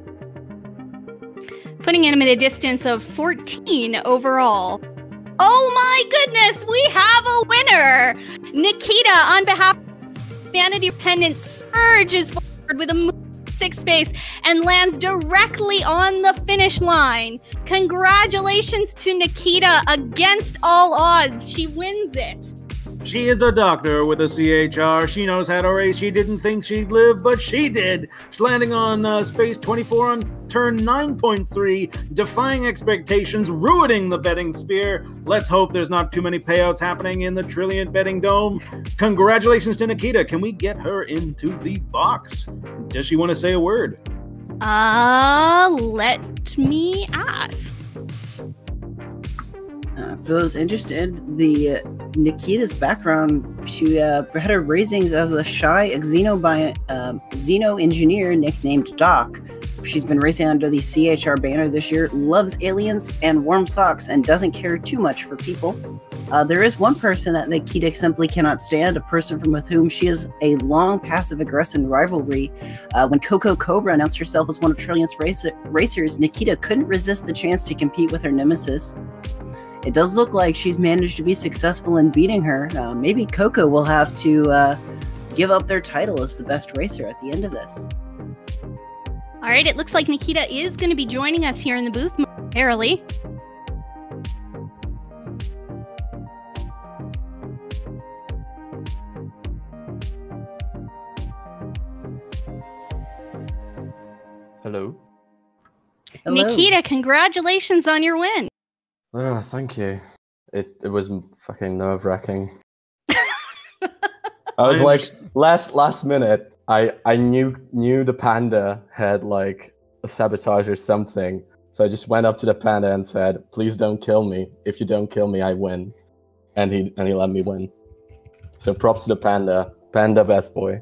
S3: Putting him at a distance of fourteen overall. Oh my goodness, we have a winner! Nikita, on behalf of Humanity Dependent, surges forward with a move six space and lands directly on the finish line. Congratulations to Nikita against all odds. She wins it.
S2: She is a doctor with a C H R. She knows how to race. She didn't think she'd live, but she did. She's landing on uh, space twenty-four on turn nine point three, defying expectations, ruining the betting sphere. Let's hope there's not too many payouts happening in the Trilliant betting dome. Congratulations to Nikita. Can we get her into the box? Does she want to say a word?
S3: Uh, let me ask.
S1: Uh, for those interested, the uh, Nikita's background, she uh, had her raisings as a shy xeno, bi- uh, xeno engineer nicknamed Doc. She's been racing under the C H R banner this year, loves aliens and warm socks, and doesn't care too much for people. Uh, there is one person that Nikita simply cannot stand, a person from with whom she has a long passive-aggressive rivalry. Uh, when Coco Cobra announced herself as one of Trilliant's race- racers, Nikita couldn't resist the chance to compete with her nemesis. It does look like she's managed to be successful in beating her. Uh, maybe Coco will have to uh, give up their title as the best racer at the end of this.
S3: All right, it looks like Nikita is going to be joining us here in the booth momentarily.
S5: Hello.
S1: Hello.
S3: Nikita, congratulations on your win.
S5: Oh, thank you. It it was fucking nerve wracking. I was like last last minute. I I knew knew the panda had like a sabotage or something, so I just went up to the panda and said, "Please don't kill me. If you don't kill me, I win." And he and he let me win. So props to the panda. Panda best boy.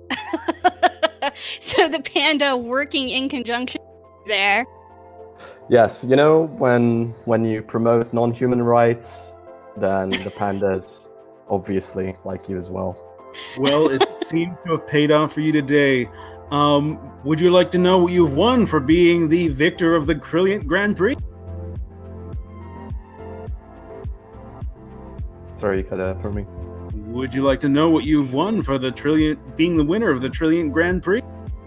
S3: So the panda working in conjunction there.
S5: Yes, you know, when when you promote non-human rights, then the pandas obviously like you as well.
S2: Well, it seems to have paid off for you today. Um, would you like to know what you've won for being the victor of the Trilliant Grand Prix?
S5: Sorry, you cut out for me.
S2: Would you like to know what you've won for the Trilliant, being the winner of the Trilliant Grand Prix?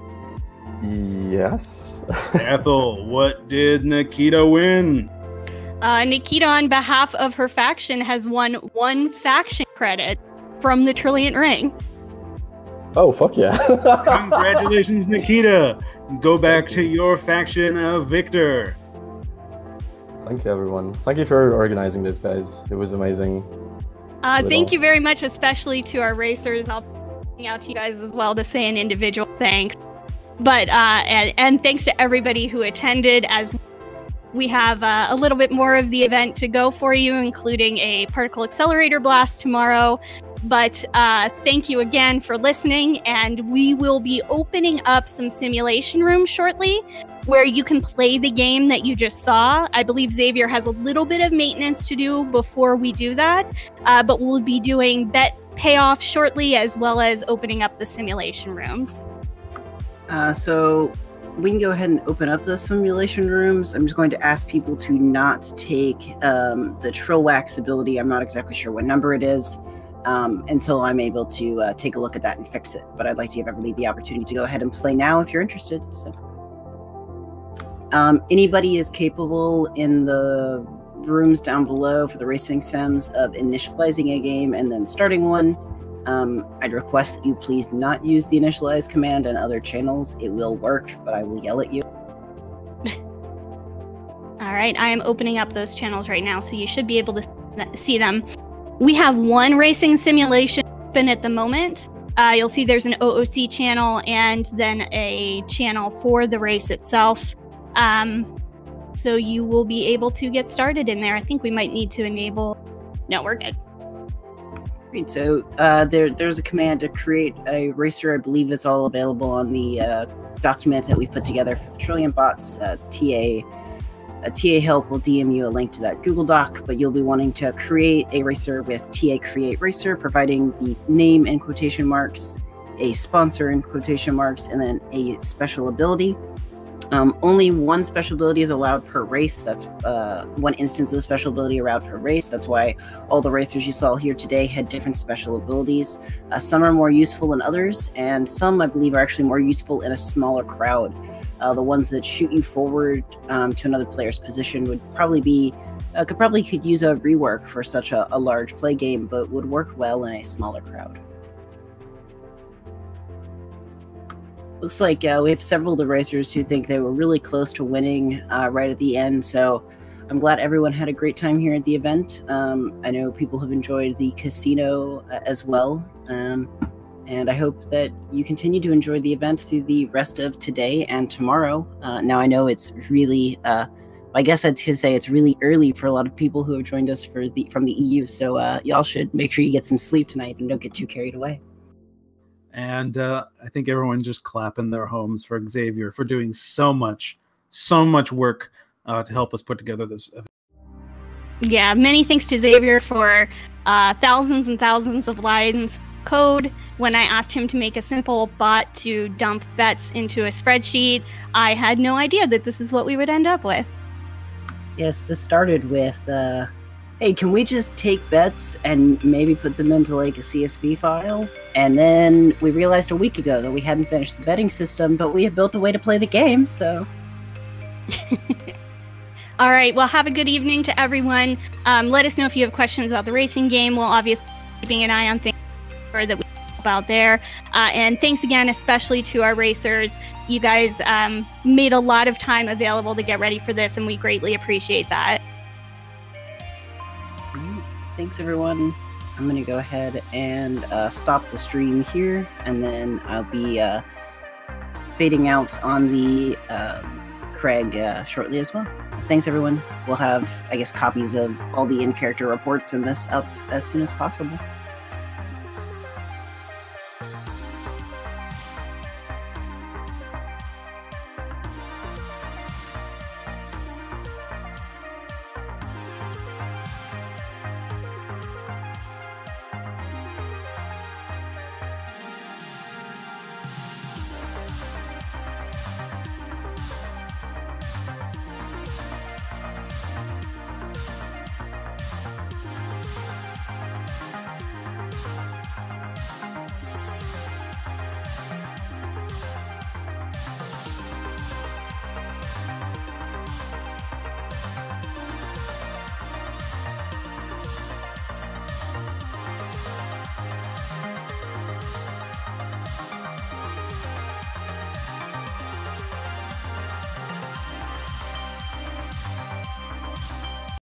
S5: Yes.
S2: Ethel, what did Nikita win?
S3: Uh, Nikita, on behalf of her faction, has won one faction credit from the Trilliant Ring.
S5: Oh, fuck yeah.
S2: Congratulations, Nikita. Go back to your faction of Victor.
S5: Thank you, everyone. Thank you for organizing this, guys. It was amazing.
S3: Uh, thank you very much, especially to our racers. I'll be out to you guys as well to say an individual thanks. But, uh, and, and thanks to everybody who attended, as we have uh, a little bit more of the event to go for you, including a particle accelerator blast tomorrow. But uh, thank you again for listening, and we will be opening up some simulation rooms shortly where you can play the game that you just saw. I believe Xavier has a little bit of maintenance to do before we do that, uh, but we'll be doing bet payoff shortly, as well as opening up the simulation rooms.
S1: Uh, so we can go ahead and open up the simulation rooms. I'm just going to ask people to not take um, the Trill Wax ability. I'm not exactly sure what number it is. Um, until I'm able to uh, take a look at that and fix it. But I'd like to give everybody the opportunity to go ahead and play now if you're interested. So, um, anybody is capable in the rooms down below for the racing sims of initializing a game and then starting one. Um, I'd request that you please not use the initialize command on other channels. It will work, but I will yell at you.
S3: All right, I am opening up those channels right now, so you should be able to see them. We have one racing simulation open at the moment. Uh, you'll see there's an O O C channel and then a channel for the race itself. Um, so you will be able to get started in there. I think we might need to enable... No, we're good.
S1: Great. So uh, there, there's a command to create a racer. I believe it's all available on the uh, document that we put together for the Trilliant bots. Uh, T A A T A help will D M you a link to that Google Doc, but you'll be wanting to create a racer with T A create racer, providing the name in quotation marks, a sponsor in quotation marks, and then a special ability. Um, only one special ability is allowed per race. That's uh, one instance of the special ability allowed per race. That's why all the racers you saw here today had different special abilities. Uh, some are more useful than others, and some, I believe, are actually more useful in a smaller crowd. Uh, the ones that shoot you forward um, to another player's position would probably be, uh, could probably could use a rework for such a, a large play game, but would work well in a smaller crowd. Looks like uh, we have several of the racers who think they were really close to winning uh, right at the end, so I'm glad everyone had a great time here at the event. Um, I know people have enjoyed the casino uh, as well. Um, And I hope that you continue to enjoy the event through the rest of today and tomorrow. Uh, now, I know it's really, uh, I guess I'd say it's really early for a lot of people who have joined us for the from the E U. So uh, y'all should make sure you get some sleep tonight and don't get too carried away.
S2: And uh, I think everyone just clap in their homes for Xavier for doing so much, so much work uh, to help us put together this event.
S3: Yeah, many thanks to Xavier for uh, thousands and thousands of lines code. When I asked him to make a simple bot to dump bets into a spreadsheet, I had no idea that this is what we would end up with.
S1: Yes, this started with, uh, hey, can we just take bets and maybe put them into like a C S V file? And then we realized a week ago that we hadn't finished the betting system, but we had built a way to play the game, so...
S3: All right, well, have a good evening to everyone. Um, let us know if you have questions about the racing game. We'll obviously be keeping an eye on things that we talk about there. Uh, and thanks again, especially to our racers. You guys um, made a lot of time available to get ready for this, and we greatly appreciate that.
S1: Thanks, everyone. I'm going to go ahead and uh, stop the stream here, and then I'll be uh, fading out on the uh, Craig uh, shortly as well. Thanks, everyone. We'll have, I guess, copies of all the in-character reports and this up as soon as possible.